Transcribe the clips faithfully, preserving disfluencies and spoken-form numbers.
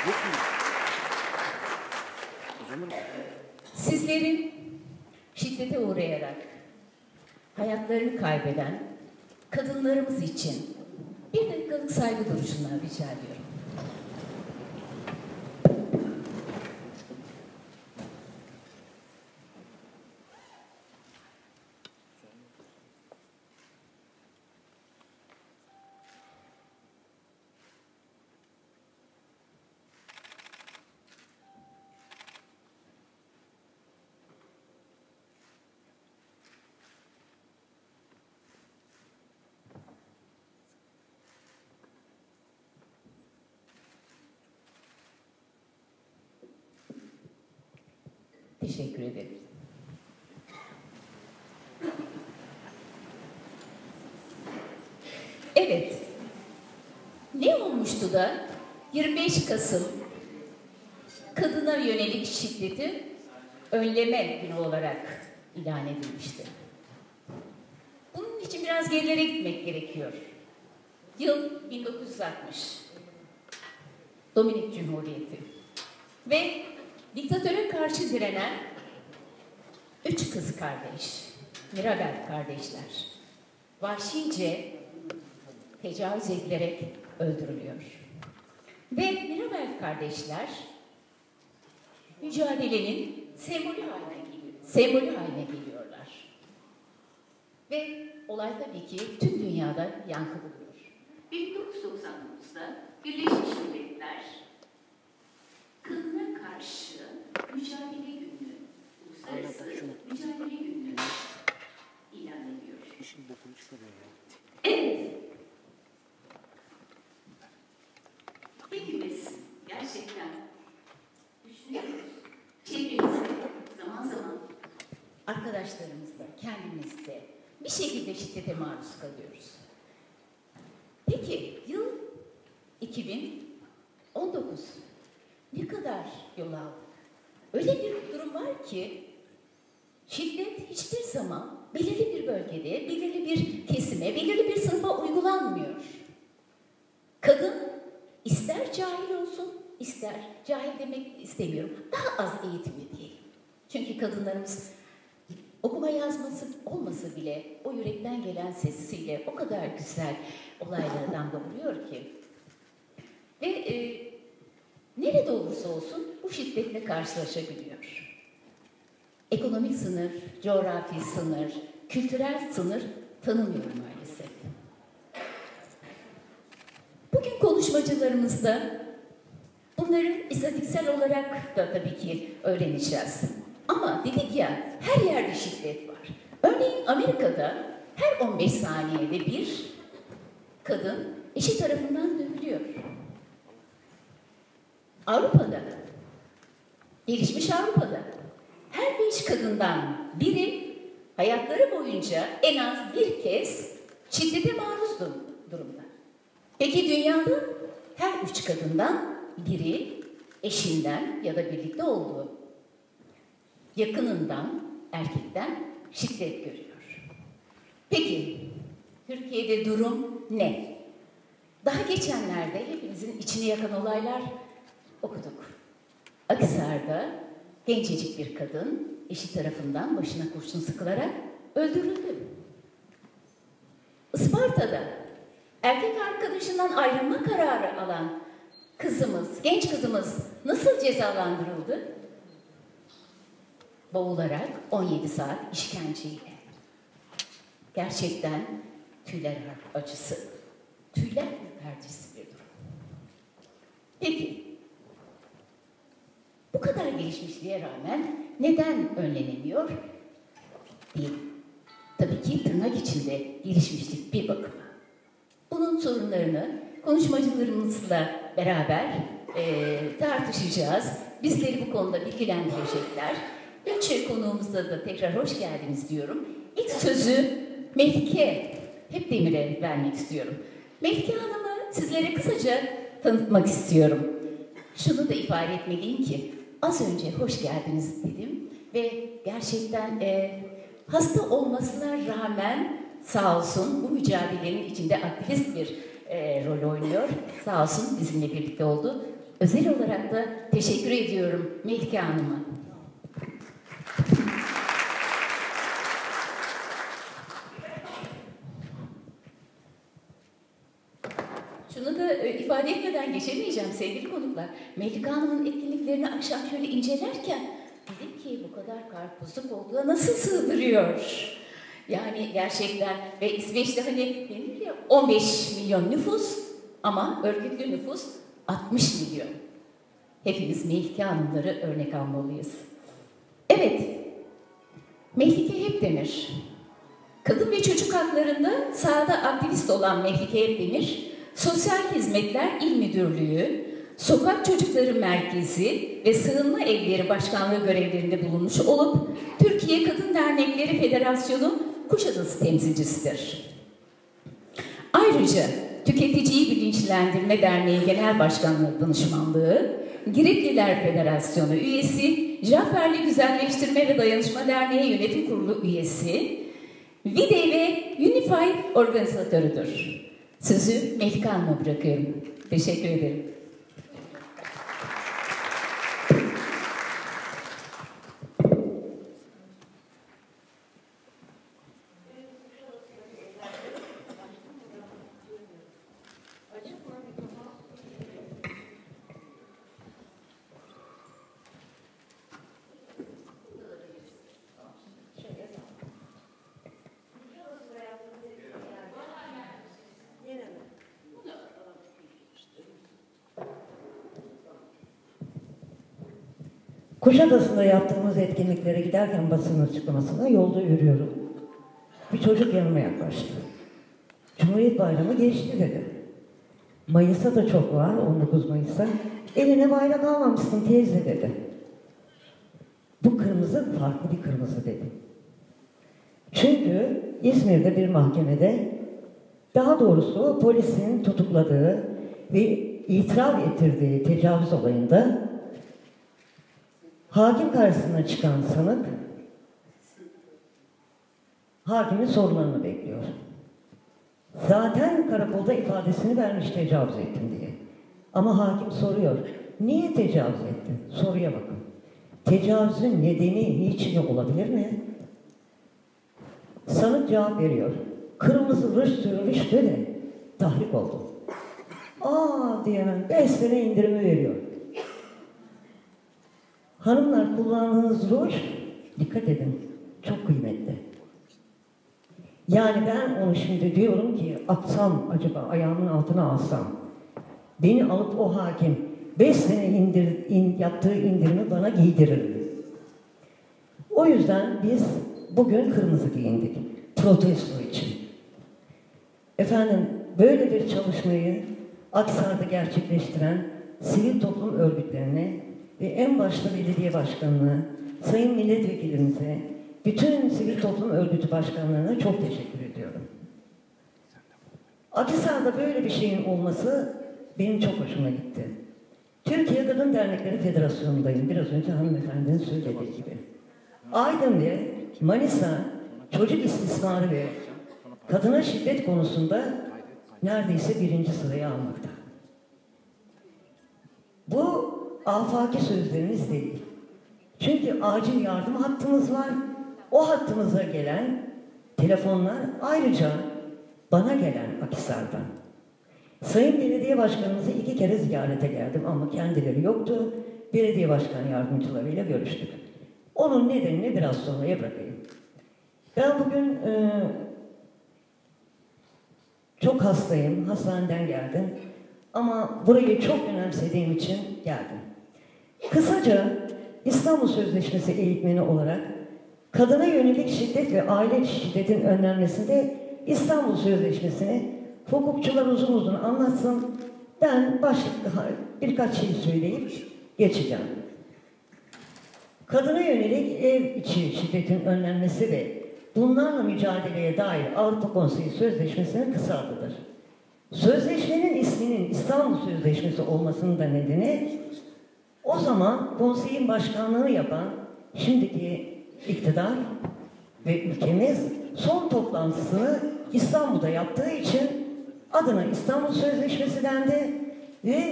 Sizlerin şiddete uğrayarak hayatlarını kaybeden kadınlarımız için bir dakikalık saygı duruşuna rica ediyorum. Teşekkür ederim. Evet, ne olmuştu da yirmi beş Kasım kadına yönelik şiddeti önleme günü olarak ilan edilmişti. Bunun için biraz gerilere gitmek gerekiyor. Yıl bin dokuz yüz altmış. Dominik Cumhuriyeti. Ve diktatöre karşı direnen üç kız kardeş, Mirabel kardeşler, vahşice tecavüz edilerek öldürülüyor. Ve Mirabel kardeşler mücadelenin sembolü haline geliyor, sembolü haline geliyorlar. Ve olay tabii ki tüm dünyada yankı buluyor. bin dokuz yüz doksan dokuzda Birleşmiş Milletler kadına karşı mücadele günü, uluslararası mücadele günü ilan ediyor. İşin bokunu çıkarıyor ya. Evet. Hepimiz gerçekten düşünüyoruz. Çevremizde zaman zaman arkadaşlarımızda, kendimizde bir şekilde şiddete maruz kalıyoruz. Peki yıl iki bin on dokuz. Ne kadar yol aldık? Öyle bir durum var ki şiddet hiçbir zaman belirli bir bölgede, belirli bir kesime, belirli bir sınıfa uygulanmıyor. Kadın ister cahil olsun, ister cahil demek istemiyorum, daha az eğitimli değil. Çünkü kadınlarımız okuma yazması olmasa bile o yürekten gelen sesiyle o kadar güzel olaylara damga vuruyor ki. Ve e, nerede olursa olsun bu şiddetle karşılaşabiliyor. Ekonomik sınır, coğrafi sınır, kültürel sınır tanımıyor maalesef. Bugün konuşmacılarımızda bunların istatistiksel olarak da tabii ki öğreneceğiz. Ama dedik ya, her yerde şiddet var. Örneğin Amerika'da her on beş saniyede bir kadın eşi tarafından dövülüyor. Avrupa'da, gelişmiş Avrupa'da her beş kadından biri hayatları boyunca en az bir kez şiddete maruz durumda. Peki dünyada her üç kadından biri eşinden ya da birlikte olduğu yakınından, erkekten şiddet görüyor. Peki Türkiye'de durum ne? Daha geçenlerde hepimizin içini yakan olaylar okuduk. Akhisar'da gencecik bir kadın eşi tarafından başına kurşun sıkılarak öldürüldü. Isparta'da erkek arkadaşından ayrılma kararı alan kızımız, genç kızımız nasıl cezalandırıldı? Boğularak on yedi saat işkenceyle. Gerçekten tüyler acısı, tüyler ürpertisi bir durum. Peki, bu kadar gelişmişliğe rağmen neden önlenemiyor? Değil. Tabii ki tırnak içinde gelişmişlik bir bakıma. Bunun sorunlarını konuşmacılarımızla beraber e, tartışacağız. Bizleri bu konuda bilgilendirecekler. Üç konuğumuzda da tekrar hoş geldiniz diyorum. İlk sözü Melike Hepdemir'e vermek istiyorum. Melike Hanım'ı sizlere kısaca tanıtmak istiyorum. Şunu da ifade etmeliyim ki az önce hoş geldiniz dedim ve gerçekten e, hasta olmasına rağmen sağ olsun bu mücadelenin içinde aktivist bir e, rol oynuyor. Sağ olsun bizimle birlikte oldu. Özel olarak da teşekkür ediyorum Melike Hanım'a. Şunu da e, ifade etmeden geçemeyeceğim sevgili konuklar. Melike Hanım'ın etkinliklerini akşam şöyle incelerken dedim ki bu kadar karpuzlu koltuğa nasıl sığdırıyor? Yani gerçekten ve İsveç'te hani denir ya on beş milyon nüfus ama örgütlü nüfus altmış milyon. Hepimiz Melike Hanımları örnek almalıyız. Evet, Melike Hepdemir. Kadın ve çocuk haklarında sahada aktivist olan Melike Hepdemir, Sosyal Hizmetler İl Müdürlüğü, Sokak Çocukları Merkezi ve Sığınma Evleri Başkanlığı görevlerinde bulunmuş olup, Türkiye Kadın Dernekleri Federasyonu Kuşadası temsilcisidir. Ayrıca Tüketiciyi Bilinçlendirme Derneği Genel Başkanlığı Danışmanlığı, Giritliler Federasyonu üyesi, Caferli Güzelleştirme ve Dayanışma Derneği Yönetim Kurulu üyesi, Vide ve Unify organizatörüdür. Sözü Melike Hanım'a bırakıyorum. Teşekkür ederim. Kuşadası'nda yaptığımız etkinliklere giderken basın açıklamasına yolda yürüyorum. Bir çocuk yanıma yaklaştı. Cumhuriyet Bayramı geçti dedi. Mayıs'a da çok var, on dokuz Mayıs'a. Eline bayrak almamışsın teyze dedi. Bu kırmızı farklı bir kırmızı dedi. Çünkü İzmir'de bir mahkemede, daha doğrusu polisin tutukladığı ve itiraf ettirdiği tecavüz olayında hakim karşısına çıkan sanık, hakimin sorularını bekliyor. Zaten karakolda ifadesini vermiş tecavüz ettim diye. Ama hakim soruyor, niye tecavüz ettin? Soruya bakın. Tecavüzün nedeni, niçin olabilir mi? Sanık cevap veriyor. Kırmızı ruj sürmüştü de tahrik oldu. Aa diye hemen beş sene indirimi veriyor. Hanımlar kullandığınız ruj, dikkat edin, çok kıymetli. Yani ben onu şimdi diyorum ki, atsam acaba, ayağımın altına alsam, beni alıp o hakim, beş sene indir, in, yaptığı indirimi bana giydirir. O yüzden biz bugün kırmızı giyindik, protesto için. Efendim, böyle bir çalışmayı Akhisar'da gerçekleştiren sivil toplum örgütlerine ve en başta belediye başkanlığı, sayın milletvekilimize, bütün sivil toplum örgütü başkanlarına çok teşekkür ediyorum. Akhisar'da böyle bir şeyin olması benim çok hoşuma gitti. Türkiye Kadın Dernekleri Federasyonu'ndayım, biraz önce hanımefendinin söylediği gibi. Aydın ve Manisa çocuk istismarı ve kadına şiddet konusunda neredeyse birinci sırayı almakta. Bu afaki sözlerimiz değil. Çünkü acil yardım hattımız var. O hattımıza gelen telefonlar ayrıca bana gelen Akhisar'dan. Sayın Belediye Başkanımızı iki kere ziyarete geldim ama kendileri yoktu. Belediye Başkan yardımcılarıyla görüştük. Onun nedenini biraz sonraya bırakayım. Ben bugün e, çok hastayım, hastaneden geldim. Ama burayı çok önemsediğim için geldim. Kısaca İstanbul Sözleşmesi eğitmeni olarak kadına yönelik şiddet ve aile şiddetin önlenmesinde İstanbul Sözleşmesi'ni hukukçular uzun uzun anlatsın. Ben başlıklı birkaç şey söyleyip geçeceğim. Kadına yönelik ev içi şiddetin önlenmesi ve bunlarla mücadeleye dair Avrupa Konseyi Sözleşmesi'nin kısa adıdır. Sözleşmenin isminin İstanbul Sözleşmesi olmasının da nedeni, o zaman konseyin başkanlığını yapan şimdiki iktidar ve ülkemiz son toplantısını İstanbul'da yaptığı için adına İstanbul Sözleşmesi dendi ve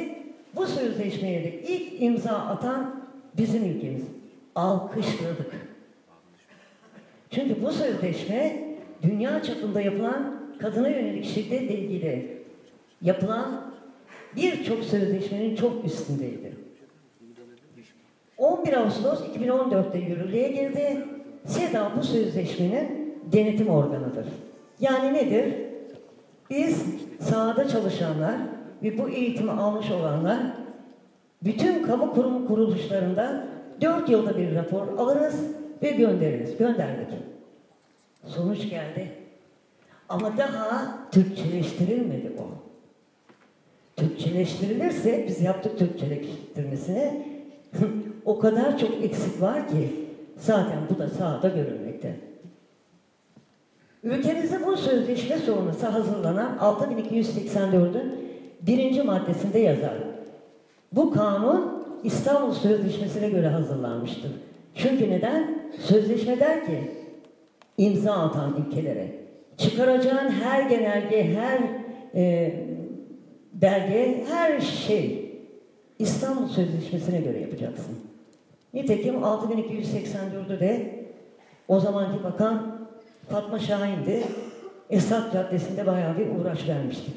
Bu sözleşmeye de ilk imza atan bizim ülkemiz. Alkışladık. Çünkü bu sözleşme dünya çapında yapılan kadına yönelik şiddetle ilgili yapılan birçok sözleşmenin çok üstündeydi. on bir Ağustos iki bin on dört'te yürürlüğe girdi. SEDA bu sözleşmenin denetim organıdır. Yani nedir? Biz sahada çalışanlar ve bu eğitimi almış olanlar bütün kamu kurum kuruluşlarında dört yılda bir rapor alırız ve göndeririz. Gönderdik. Sonuç geldi. Ama daha Türkçeleştirilmedi o. Türkçeleştirilirse, biz yaptık Türkçeleştirmesini, o kadar çok eksik var ki zaten bu da sahada görülmekte. Ülkemizde bu sözleşme sonrası hazırlanan altı bin iki yüz seksen dört'ün birinci maddesinde yazar. Bu kanun İstanbul Sözleşmesi'ne göre hazırlanmıştır. Çünkü neden? Sözleşme der ki imza atan ülkelere çıkaracağın her genelge, her e, belge, her şey İstanbul Sözleşmesi'ne göre yapacaksın. Nitekim altı bin iki yüz seksen dört'ü de o zamanki bakan Fatma Şahin'di. Esat Caddesi'nde bayağı bir uğraş vermiştik.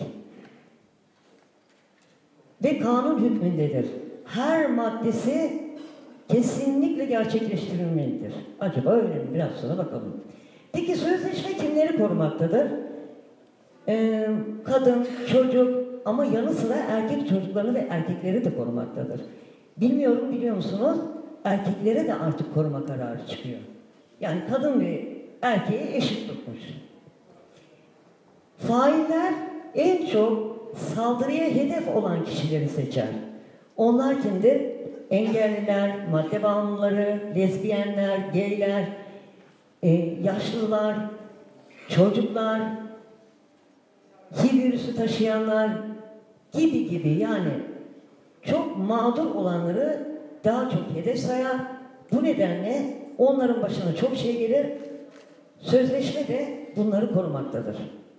Ve kanun hükmündedir. Her maddesi kesinlikle gerçekleştirilmelidir. Acaba öyle mi? Biraz sonra bakalım. Peki sözleşme kimleri korumaktadır? Ee, kadın, çocuk ama yanı sıra erkek çocuklarını ve erkekleri de korumaktadır. Bilmiyorum, biliyor musunuz? Erkeklere de artık koruma kararı çıkıyor. Yani kadın ve erkeği eşit tutmuş. Failler en çok saldırıya hedef olan kişileri seçer. Onlar kimdir? Engelliler, madde bağımlıları, lezbiyenler, geyler, e, yaşlılar, çocuklar, H I V virüsü taşıyanlar gibi gibi, yani çok mağdur olanları daha çok hedef sayar. Bu nedenle onların başına çok şey gelir. Sözleşme de bunları korumaktadır.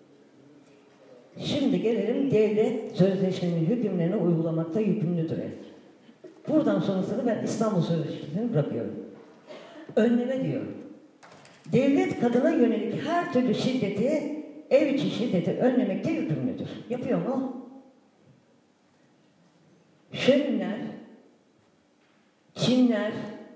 Şimdi gelelim, devlet sözleşmenin hükümlerini uygulamakta yükümlüdür. Buradan sonrasını ben İstanbul Sözleşmesi'ni bırakıyorum. Önleme diyor. Devlet kadına yönelik her türlü şiddeti, ev içi şiddeti önlemekte yükümlüdür. Yapıyor mu? Şöminler, çimler,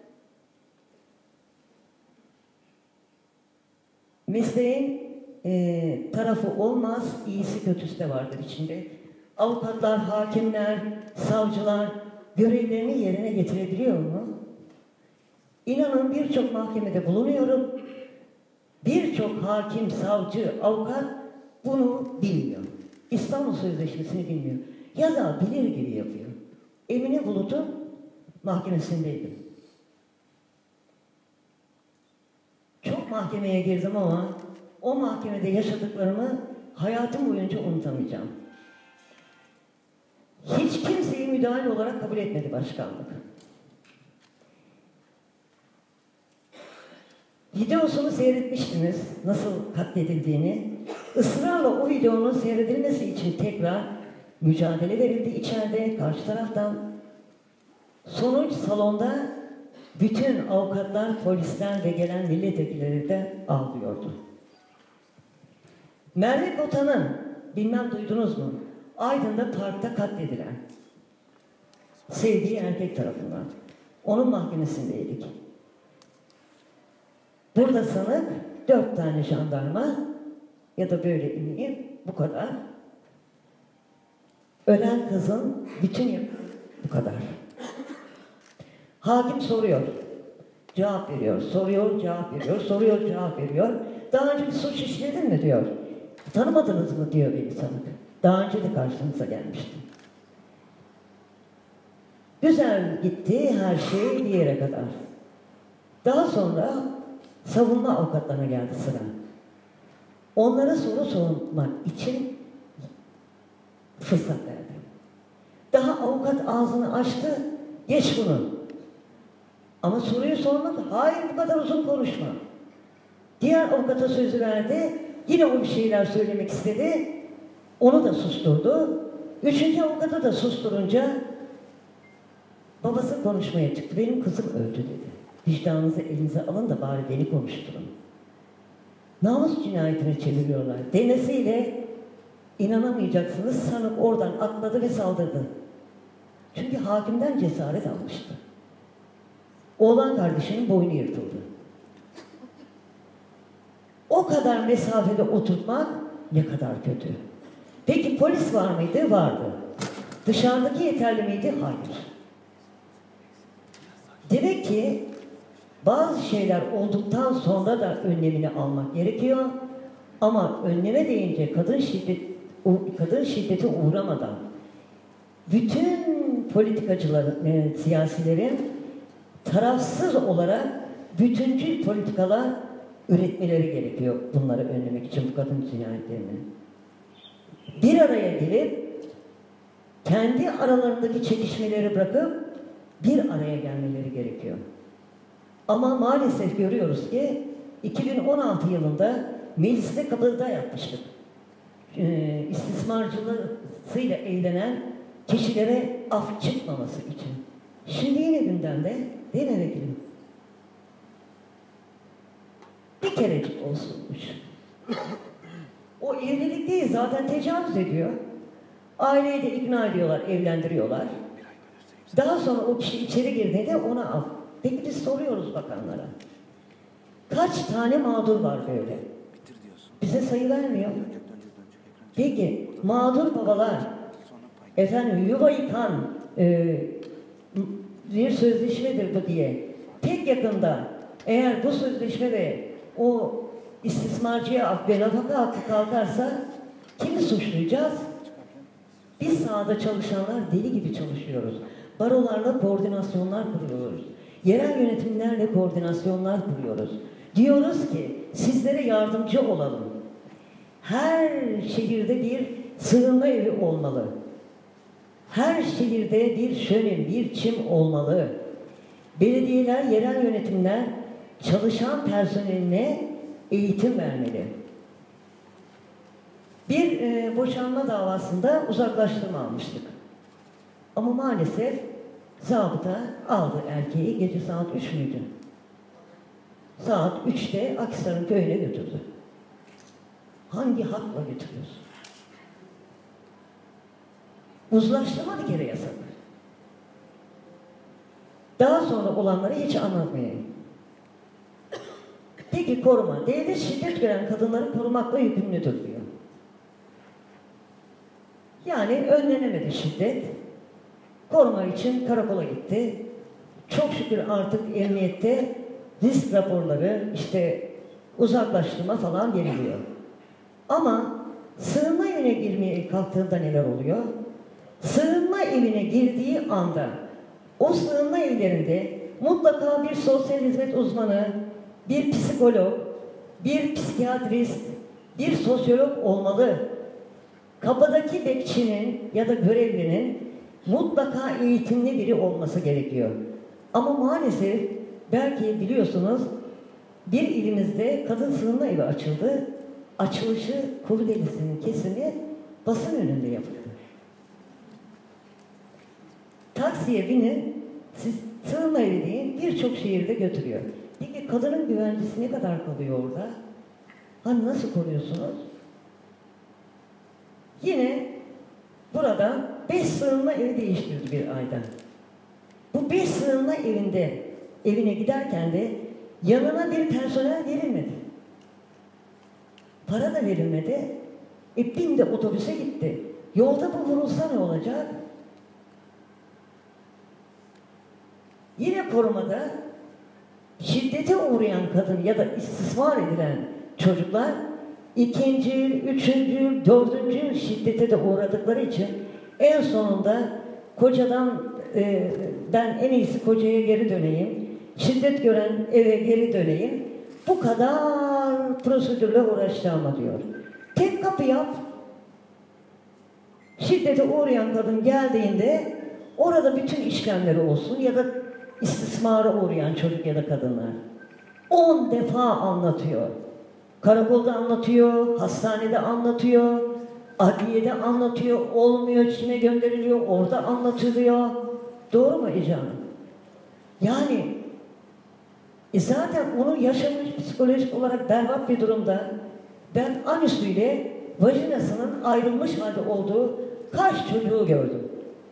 mesleğin e, tarafı olmaz, iyisi kötüsü de vardır içinde. Avukatlar, hakimler, savcılar görevlerini yerine getirebiliyor mu? İnanın birçok mahkemede bulunuyorum. Birçok hakim, savcı, avukat bunu bilmiyor. İstanbul Sözleşmesi'ni bilmiyor. Ya da bilir gibi yapıyor. Emine Bulut'un mahkemesindeydim. Çok mahkemeye girdim ama o mahkemede yaşadıklarımı hayatım boyunca unutamayacağım. Hiç kimseyi müdahale olarak kabul etmedi başkanlık. Videosunu seyretmiştiniz, nasıl katledildiğini. Israrla o videonun seyredilmesi için tekrar mücadele verildi içeride, karşı taraftan. Sonuç salonda bütün avukatlar, polisler ve gelen milletvekilleri de ağlıyordu. Merve Kotan'ın, bilmem duydunuz mu, Aydın'da parkta katledilen, sevdiği erkek tarafından. Onun mahkemesindeydik. Burada sanık dört tane jandarma ya da böyle ineyim, bu kadar. Ölen kızın bütün yakın bu kadar. Hakim soruyor, cevap veriyor, soruyor, cevap veriyor, soruyor, cevap veriyor. Daha önce bir suç işledin mi diyor. Tanımadınız mı diyor beni sanık. Daha önce de karşınıza gelmiştim. Güzel gitti her şey bir yere kadar. Daha sonra savunma avukatlarına geldi sıra. Onlara soru sormak için fırsat verdi. Daha avukat ağzını açtı, geç bunu. Ama soruyu sormadı. Hayır, bu kadar uzun konuşma. Diğer avukata sözü verdi. Yine o bir şeyler söylemek istedi. Onu da susturdu. Üçüncü avukatı da susturunca Babası konuşmaya çıktı. Benim kızım öldü dedi. Vicdanınızı elinize alın da bari beni konuşturun. Namus cinayetine çeviriyorlar. Denesiyle inanamayacaksınız, sanık oradan atladı ve saldırdı. Çünkü hakimden cesaret almıştı. Oğlan kardeşinin boynu yırtıldı. O kadar mesafede oturtmak ne kadar kötü. Peki polis var mıydı? Vardı. Dışarıdaki yeterli miydi? Hayır. Demek ki bazı şeyler olduktan sonra da önlemini almak gerekiyor. Ama önleme deyince kadın şiddet, kadın şiddete uğramadan bütün politikacıların, e, siyasilerin tarafsız olarak bütüncül politikalar üretmeleri gerekiyor bunları önlemek için, bu kadın cinayetlerini. Bir araya gelip kendi aralarındaki çekişmeleri bırakıp bir araya gelmeleri gerekiyor. Ama maalesef görüyoruz ki iki bin on altı yılında mecliste kapıda yapmıştık. Ee, istismarcılığıyla eğlenen kişilere af çıkmaması için. Şimdi yine gündemde, değil mi vekilim? Bir kerecik olsunmuş. O evlilik değil, zaten tecavüz ediyor. Aileyi de ikna ediyorlar, evlendiriyorlar. Daha sonra o kişi içeri girdiğinde ona af. Peki biz soruyoruz bakanlara. Kaç tane mağdur var böyle? Bize sayı vermiyor. Peki mağdur babalar, efendim yuva yıkan e, bir sözleşmedir bu diye pek yakında eğer bu sözleşme ve o istismarcıya af ve nafaka hakkı kalkarsa kimi suçlayacağız? Biz sahada çalışanlar deli gibi çalışıyoruz. Barolarla koordinasyonlar kuruyoruz. Yerel yönetimlerle koordinasyonlar kuruyoruz. Diyoruz ki sizlere yardımcı olalım. Her şehirde bir sığınma evi olmalı. Her şehirde bir şölen, bir çim olmalı. Belediyeler, yerel yönetimler çalışan personeline eğitim vermeli. Bir e, boşanma davasında uzaklaştırma almıştık. Ama maalesef zabıta aldı erkeği, gece saat üç müydü? Saat üçte Akhisar'ın köyüne götürdü. Hangi hakla götürüyorsun? Uzlaştırma bir kere yasak. Daha sonra olanları hiç anlatmayayım. Peki koruma. Devlet şiddet gören kadınları korumakla yükümlüdür diyor. Yani önlenemedi şiddet. Koruma için karakola gitti. Çok şükür artık emniyette risk raporları, işte uzaklaştırma falan veriliyor. Ama sığınma evine girmeye kalktığında neler oluyor? Sığınma evine girdiği anda o sığınma evlerinde mutlaka bir sosyal hizmet uzmanı, bir psikolog, bir psikiyatrist, bir sosyolog olmalı. Kapıdaki bekçinin ya da görevlinin mutlaka eğitimli biri olması gerekiyor. Ama maalesef belki biliyorsunuz bir ilimizde kadın sığınma evi açıldı. Açılışı kurdelisinin kesimi basın önünde yapıldı. Taksiye binin, siz sığınma evi deyin, birçok şehirde götürüyor. Peki kadının güvencesi ne kadar kalıyor orada? Hani nasıl koruyorsunuz? Yine burada beş sığınma evi değiştirdi bir ayda. Bu beş sığınma evinde evine giderken de yanına bir personel verilmedi. Para da verilmedi. E bindi otobüse gitti. Yolda bu vurulsa ne olacak? Yine korumada şiddete uğrayan kadın ya da istismar edilen çocuklar ikinci, üçüncü, dördüncü şiddete de uğradıkları için en sonunda kocadan e, ben en iyisi kocaya geri döneyim, şiddet gören eve geri döneyim, bu kadar prosedürle uğraşacağıma diyor. Tek kapı yap, şiddete uğrayan kadın geldiğinde orada bütün işlemleri olsun ya da istismara uğrayan çocuk ya da kadınlar. On defa anlatıyor. Karakolda anlatıyor, hastanede anlatıyor, adliyede anlatıyor, olmuyor, içine gönderiliyor, orada anlatılıyor. Doğru mu Ece Hanım? Yani e zaten onu yaşamış psikolojik olarak berbat bir durumda. Ben anüsüyle vajinasının ayrılmış halde olduğu kaç çocuğu gördüm.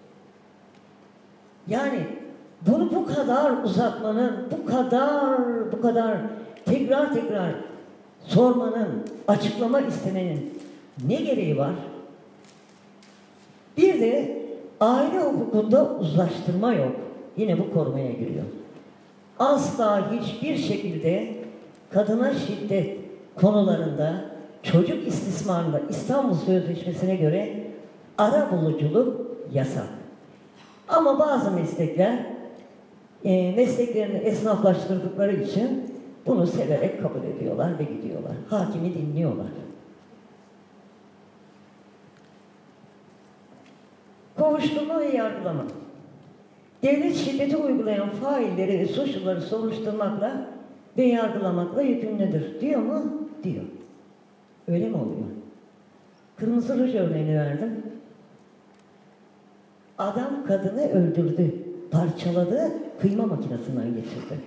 Yani bunu bu kadar uzatmanın, bu kadar, bu kadar tekrar tekrar sormanın, açıklama istemenin ne gereği var? Bir de aile hukukunda uzlaştırma yok. Yine bu korumaya giriyor. Asla hiçbir şekilde kadına şiddet konularında çocuk istismarında İstanbul Sözleşmesi'ne göre arabuluculuk yasak. Ama bazı meslekler e, mesleklerini esnaflaştırdıkları için bunu severek kabul ediyorlar ve gidiyorlar. Hakimi dinliyorlar. Kovuşturma ve yargılama. Devlet şiddeti uygulayan failleri ve suçluları soruşturmakla ve yargılamakla yükümlüdür. Diyor mu? Diyor. Öyle mi oluyor? Kırmızı ruj örneğini verdim. Adam kadını öldürdü, parçaladı, kıyma makinesinden geçirdi.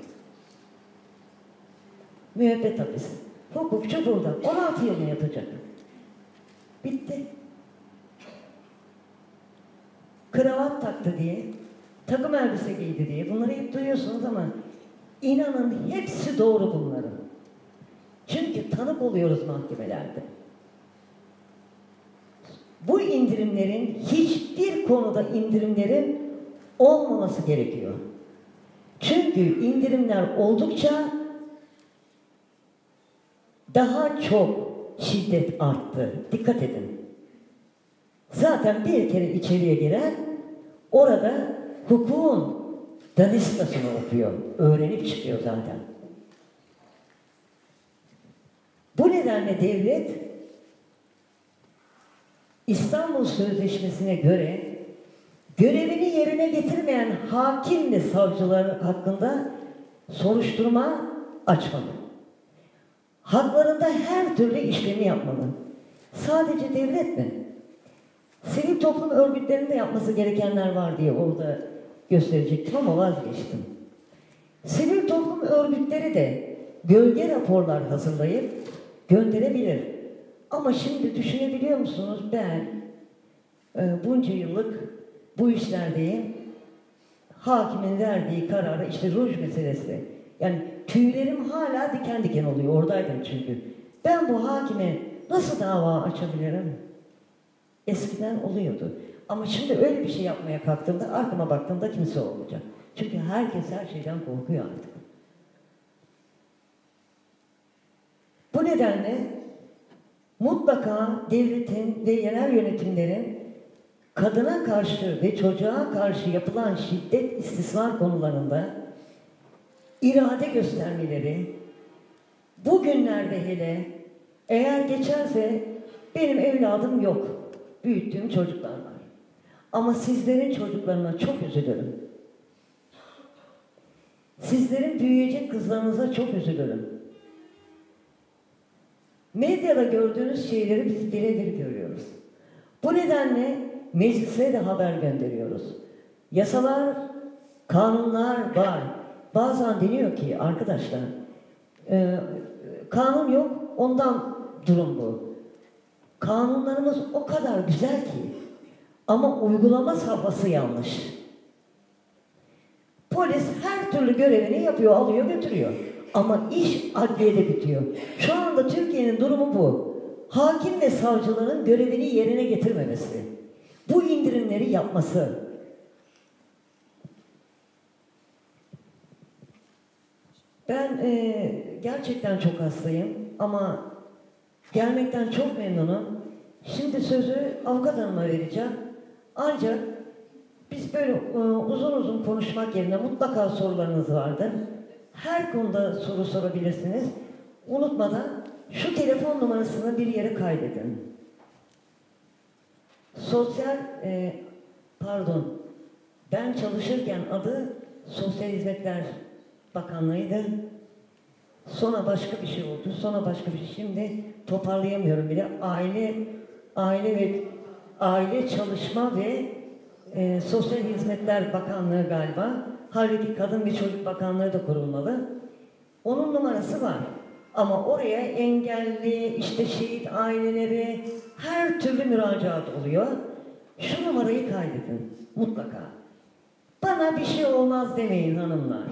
Müebbet hapis. Hukukçu burada. on altı yıl mı yatacak? Bitti. Kravat taktı diye, takım elbise giydi diye. Bunları hep duyuyorsunuz ama inanın hepsi doğru bunların. Çünkü tanık oluyoruz mahkemelerde. Bu indirimlerin hiçbir konuda indirimlerin olmaması gerekiyor. Çünkü indirimler oldukça daha çok şiddet arttı. Dikkat edin. Zaten bir kere içeriye giren orada hukukun daniskasını okuyor. Öğrenip çıkıyor zaten. Bu nedenle devlet İstanbul Sözleşmesi'ne göre görevini yerine getirmeyen hakim ve savcılar hakkında soruşturma açmalı. Haklarında her türlü işlemi yapmalı. Sadece devlet mi? Sivil toplum örgütlerinde yapması gerekenler var diye orada gösterecektim ama vazgeçtim. Sivil toplum örgütleri de gölge raporlar hazırlayıp gönderebilir. Ama şimdi düşünebiliyor musunuz? Ben e, bunca yıllık bu işlerdeyim. Hakimin verdiği kararı, işte ruj meselesi. Yani tüylerim hala diken diken oluyor. Oradaydım çünkü. Ben bu hakime nasıl dava açabilirim? Eskiden oluyordu. Ama şimdi öyle bir şey yapmaya kalktığımda, arkama baktığımda kimse olmayacak. Çünkü herkes her şeyden korkuyor artık. Bu nedenle mutlaka devletin ve yerel yönetimlerin kadına karşı ve çocuğa karşı yapılan şiddet, istismar konularında irade göstermeleri, bugünlerde hele eğer geçerse benim evladım yok, büyüttüğüm çocuklar var. Ama sizlerin çocuklarına çok üzülürüm. Sizlerin büyüyecek kızlarınıza çok üzülürüm. Medyada gördüğünüz şeyleri biz birebir görüyoruz. Bu nedenle meclise de haber gönderiyoruz. Yasalar, kanunlar var. Bazen deniyor ki arkadaşlar, e, kanun yok, ondan durum bu. Kanunlarımız o kadar güzel ki ama uygulama safhası yanlış. Polis her türlü görevini yapıyor, alıyor, götürüyor. Ama iş adliyede bitiyor. Şu anda Türkiye'nin durumu bu. Hakim ve savcıların görevini yerine getirmemesi. Bu indirimleri yapması. Ben e, gerçekten çok hastayım ama gelmekten çok memnunum. Şimdi sözü avukat hanıma vereceğim. Ancak biz böyle e, uzun uzun konuşmak yerine mutlaka sorularınız vardır. Her konuda soru sorabilirsiniz. Unutmadan şu telefon numarasını bir yere kaydedin. Sosyal, e, pardon, ben çalışırken adı Sosyal Hizmetler Bakanlığı'ydı. Sonra başka bir şey oldu. Sonra başka bir şey. Şimdi toparlayamıyorum bile. Aile, aile ve aile çalışma ve e, Sosyal Hizmetler Bakanlığı galiba. Halbuki Kadın ve Çocuk Bakanlığı da kurulmalı. Onun numarası var. Ama oraya engelli, işte şehit aileleri, her türlü müracaat oluyor. Şu numarayı kaydedin mutlaka. Bana bir şey olmaz demeyin hanımlar.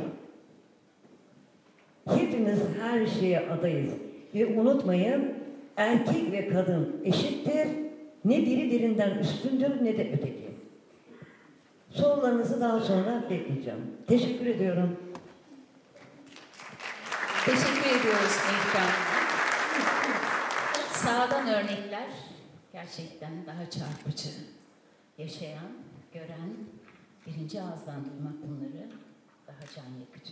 Hepimiz her şeye adayız. Ve unutmayın, erkek ve kadın eşittir. Ne biri birinden üstündür ne de öteki. Sorularınızı daha sonra bekleyeceğim. Teşekkür ediyorum. Teşekkür ediyoruz Mehdi Hanım. Sağdan örnekler gerçekten daha çarpıcı. Yaşayan, gören, birinci ağızdan duymak bunları daha can yakıcı.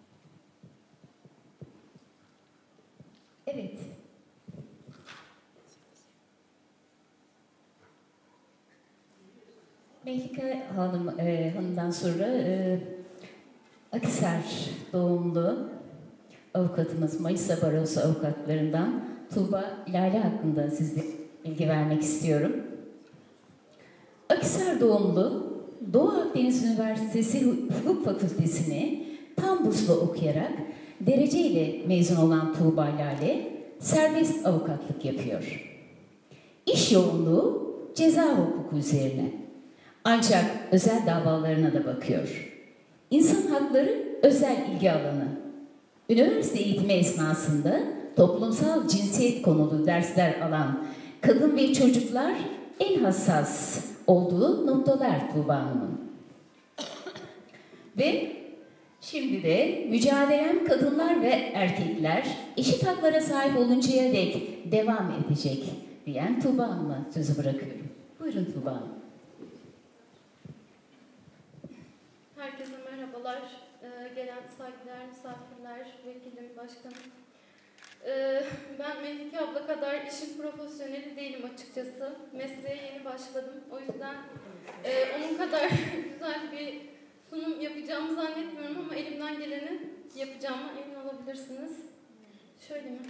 Evet. Melike Hanım, e, Hanım'dan sonra e, Akhisar doğumlu avukatımız Mayıs Barosu avukatlarından Tuğba Lale hakkında size bilgi vermek istiyorum. Akhisar doğumlu, Doğu Akdeniz Üniversitesi Hukuk Fakültesini tam burslu okuyarak dereceyle mezun olan Tuğba Lale serbest avukatlık yapıyor. İş yoğunluğu ceza hukuku üzerine. Ancak özel davalarına da bakıyor. İnsan hakları özel ilgi alanı. Üniversite eğitimi esnasında toplumsal cinsiyet konulu dersler alan kadın ve çocuklar en hassas olduğu noktalar Tuğba Hanım'ın. Ve şimdi de mücadelem kadınlar ve erkekler eşit haklara sahip oluncaya dek devam edecek diyen Tuğba Hanım'a sözü bırakıyorum. Buyurun Tuğba Hanım. Herkese merhabalar. Ee, gelen saygıdeğer misafirler, vekilim, başkanım. Ee, ben Melike abla kadar işin profesyoneli değilim açıkçası. Mesleğe yeni başladım. O yüzden e, onun kadar güzel bir sunum yapacağımı zannetmiyorum ama elimden geleni yapacağıma emin olabilirsiniz. Şöyle mi?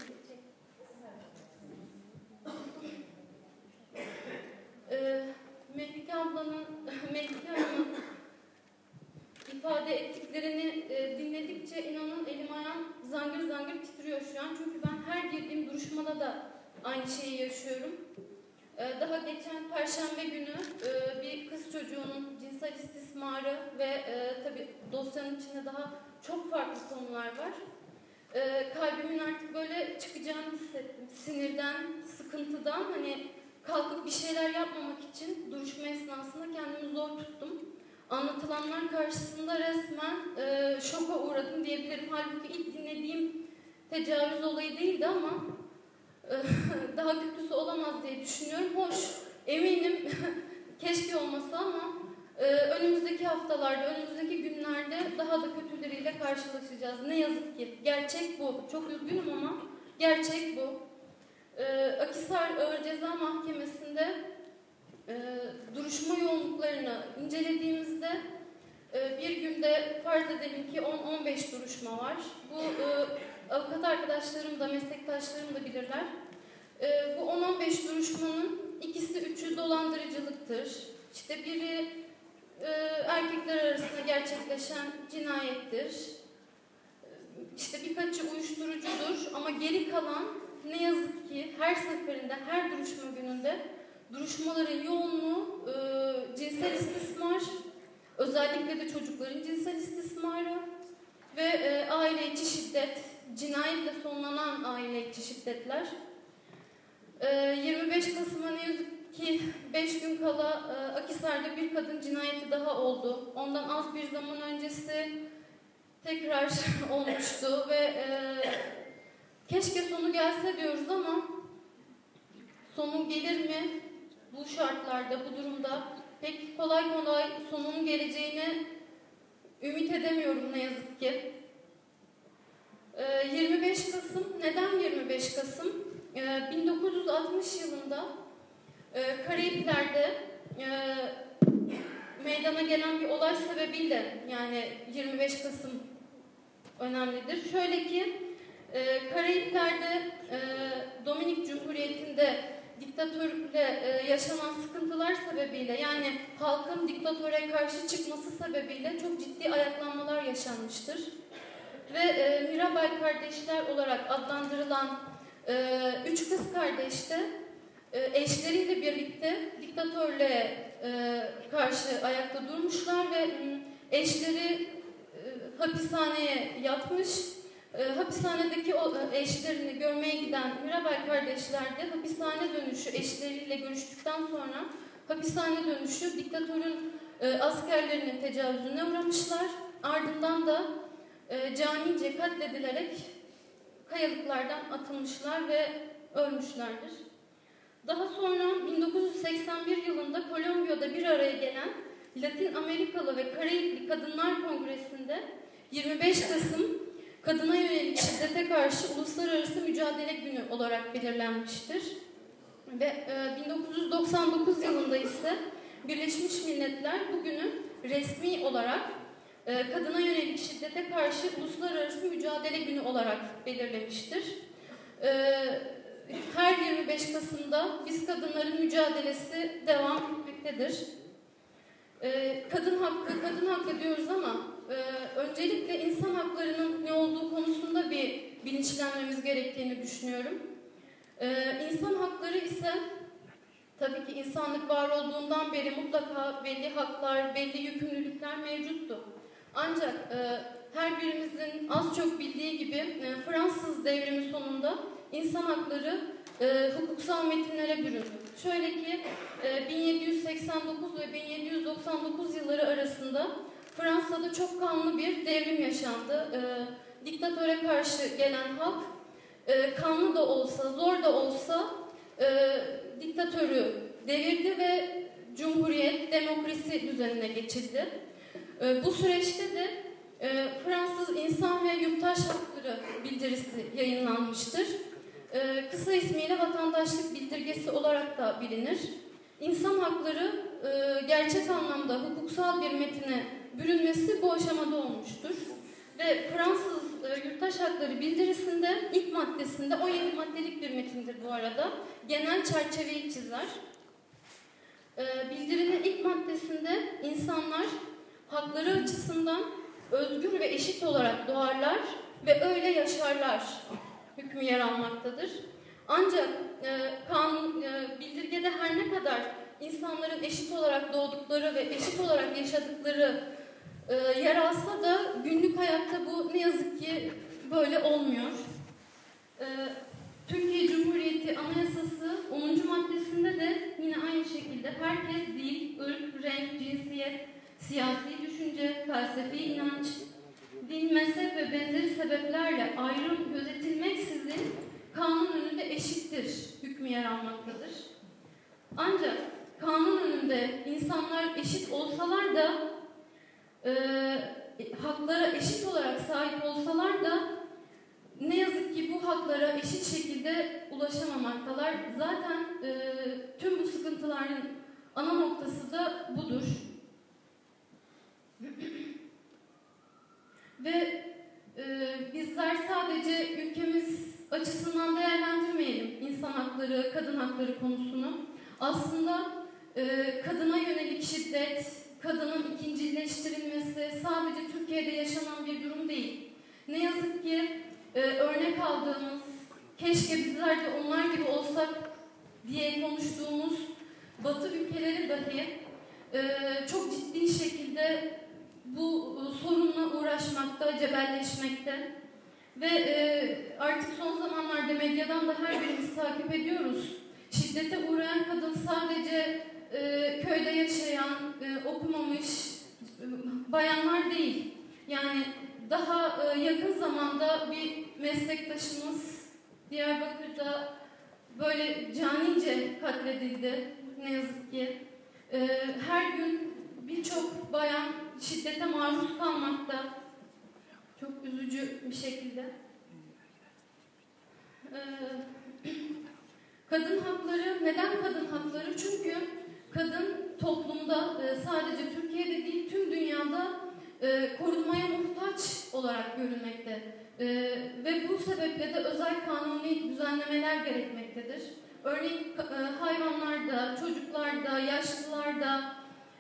Ee, Melike ablanın, Melike Hanım'ın ifade ettiklerini e, dinledikçe inanın elim ayağım zangır zangır titriyor şu an. Çünkü ben her girdiğim duruşmada da aynı şeyi yaşıyorum. E, daha geçen Perşembe günü e, bir kız çocuğunun cinsel istismarı ve e, tabii dosyanın içinde daha çok farklı konular var. E, kalbimin artık böyle çıkacağını hissettim. Sinirden, sıkıntıdan hani kalkıp bir şeyler yapmamak için duruşma esnasında kendimi zor tuttum. Anlatılanlar karşısında resmen e, şoka uğradım diyebilirim. Halbuki ilk dinlediğim tecavüz olayı değildi ama e, daha kötüsü olamaz diye düşünüyorum. Hoş, eminim keşke olmasa ama e, önümüzdeki haftalarda, önümüzdeki günlerde daha da kötüleriyle karşılaşacağız. Ne yazık ki. Gerçek bu. Çok üzgünüm ama gerçek bu. E, Akhisar Ağır Ceza Mahkemesi'nde E, duruşma yoğunluklarını incelediğimizde e, bir günde farz edelim ki on on beş duruşma var. Bu e, avukat arkadaşlarım da meslektaşlarım da bilirler. E, bu on on beş duruşmanın ikisi üçü dolandırıcılıktır. İşte biri e, erkekler arasında gerçekleşen cinayettir. İşte birkaçı uyuşturucudur ama geri kalan ne yazık ki her seferinde, her duruşma gününde duruşmaların yoğunluğu e, cinsel istismar, özellikle de çocukların cinsel istismarı ve e, aile içi şiddet, cinayetle sonlanan aile içi şiddetler. E, yirmi beş Kasım'a ne yazık ki beş gün kala e, Akhisar'da bir kadın cinayeti daha oldu. Ondan az bir zaman öncesi tekrar olmuştu ve e, keşke sonu gelse diyoruz ama sonu gelir mi? Bu şartlarda, bu durumda pek kolay kolay sonunun geleceğini ümit edemiyorum ne yazık ki. Ee, yirmi beş Kasım, neden yirmi beş Kasım? Ee, bin dokuz yüz altmış yılında e, Karayipler'de e, meydana gelen bir olay sebebiyle yani yirmi beş Kasım önemlidir. Şöyle ki, e, Karayipler'de e, Dominik Cumhuriyeti'nde diktatörle e, yaşanan sıkıntılar sebebiyle, yani halkın diktatöre karşı çıkması sebebiyle çok ciddi ayaklanmalar yaşanmıştır. Ve e, Mirabal kardeşler olarak adlandırılan e, üç kız kardeş de e, eşleriyle birlikte diktatörle e, karşı ayakta durmuşlar ve e, eşleri e, hapishaneye yatmış. E, hapishanedeki o e, eşlerini görmeye giden Mirabal kardeşler de hapishane dönüşü, eşleriyle görüştükten sonra hapishane dönüşü diktatörün e, askerlerinin tecavüzüne uğramışlar. Ardından da e, canice katledilerek kayalıklardan atılmışlar ve ölmüşlerdir. Daha sonra bin dokuz yüz seksen bir yılında Kolombiya'da bir araya gelen Latin Amerikalı ve Karayipli Kadınlar Kongresi'nde yirmi beş Kasım kadına yönelik şiddete karşı Uluslararası Mücadele Günü olarak belirlenmiştir. Ve e, bin dokuz yüz doksan dokuz yılında ise Birleşmiş Milletler bugünü resmi olarak e, kadına yönelik şiddete karşı Uluslararası Mücadele Günü olarak belirlemiştir. E, her yirmi beş Kasım'da biz kadınların mücadelesi devam etmektedir. E, kadın hakkı, kadın hakkı diyoruz ama e, öncelikle insan haklarının ne olduğu konusunda bir bilinçlenmemiz gerektiğini düşünüyorum. E, insan hakları ise tabii ki insanlık var olduğundan beri mutlaka belli haklar, belli yükümlülükler mevcuttu. Ancak e, her birimizin az çok bildiği gibi e, Fransız devrimi sonunda insan hakları e, hukuksal metinlere büründü. Şöyle ki e, bin yedi yüz seksen dokuz ve bin yedi yüz doksan dokuz yılları arasında Fransa'da çok kanlı bir devrim yaşandı. E, diktatöre karşı gelen halk e, kanlı da olsa, zor da olsa e, diktatörü devirdi ve cumhuriyet, demokrasi düzenine geçildi. E, bu süreçte de e, Fransız İnsan ve Yurttaş Hakları Bildirisi yayınlanmıştır. E, kısa ismiyle Vatandaşlık Bildirgesi olarak da bilinir. İnsan hakları e, gerçek anlamda hukuksal bir metine bürünmesi bu aşamada olmuştur. Ve Fransız e, Yurttaş Hakları Bildirisi'nde ilk maddesinde, on yedi maddelik bir metindir bu arada, genel çerçeveyi çizer. E, bildirinin ilk maddesinde insanlar hakları açısından özgür ve eşit olarak doğarlar ve öyle yaşarlar hükmü yer almaktadır. Ancak e, kanun, e, bildirgede her ne kadar insanların eşit olarak doğdukları ve eşit olarak yaşadıkları e, yer alsa da günlük hayatta bu ne yazık ki böyle olmuyor. E, Türkiye Cumhuriyeti Anayasası onuncu maddesinde de yine aynı şekilde herkes dil, ırk, renk, cinsiyet, siyasi düşünce, felsefi inanç, din, mezhep ve benzeri sebeplerle ayrım gözetilmeksizin kanun önünde eşittir hükmü yer almaktadır. Ancak kanun önünde insanlar eşit olsalar da e, haklara eşit olarak sahip olsalar da ne yazık ki bu haklara eşit şekilde ulaşamamaktalar. Zaten e, tüm bu sıkıntıların ana noktası da budur. Ve e, bizler sadece ülkemiz açısından değerlendirmeyelim insan hakları, kadın hakları konusunu. Aslında e, kadına yönelik şiddet, kadının ikincileştirilmesi sadece Türkiye'de yaşanan bir durum değil. Ne yazık ki e, örnek aldığımız, keşke bizler de onlar gibi olsak diye konuştuğumuz Batı ülkeleri dahi e, çok ciddi şekilde bu sorunla uğraşmakta, cebelleşmekte ve e, artık son zamanlarda medyadan da her birimiz takip ediyoruz. Şiddete uğrayan kadın sadece e, köyde yaşayan, e, okumamış e, bayanlar değil. Yani daha e, yakın zamanda bir meslektaşımız Diyarbakır'da böyle canice katledildi ne yazık ki. E, her gün birçok bayan şiddete maruz kalmakta. Çok üzücü bir şekilde. Ee, kadın hakları, neden kadın hakları? Çünkü kadın toplumda e, sadece Türkiye'de değil tüm dünyada e, korunmaya muhtaç olarak görülmekte. E, ve bu sebeple de özel kanuni düzenlemeler gerekmektedir. Örneğin hayvanlarda, çocuklarda, yaşlılarda,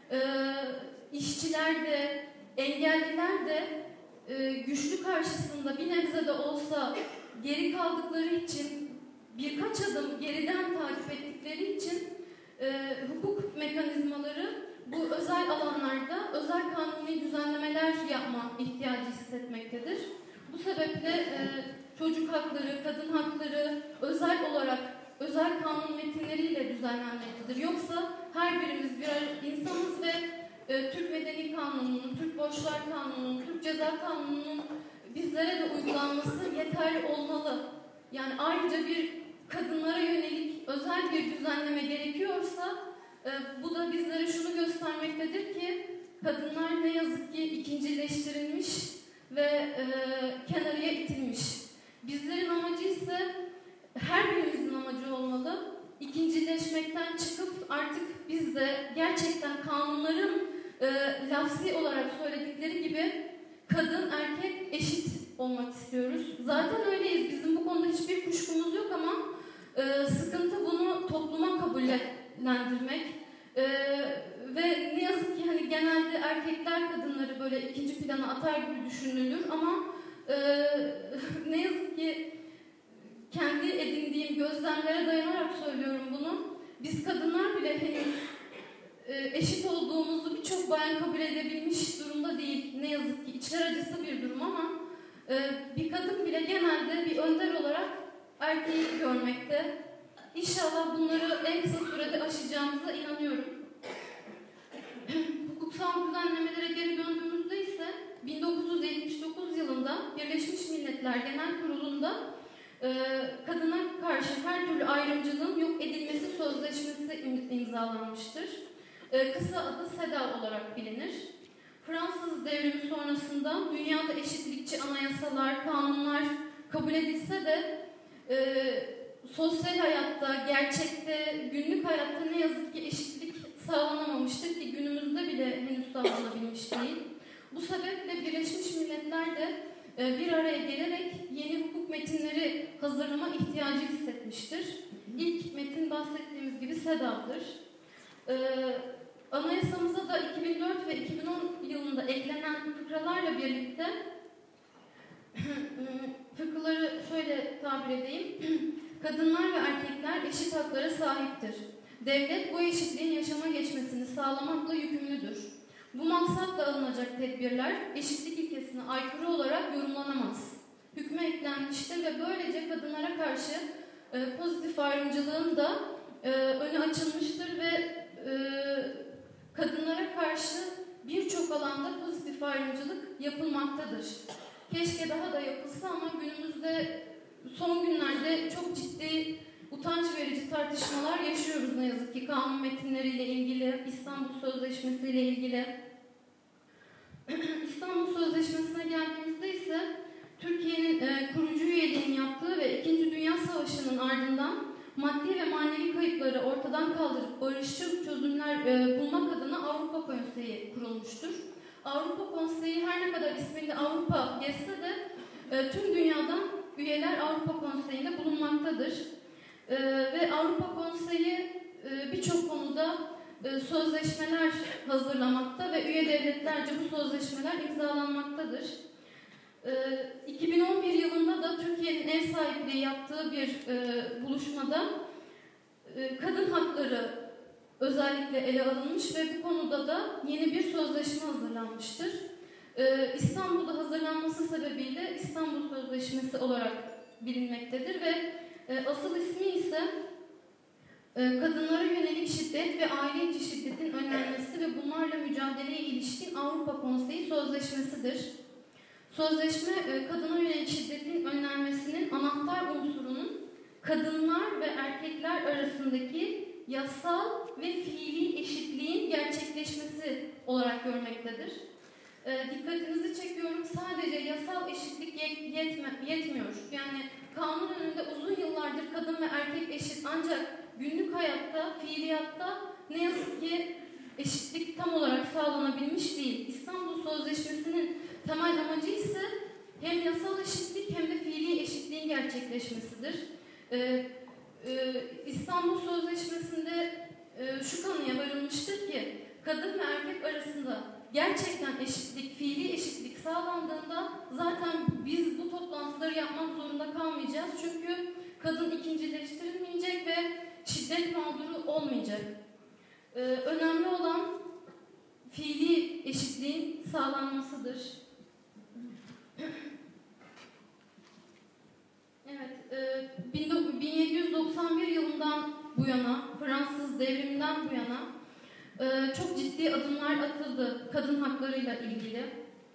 işçilerde, engellilerde güçlü karşısında bir nebze de olsa geri kaldıkları için, birkaç adım geriden takip ettikleri için hukuk mekanizmaları bu özel alanlarda özel kanuni düzenlemeler yapma ihtiyacı hissetmektedir. Bu sebeple çocuk hakları, kadın hakları özel olarak özel kanun metinleriyle düzenlenmektedir. Yoksa her birimiz birer insanız ve e, Türk Medeni Kanunu'nun, Türk Borçlar Kanunu'nun, Türk Ceza Kanunu'nun bizlere de uygulanması yeterli olmalı. Yani ayrıca bir kadınlara yönelik özel bir düzenleme gerekiyorsa e, bu da bizlere şunu göstermektedir ki kadınlar ne yazık ki ikincileştirilmiş ve e, kenarıya itilmiş. Bizlerin amacı ise her birimizin amacı olmalı. İkincileşmekten çıkıp artık biz de gerçekten kanunların e, lafzi olarak söyledikleri gibi kadın, erkek eşit olmak istiyoruz. Zaten öyleyiz. Bizim bu konuda hiçbir kuşkumuz yok ama e, sıkıntı bunu topluma kabullendirmek. E, ve ne yazık ki hani genelde erkekler kadınları böyle ikinci plana atar gibi düşünülür ama e, ne yazık ki kendi edindiğim gözlemlere dayanarak söylüyorum bunu. Biz kadınlar bile henüz e, eşit olduğumuzu birçok bayan kabul edebilmiş durumda değil. Ne yazık ki içler acısı bir durum ama e, bir kadın bile genelde bir önder olarak erkeği görmekte. İnşallah bunları en kısa sürede aşacağımıza inanıyorum. Hukuksal düzenlemelere geri döndüğümüzde ise bin dokuz yüz yetmiş dokuz yılında Birleşmiş Milletler Genel Kurulu'nda kadına karşı her türlü ayrımcılığın yok edilmesi sözleşmesi imzalanmıştır. Kısa adı SEDAW olarak bilinir. Fransız devrimi sonrasında dünyada eşitlikçi anayasalar, kanunlar kabul edilse de e, sosyal hayatta, gerçekte, günlük hayatta ne yazık ki eşitlik sağlanamamıştır ki günümüzde bile henüz sağlanabilmiş değil. Bu sebeple Birleşmiş Milletler de bir araya gelerek yeni hukuk metinleri hazırlama ihtiyacı hissetmiştir. İlk metin bahsettiğimiz gibi SEDAW'dır. Ee, anayasamıza da iki bin dört ve iki bin on yılında eklenen fıkralarla birlikte fıkraları şöyle tabir edeyim. Kadınlar ve erkekler eşit haklara sahiptir. Devlet bu eşitliğin yaşama geçmesini sağlamakla yükümlüdür. Bu maksatla alınacak tedbirler eşitlik ilkesine aykırı olarak yorumlanamaz. Hükme eklenmiştir ve böylece kadınlara karşı e, pozitif ayrımcılığın da e, önü açılmıştır ve e, kadınlara karşı birçok alanda pozitif ayrımcılık yapılmaktadır. Keşke daha da yapılsa ama günümüzde son günlerde çok ciddi utanç verici tartışmalar yaşıyoruz ne yazık ki kanun metinleriyle ilgili, İstanbul Sözleşmesi ile ilgili. İstanbul Sözleşmesi'ne geldiğimizde ise Türkiye'nin e, kurucu üyeliğini yaptığı ve İkinci Dünya Savaşı'nın ardından maddi ve manevi kayıpları ortadan kaldırıp barışçıl çözümler e, bulmak adına Avrupa Konseyi kurulmuştur. Avrupa Konseyi her ne kadar isminde Avrupa geçse de e, tüm dünyadan üyeler Avrupa Konseyi'nde bulunmaktadır. Ee, ve Avrupa Konseyi e, birçok konuda e, sözleşmeler hazırlamakta ve üye devletlerce bu sözleşmeler imzalanmaktadır. Ee, iki bin on bir yılında da Türkiye'nin ev sahipliği yaptığı bir e, buluşmada e, kadın hakları özellikle ele alınmış ve bu konuda da yeni bir sözleşme hazırlanmıştır. Ee, İstanbul'da hazırlanması sebebiyle İstanbul Sözleşmesi olarak bilinmektedir ve E, asıl ismi ise e, kadınlara yönelik şiddet ve aile içi şiddetin önlenmesi ve bunlarla mücadeleye ilişkin Avrupa Konseyi Sözleşmesi'dir. Sözleşme e, kadına yönelik şiddetin önlenmesinin anahtar unsurunun kadınlar ve erkekler arasındaki yasal ve fiili eşitliğin gerçekleşmesi olarak görmektedir. E, dikkatinizi çekiyorum, sadece yasal eşitlik yetme, yetmiyor. Yani kanun önünde uzun yıllardır kadın ve erkek eşit ancak günlük hayatta, fiiliyatta ne yazık ki eşitlik tam olarak sağlanabilmiş değil. İstanbul Sözleşmesi'nin temel amacı ise hem yasal eşitlik hem de fiili eşitliğin gerçekleşmesidir. Ee, e, İstanbul Sözleşmesi'nde e, şu kanıya varılmıştır ki kadın ve erkek arasında gerçekten eşitlik, fiili eşitlik sağlandığında zaten biz bu toplantıları yapmak zorunda kalmayacağız. Çünkü kadın ikincileştirilmeyecek ve şiddet mağduru olmayacak. Ee, önemli olan fiili eşitliğin sağlanmasıdır. Evet, e, bin yedi yüz doksan bir yılından bu yana, Fransız devriminden bu yana e, çok ciddi adımlar atıldı kadın haklarıyla ilgili.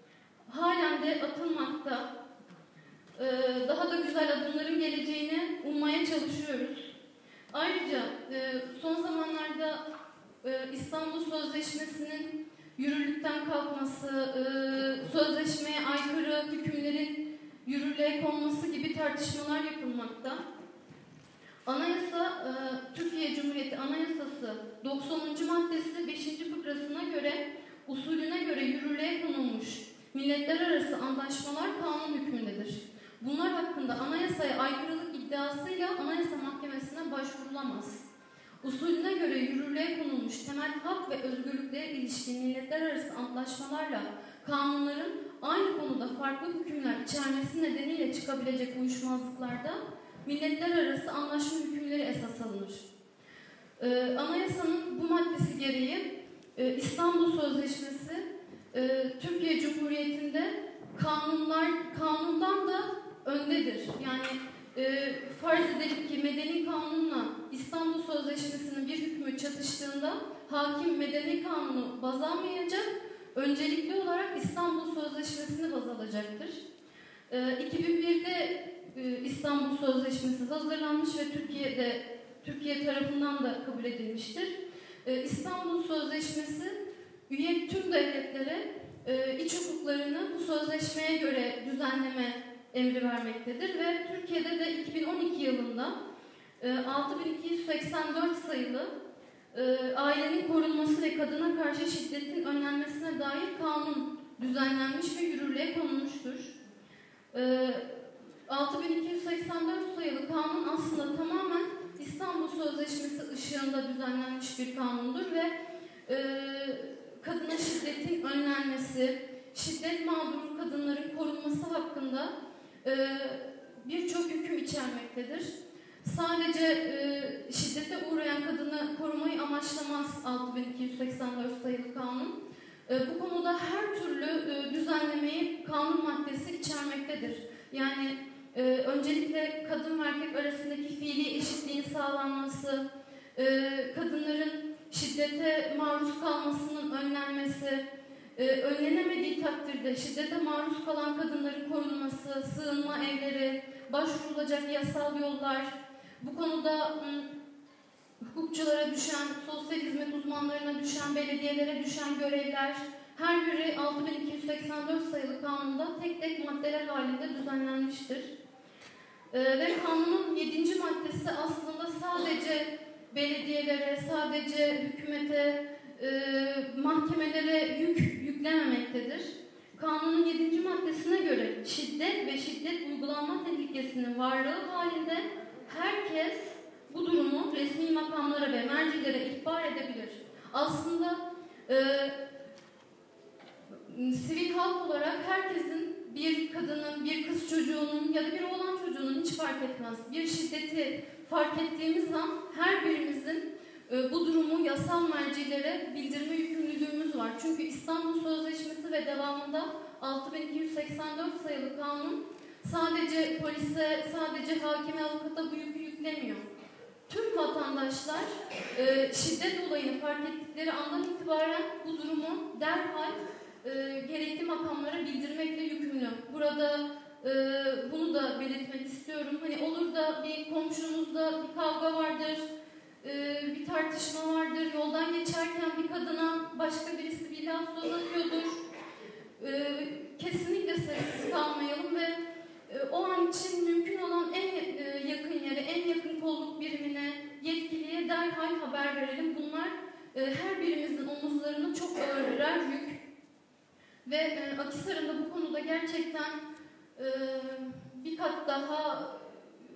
Halen de atılmakta. E, daha da güzel adımların geleceğini ummaya çalışıyoruz. Ayrıca e, son zamanlarda e, İstanbul Sözleşmesi'nin yürürlükten kalkması, e, sözleşmeye aykırı hükümlerin yürürlüğe konması gibi tartışmalar yapılmakta. Anayasa, e, Türkiye Cumhuriyeti Anayasası doksanıncı maddesi beşinci fıkrasına göre usulüne göre yürürlüğe konulmuş milletler arası antlaşmalar kanun hükmündedir. Bunlar hakkında anayasaya aykırılık iddiasıyla Anayasa Mahkemesi'ne başvurulamaz. Usulüne göre yürürlüğe konulmuş temel hak ve özgürlüklere ilişkin milletler arası antlaşmalarla kanunların aynı konuda farklı hükümler içermesi nedeniyle çıkabilecek uyuşmazlıklarda milletler arası anlaşma hükümleri esas alınır. Ee, anayasanın bu maddesi gereği e, İstanbul Sözleşmesi e, Türkiye Cumhuriyeti'nde kanunlar kanundan da öndedir. Yani e, farz edelim ki medeni kanunla İstanbul Sözleşmesi'nin bir hükmü çatıştığında hakim medeni kanunu baz almayacak, öncelikli olarak İstanbul Sözleşmesi'ni baz alacaktır. E, iki bin birde e, İstanbul Sözleşmesi hazırlanmış ve Türkiye'de Türkiye tarafından da kabul edilmiştir. E, İstanbul Sözleşmesi üye tüm devletlere e, iç hukuklarını bu sözleşmeye göre düzenleme emri vermektedir ve Türkiye'de de iki bin on iki yılında e, altı bin iki yüz seksen dört sayılı e, ailenin korunması ve kadına karşı şiddetin önlenmesine dair kanun düzenlenmiş ve yürürlüğe konulmuştur. E, altı bin iki yüz seksen dört sayılı kanun aslında tamamen İstanbul Sözleşmesi ışığında düzenlenmiş bir kanundur ve e, kadına şiddetin önlenmesi, şiddet mağduru kadınların korunması hakkında e, birçok hüküm içermektedir. Sadece e, şiddete uğrayan kadını korumayı amaçlamaz altı bin iki yüz seksen dört sayılı kanun. E, bu konuda her türlü e, düzenlemeyi kanun maddesi içermektedir. Yani e, öncelikle kadın ve erkek arasındaki fiili eşitliğin sağlanması, e, kadınların şiddete maruz kalmasının önlenmesi, e, önlenemediği takdirde şiddete maruz kalan kadınların korunması, sığınma evleri, başvurulacak yasal yollar, bu konuda ım, hukukçulara düşen, sosyal hizmet uzmanlarına düşen, belediyelere düşen görevler, her biri altı bin iki yüz seksen dört sayılı kanunda tek tek maddeler halinde düzenlenmiştir. E, ve kanunun yedinci maddesi aslında sadece belediyelere, sadece hükümete, e, mahkemelere yük yüklememektedir. Kanunun yedinci maddesine göre şiddet ve şiddet uygulanma tehlikesinin varlığı halinde herkes bu durumu resmi makamlara ve mercilere ihbar edebilir. Aslında e, sivil halk olarak herkesin bir kadının, bir kız çocuğunun ya da bir oğlan çocuğunun hiç fark etmez bir şiddeti fark ettiğimiz zaman her birimizin e, bu durumu yasal mercilere bildirme yükümlülüğümüz var. Çünkü İstanbul Sözleşmesi ve devamında altı bin iki yüz seksen dört sayılı kanun sadece polise, sadece hakime, avukata bu yükü yüklemiyor. Tüm vatandaşlar e, şiddet olayını fark ettikleri andan itibaren bu durumu derhal e, gerekli makamlara bildirmekle yükümlü. Burada e, bunu da belirtmek istiyorum. Hani olur da bir komşunuzda bir kavga vardır, e, bir tartışma vardır, yoldan geçerken bir kadına başka birisi bir laf söz atıyordur. E, kesinlikle sessiz kalmayalım ve e, o an için mümkün olan en e, yakın yere, en yakın kolluk birimine, yetkiliye derhal haber verelim. Bunlar e, her birimizin omuzlarını çok ağır birer yük. Ve e, Akhisar'ın da bu konuda gerçekten e, bir kat daha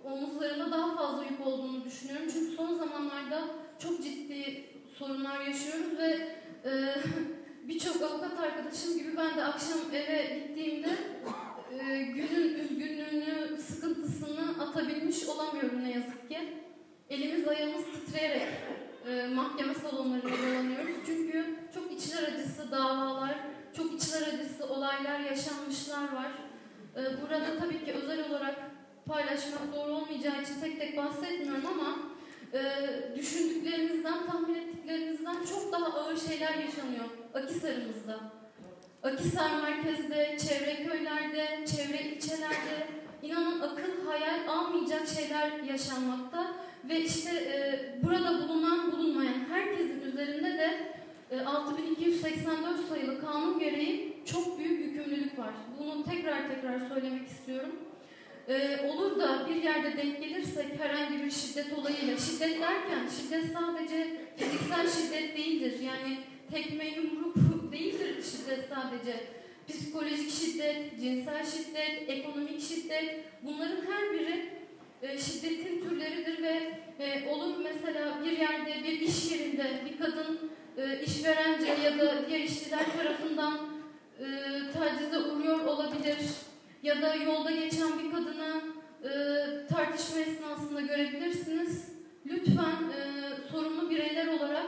omuzlarında daha fazla yük olduğunu düşünüyorum. Çünkü son zamanlarda çok ciddi sorunlar yaşıyoruz ve e, birçok avukat arkadaşım gibi ben de akşam eve gittiğimde e, günün üzgünlüğünü, sıkıntısını atabilmiş olamıyorum ne yazık ki. Elimiz ayağımız titreyerek e, mahkeme salonlarına dolanıyoruz. Çünkü çok içler acısı davalar, çok içler acısı olaylar, yaşanmışlar var. E, burada tabii ki özel olarak paylaşmak doğru olmayacağı için tek tek bahsetmiyorum ama e, düşündüklerinizden, tahmin ettiklerinizden çok daha ağır şeyler yaşanıyor Akhisar'ımızda. Akhisar merkezde, çevre köylerde, çevre ilçelerde inanın akıl hayal almayacak şeyler yaşanmakta ve işte e, burada bulunan bulunmayan herkesin üzerinde de e, altı bin iki yüz seksen dört sayılı kanun gereği çok büyük yükümlülük var. Bunu tekrar tekrar söylemek istiyorum. Ee, olur da bir yerde denk gelirsek herhangi bir şiddet olayıyla, şiddet derken şiddet sadece fiziksel şiddet değildir. Yani tekme yumruk değildir şiddet sadece. Psikolojik şiddet, cinsel şiddet, ekonomik şiddet, bunların her biri e, şiddetin türleridir ve e, olur mesela bir yerde, bir iş yerinde bir kadın e, işverence ya da diğer işçiler tarafından e, tacize uğruyor olabilir. Ya da yolda geçen bir kadını e, tartışma esnasında görebilirsiniz. Lütfen e, sorumlu bireyler olarak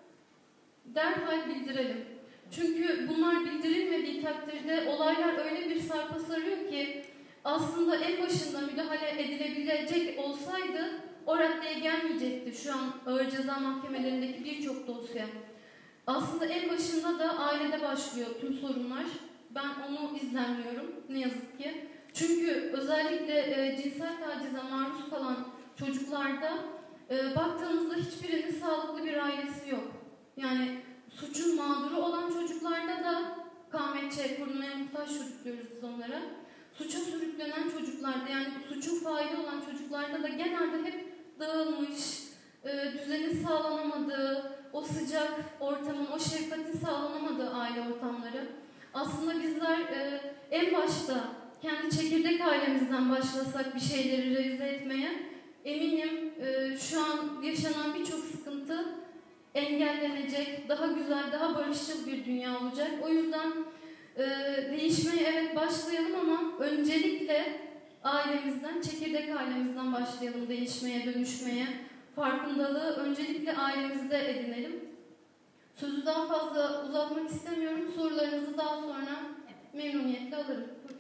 derhal bildirelim. Çünkü bunlar bildirilmediği takdirde olaylar öyle bir sarpa sarıyor ki aslında en başında müdahale edilebilecek olsaydı o raddeye gelmeyecekti şu an ağır ceza mahkemelerindeki birçok dosya. Aslında en başında da ailede başlıyor tüm sorunlar. Ben onu izlemiyorum ne yazık ki. Çünkü özellikle e, cinsel tacize maruz kalan çocuklarda e, baktığınızda hiçbirinin sağlıklı bir ailesi yok. Yani suçun mağduru olan çocuklarda da K M Ç, korunmaya muhtaç çocuk diyoruz biz onlara. Suça sürüklenen çocuklarda yani suçun faili olan çocuklarda da genelde hep dağılmış, e, düzenin sağlanamadığı, o sıcak ortamın, o şefkatin sağlanamadığı aile ortamları. Aslında bizler e, en başta kendi çekirdek ailemizden başlasak bir şeyleri revize etmeye eminim e, şu an yaşanan birçok sıkıntı engellenecek, daha güzel, daha barışçıl bir dünya olacak. O yüzden e, değişmeye evet başlayalım ama öncelikle ailemizden, çekirdek ailemizden başlayalım değişmeye, dönüşmeye. Farkındalığı öncelikle ailemizde edinelim. Sözü daha fazla uzatmak istemiyorum. Sorularınızı daha sonra memnuniyetle alırım.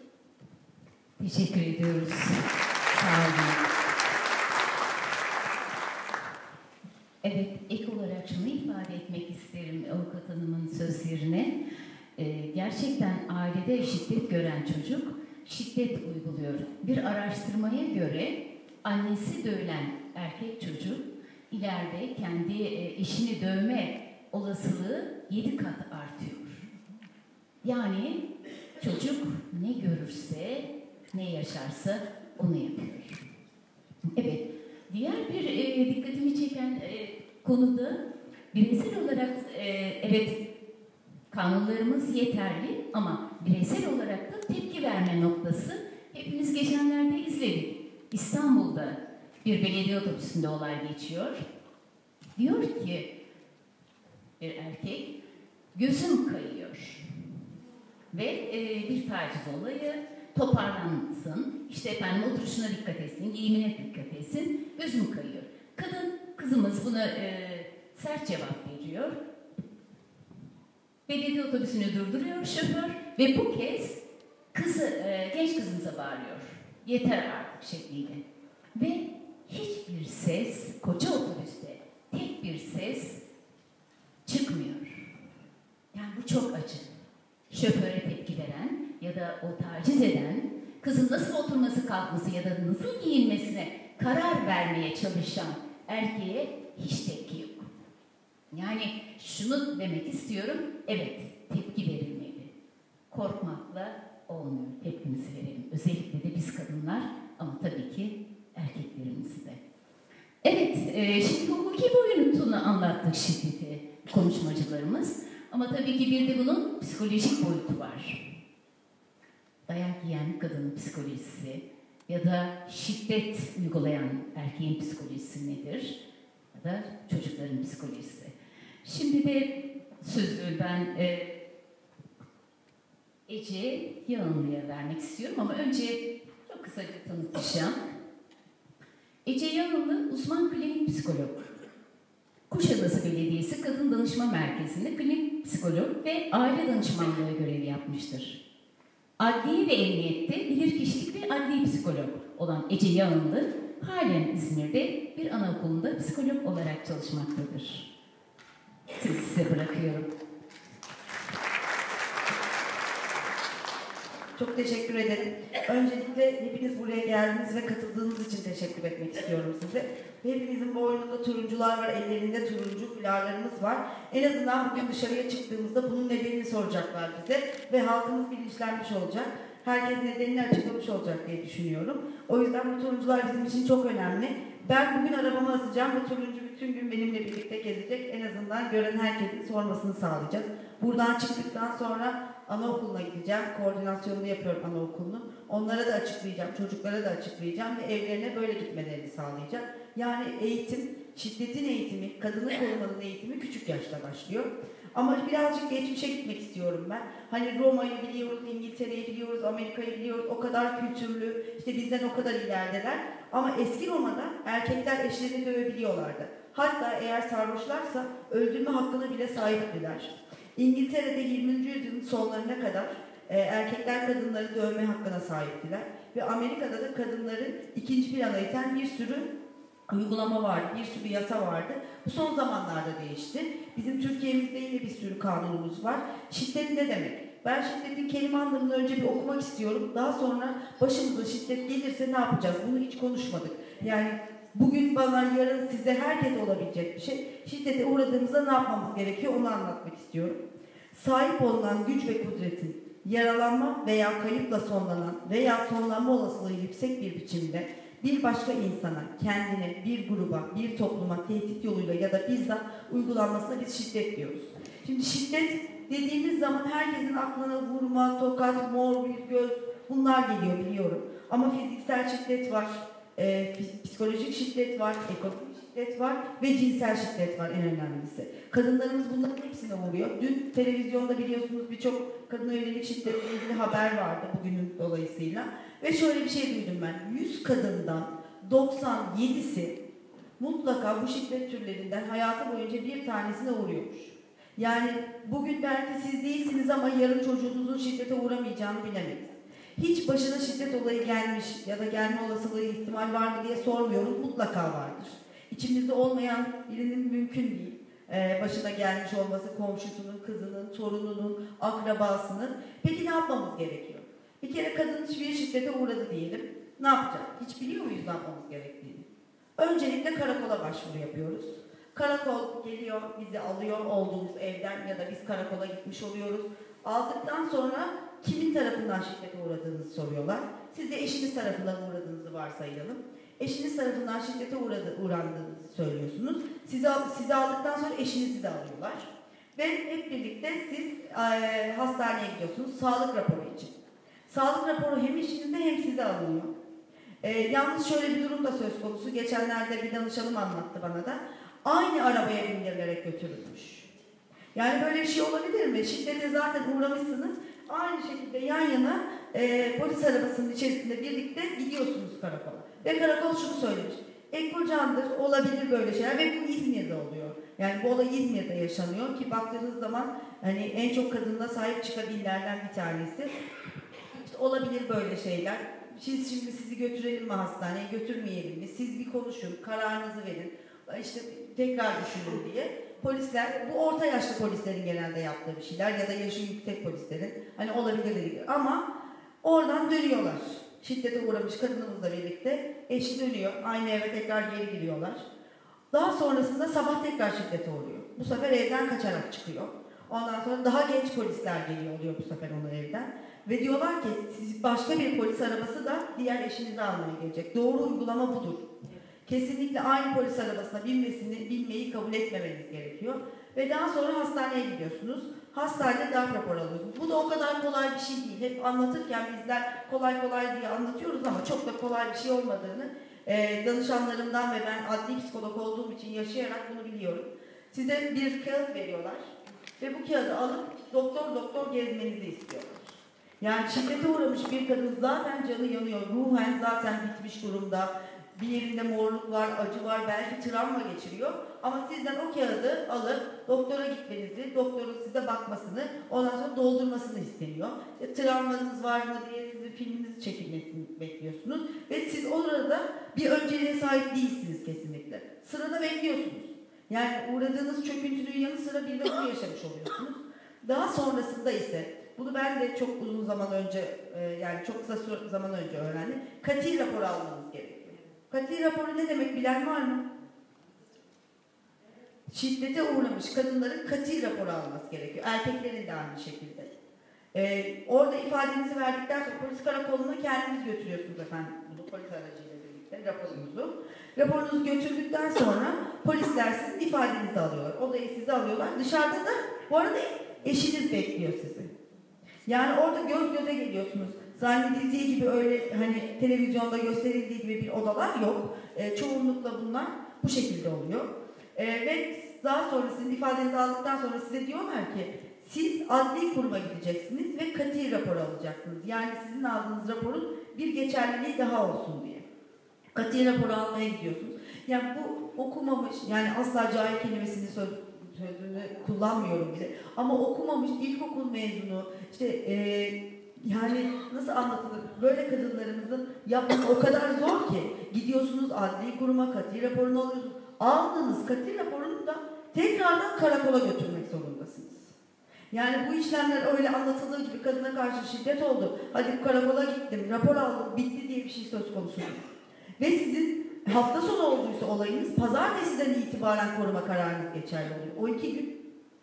Teşekkür ediyoruz. Sağ olun. Evet, ek olarak şunu ifade etmek isterim avukat hanımın sözlerine. Ee, gerçekten ailede şiddet gören çocuk şiddet uyguluyor. Bir araştırmaya göre annesi dövülen erkek çocuk ileride kendi eşini dövme olasılığı yedi kat artıyor. Yani çocuk ne görürse, ne yaşarsa onu yapıyor. Evet, diğer bir e, dikkatimi çeken e, konuda bireysel olarak e, evet kanunlarımız yeterli ama bireysel olarak da tepki verme noktası hepimiz geçenlerde izledik. İstanbul'da bir belediye otobüsünde olay geçiyor. Diyor ki bir erkek, gözüm kayıyor ve e, bir taciz olayı, toparlansın, işte efendim oturuşuna dikkat etsin, giyimine dikkat etsin, gözüm kayıyor. Kadın, kızımız buna e, sert cevap veriyor. Belediye otobüsünü durduruyor şoför ve bu kez kızı, e, genç kızımıza bağırıyor. Yeter artık şekliyle. Ve hiçbir ses, koca otobüste tek bir ses çıkmıyor. Yani bu çok acı. Şoföre tepki veren ya da o taciz eden, kızın nasıl oturması kalkması ya da nasıl giyinmesine karar vermeye çalışan erkeğe hiç tepki yok. Yani şunu demek istiyorum, evet tepki verilmeli. Korkmakla olmuyor, tepkimizi verelim. Özellikle de biz kadınlar ama tabii ki erkeklerimiz de. Evet, e, şimdi hukuki boyutunu anlattık şiddeti konuşmacılarımız. Ama tabii ki bir de bunun psikolojik boyutu var. Dayak yiyen kadının psikolojisi, ya da şiddet uygulayan erkeğin psikolojisi nedir? Ya da çocukların psikolojisi. Şimdi de sözü ben e, Ece Yağınlı'ya vermek istiyorum ama önce çok kısaca tanıtacağım. Ece Yağınlı uzman klinik psikolog. Kuşadası Belediyesi Kadın Danışma Merkezi'nde klinik psikolog ve aile danışmanlığı görevi yapmıştır. Adliye ve emniyette bilirkişilik ve adli psikolog olan Ece Yağınlı, halen İzmir'de bir anaokulunda psikolog olarak çalışmaktadır. Sizi size bırakıyorum. Çok teşekkür ederim. Öncelikle hepiniz buraya geldiniz ve katıldığınız için teşekkür etmek istiyorum size. Hepimizin boynunda turuncular var, ellerinde turuncu fularlarımız var. En azından bugün dışarıya çıktığımızda bunun nedenini soracaklar bize ve halkımız bilinçlenmiş olacak. Herkes nedenini açıklamış olacak diye düşünüyorum. O yüzden bu turuncular bizim için çok önemli. Ben bugün arabama asacağım. Bu turuncu bütün gün benimle birlikte gezecek. En azından gören herkesin sormasını sağlayacak. Buradan çıktıktan sonra anaokuluna gideceğim. Koordinasyonunu yapıyorum anaokulunun. Onlara da açıklayacağım. Çocuklara da açıklayacağım ve evlerine böyle gitmelerini sağlayacağım. Yani eğitim, şiddetin eğitimi, kadını korumanın eğitimi küçük yaşta başlıyor. Ama birazcık geçmişe gitmek istiyorum ben. Hani Roma'yı biliyoruz, İngiltere'yi biliyoruz, Amerika'yı biliyoruz. O kadar kültürlü, işte bizden o kadar ilerideler. Ama eski Roma'da erkekler eşlerini dövebiliyorlardı. Hatta eğer sarhoşlarsa öldürme hakkına bile sahiptiler. İngiltere'de yirminci yüzyılın sonlarına kadar e, erkekler kadınları dövme hakkına sahiptiler. Ve Amerika'da da kadınları ikinci plana iten bir sürü uygulama vardı, bir sürü yasa vardı. Bu son zamanlarda değişti. Bizim Türkiye'mizde yine bir sürü kanunumuz var. Şiddet ne demek? Ben şiddetin kelime anlamını önce bir okumak istiyorum. Daha sonra başımıza şiddet gelirse ne yapacağız? Bunu hiç konuşmadık. Yani bugün bana, yarın size, herkese olabilecek bir şey. Şiddete uğradığımızda ne yapmamız gerekiyor? Onu anlatmak istiyorum. Sahip olunan güç ve kudretin yaralanma veya kayıpla sonlanan veya sonlanma olasılığı yüksek bir biçimde bir başka insana, kendine, bir gruba, bir topluma tehdit yoluyla ya da bizzat uygulanmasına biz şiddet diyoruz. Şimdi şiddet dediğimiz zaman herkesin aklına vurma, tokat, mor bir göz, bunlar geliyor biliyorum. Ama fiziksel şiddet var, e, psikolojik şiddet var, ekonomik şiddet var ve cinsel şiddet var en önemlisi. Kadınlarımız bunların hepsine uğruyor. Dün televizyonda biliyorsunuz birçok kadına yönelik şiddetle ilgili haber vardı bugünün dolayısıyla. Ve şöyle bir şey duydum ben. yüz kadından doksan yedisi mutlaka bu şiddet türlerinden hayatı boyunca bir tanesine uğruyormuş. Yani bugün belki siz değilsiniz ama yarın çocuğunuzun şiddete uğramayacağını bilemeyiz. Hiç başına şiddet olayı gelmiş ya da gelme olasılığı ihtimal var mı diye sormuyorum. Mutlaka vardır. İçimizde olmayan birinin mümkün değil. Ee, başına gelmiş olması komşusunun, kızının, torununun, akrabasının. Peki ne yapmamız gerekiyor? Bir kere kadın hiçbir şiddete uğradı diyelim. Ne yapacak? Hiç biliyor muyuz ne yapmamız gerektiğini? Öncelikle karakola başvuru yapıyoruz. Karakol geliyor, bizi alıyor olduğumuz evden ya da biz karakola gitmiş oluyoruz. Aldıktan sonra kimin tarafından şiddete uğradığınızı soruyorlar. Siz de eşiniz tarafından uğradığınızı varsayalım. Eşiniz tarafından şiddete uğradı, uğrandığınızı söylüyorsunuz. Sizi, sizi aldıktan sonra eşinizi de alıyorlar. Ve hep birlikte siz e, hastaneye gidiyorsunuz sağlık raporu için. Sağlık raporu hem eşinizde hem size alınıyor. E, yalnız şöyle bir durum da söz konusu. Geçenlerde bir danışanım anlattı bana da. Aynı arabaya bindirilerek götürülmüş. Yani böyle bir şey olabilir mi? Şiddete zaten uğramışsınız. Aynı şekilde yan yana e, polis arabasının içerisinde birlikte gidiyorsunuz karakola. Ve karakol şunu söylemiş. Ekkocandır, olabilir böyle şeyler ve bu İzmir'de oluyor. Yani bu olay İzmir'de yaşanıyor ki baktığınız zaman hani en çok kadına sahip çıkan illerden bir tanesi. İşte olabilir böyle şeyler. Siz şimdi sizi götürelim mi hastaneye, götürmeyelim mi? Siz bir konuşun, kararınızı verin. İşte tekrar düşünün diye. Polisler, bu orta yaşlı polislerin genelde yaptığı bir şeyler ya da yaşı yüksek polislerin hani olabilir dedik. Ama oradan dönüyorlar. Şiddete uğramış kadınımızla birlikte eşi dönüyor. Aynı eve tekrar geri giriyorlar. Daha sonrasında sabah tekrar şiddete uğruyor. Bu sefer evden kaçarak çıkıyor. Ondan sonra daha genç polisler geliyor oluyor bu sefer onu evden. Ve diyorlar ki siz başka bir polis arabası da diğer eşinizi almaya gelecek. Doğru uygulama budur. Kesinlikle aynı polis arabasına binmesini, binmeyi kabul etmemeniz gerekiyor. Ve daha sonra hastaneye gidiyorsunuz. Hastanede darp raporu alıyorsunuz. Bu da o kadar kolay bir şey değil. Hep anlatırken bizler kolay kolay diye anlatıyoruz ama çok da kolay bir şey olmadığını e, danışanlarımdan ve ben adli psikolog olduğum için yaşayarak bunu biliyorum. Size bir kağıt veriyorlar ve bu kağıdı alıp doktor doktor gezmenizi istiyorlar. Yani şiddete uğramış bir kadın zaten canı yanıyor, ruhen zaten bitmiş durumda. Bir yerinde morluk var, acı var, belki travma geçiriyor. Ama sizden o kağıdı alıp doktora gitmenizi, doktorun size bakmasını, ondan sonra doldurmasını isteniyor. E, travmanız var mı diye sizin filminizi çekilmesini bekliyorsunuz. Ve siz orada bir önceliğe sahip değilsiniz kesinlikle. Sırada bekliyorsunuz. Yani uğradığınız çöküntünün yanı sıra bir de bunu yaşamış oluyorsunuz. Daha sonrasında ise, bunu ben de çok uzun zaman önce, yani çok kısa zaman önce öğrendim. Katil raporu almanız gerekiyor. Katil raporu ne demek bilen var mı? Şiddete uğramış kadınların katil raporu alması gerekiyor. Erkeklerin de aynı şekilde. Ee, orada ifadenizi verdikten sonra polis karakoluna kendiniz götürüyorsunuz efendim. Bunu polis aracıyla birlikte raporunuzu. Raporunuzu götürdükten sonra polisler sizin ifadenizi alıyorlar. Odayı size alıyorlar. Dışarıda da bu arada eşiniz bekliyor sizi. Yani orada göz göze geliyorsunuz. Zannedildiği gibi öyle hani televizyonda gösterildiği gibi bir odalar yok. E, çoğunlukla bunlar bu şekilde oluyor. E, ve daha sonra sizin ifadenizi aldıktan sonra size diyorlar ki siz adli kuruma gideceksiniz ve katil raporu alacaksınız. Yani sizin aldığınız raporun bir geçerliliği daha olsun diye. Katil raporu almaya gidiyorsunuz. Yani bu okumamış, yani asla cahil kelimesini söz, sözünü kullanmıyorum bile. Ama okumamış, ilkokul mezunu, işte e, yani nasıl anlatılır? Böyle kadınlarımızın yapması o kadar zor ki. Gidiyorsunuz adli kuruma, katil raporunu alıyorsunuz. Aldığınız katil raporunu da tekrardan karakola götürmek zorundasınız. Yani bu işlemler öyle anlatıldığı gibi kadına karşı şiddet oldu. Hadi karakola gittim, rapor aldım, bitti diye bir şey söz konusu değil. Ve sizin hafta sonu olduysa olayınız pazartesiden itibaren koruma kararınız geçerli oluyor. O iki gün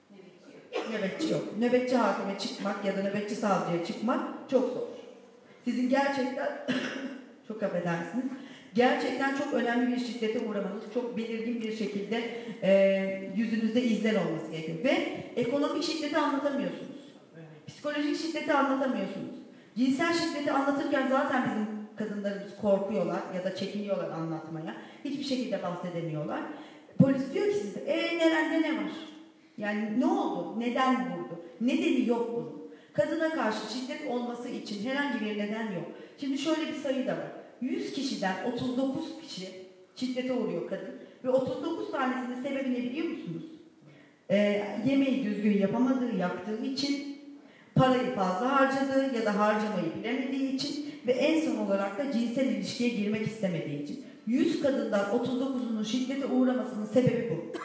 nöbetçi yok. Nöbetçi hakime çıkmak ya da nöbetçi savcıya çıkmak çok zor. Sizin gerçekten, çok affedersiniz, gerçekten çok önemli bir şiddete uğramanız, çok belirgin bir şekilde e, yüzünüzde izler olması gerekiyor. Ve ekonomik şiddeti anlatamıyorsunuz. Psikolojik şiddeti anlatamıyorsunuz. Cinsel şiddeti anlatırken zaten bizim kadınlarımız korkuyorlar ya da çekiniyorlar anlatmaya. Hiçbir şekilde bahsedemiyorlar. Polis diyor ki size, eee nerede ne var? Yani ne oldu? Neden vurdu? Nedeni yok bunun. Kadına karşı şiddet olması için herhangi bir neden yok. Şimdi şöyle bir sayı da var. yüz kişiden otuz dokuz kişi şiddete uğruyor kadın. Ve otuz dokuz tanesinin sebebi ne biliyor musunuz? Ee, yemeği düzgün yapamadığı, yaptığı için, parayı fazla harcadığı ya da harcamayı bilemediği için ve en son olarak da cinsel ilişkiye girmek istemediği için. yüz kadından otuz dokuzunun şiddete uğramasının sebebi bu.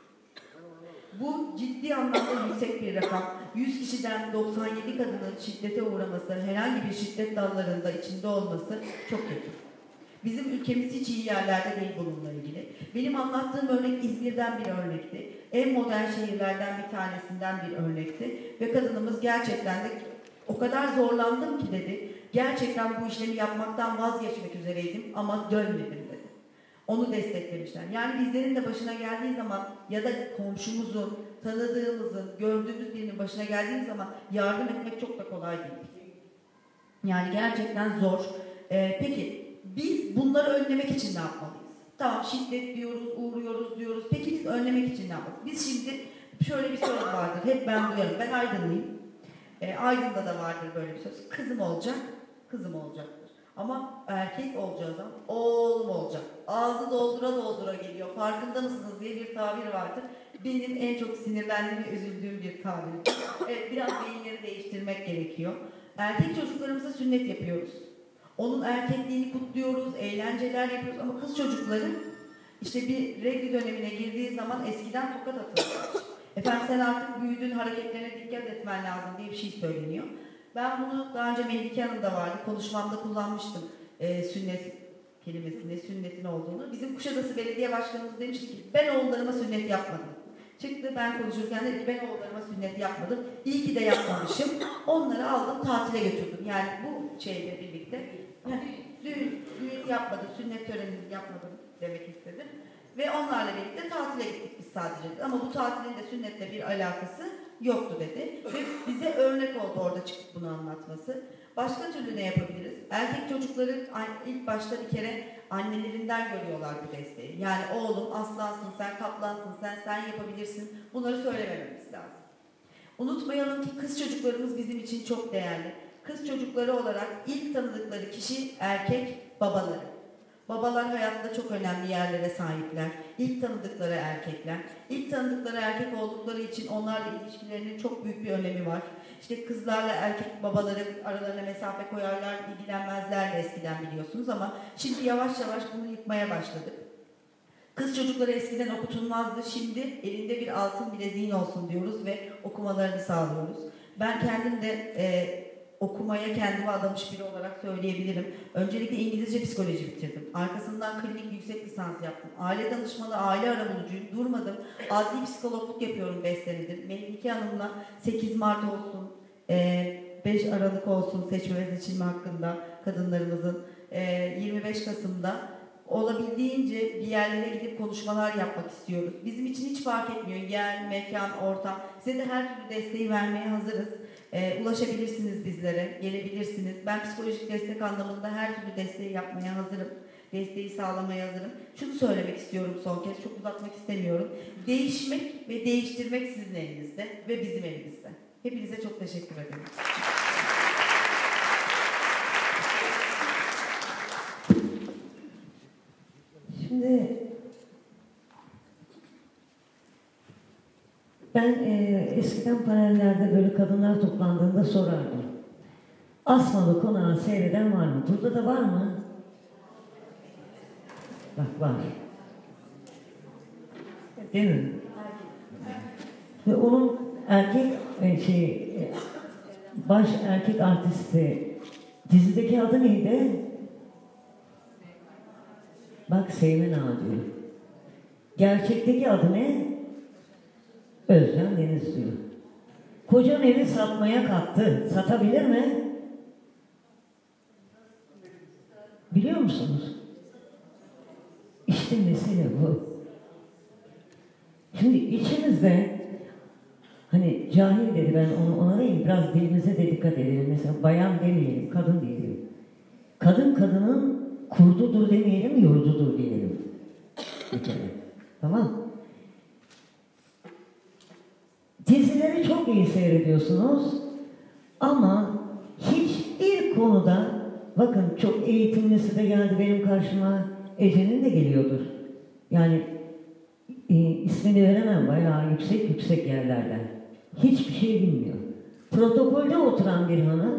Bu ciddi anlamda yüksek bir rakam. yüz kişiden doksan yedi kadının şiddete uğraması, herhangi bir şiddet dallarında içinde olması çok kötü. Bizim ülkemiz hiç iyi yerlerde değil bununla ilgili. Benim anlattığım örnek İzmir'den bir örnekti. En modern şehirlerden bir tanesinden bir örnekti. Ve kadınımız gerçekten de o kadar zorlandım ki dedi, gerçekten bu işlemi yapmaktan vazgeçmek üzereydim ama dönmedim dedi. Onu desteklemişler. Yani bizlerin de başına geldiği zaman ya da komşumuzun, tanıdığımızın, gördüğümüz birinin başına geldiği zaman yardım etmek çok da kolay değil. Yani gerçekten zor. Ee, peki biz bunları önlemek için ne yapmalıyız? Tamam şiddet diyoruz, uğruyoruz diyoruz. Peki biz önlemek için ne yapmalıyız? Biz şimdi şöyle bir söz vardır. Hep ben duyarım. Ben Aydınlıyım. E, Aydın'da da vardır böyle bir söz. Kızım olacak, kızım olacaktır. Ama erkek olacağı zaman oğlum olacak. Ağzı doldura doldura geliyor. Farkında mısınız diye bir tabir vardır. Benim en çok sinirlendiğim ve üzüldüğüm bir tabir. Evet, biraz beyinleri değiştirmek gerekiyor. Erkek çocuklarımıza sünnet yapıyoruz. Onun erkekliğini kutluyoruz, eğlenceler yapıyoruz ama kız çocukları işte bir regl dönemine girdiği zaman eskiden tokat atılıyor. Efendim sen artık büyüdün, hareketlerine dikkat etmen lazım diye bir şey söyleniyor. Ben bunu daha önce Melike Hanım'da vardı, konuşmamda kullanmıştım e, sünnet kelimesini, sünnetin olduğunu. Bizim Kuşadası Belediye Başkanımız demişti ki ben oğullarıma sünnet yapmadım. Çıktı ben konuşurken dedi ki ben oğullarıma sünnet yapmadım. İyi ki de yapmamışım. Onları aldım tatile götürdüm. Yani bu şeyle birlikte yani düğün, düğün yapmadım, sünnet törenini yapmadım demek istedim. Ve onlarla birlikte tatile gittik biz sadece. Ama bu tatilin de sünnetle bir alakası yoktu dedi. Ve bize örnek oldu orada çıkıp bunu anlatması. Başka türlü ne yapabiliriz? Erkek çocukları ilk başta bir kere annelerinden görüyorlar bu desteği. Yani oğlum aslansın sen, kaplansın sen, sen yapabilirsin. Bunları söylemememiz lazım. Unutmayalım ki kız çocuklarımız bizim için çok değerli. Kız çocukları olarak ilk tanıdıkları kişi erkek babaları. Babalar hayatta çok önemli yerlere sahipler. İlk tanıdıkları erkekler. İlk tanıdıkları erkek oldukları için onlarla ilişkilerinin çok büyük bir önemi var. İşte kızlarla erkek babaları aralarına mesafe koyarlar, ilgilenmezlerdi eskiden biliyorsunuz ama şimdi yavaş yavaş bunu yıkmaya başladık. Kız çocukları eskiden okutulmazdı, şimdi elinde bir altın bileziğin olsun diyoruz ve okumalarını sağlıyoruz. Ben kendim de e, okumaya kendimi adamış biri olarak söyleyebilirim. Öncelikle İngilizce psikoloji bitirdim. Arkasından klinik yüksek lisans yaptım. Aile danışmanı, aile arabulucuyum. Durmadım. Adli psikologluk yapıyorum beş senedir. Melike Hanım'la sekiz Mart olsun, beş Aralık olsun seçme ve seçilme hakkında kadınlarımızın, yirmi beş Kasım'da olabildiğince bir yerlere gidip konuşmalar yapmak istiyoruz. Bizim için hiç fark etmiyor. Yer, mekan, ortam. Size de her türlü desteği vermeye hazırız. Ee, ulaşabilirsiniz bizlere, gelebilirsiniz. Ben psikolojik destek anlamında her türlü desteği yapmaya hazırım. Desteği sağlamaya hazırım. Şunu söylemek istiyorum son kez, çok uzatmak istemiyorum. Değişmek ve değiştirmek sizin elinizde ve bizim elimizde. Hepinize çok teşekkür ederim. Şimdi ben e, eskiden panellerde böyle kadınlar toplandığında sorardım. Asmalı Konağı seyreden var mı? Burada da var mı? Bak var. Değil mi? Ve onun erkek e, şey baş erkek artisti dizideki adı neydi? Bak Seymen Ağa diyor. Gerçekteki adı ne? Özcan Deniz diyor. Kocan evi satmaya kalktı. Satabilir mi? Biliyor musunuz? İşte mesele bu. Şimdi içimizde hani cahil dedi, ben onu ona değil, biraz dilimize de dikkat edelim. Mesela bayan demeyelim, kadın diyelim. Kadın kadının kurdudur demeyelim, yurdudur diyelim. Tamam. Dizileri çok iyi seyrediyorsunuz ama hiçbir konuda, bakın çok eğitimlisi de geldi benim karşıma, Ece'nin de geliyordur. Yani e, ismini veremem, bayağı yüksek yüksek yerlerden. Hiçbir şey bilmiyor. Protokolde oturan bir hanım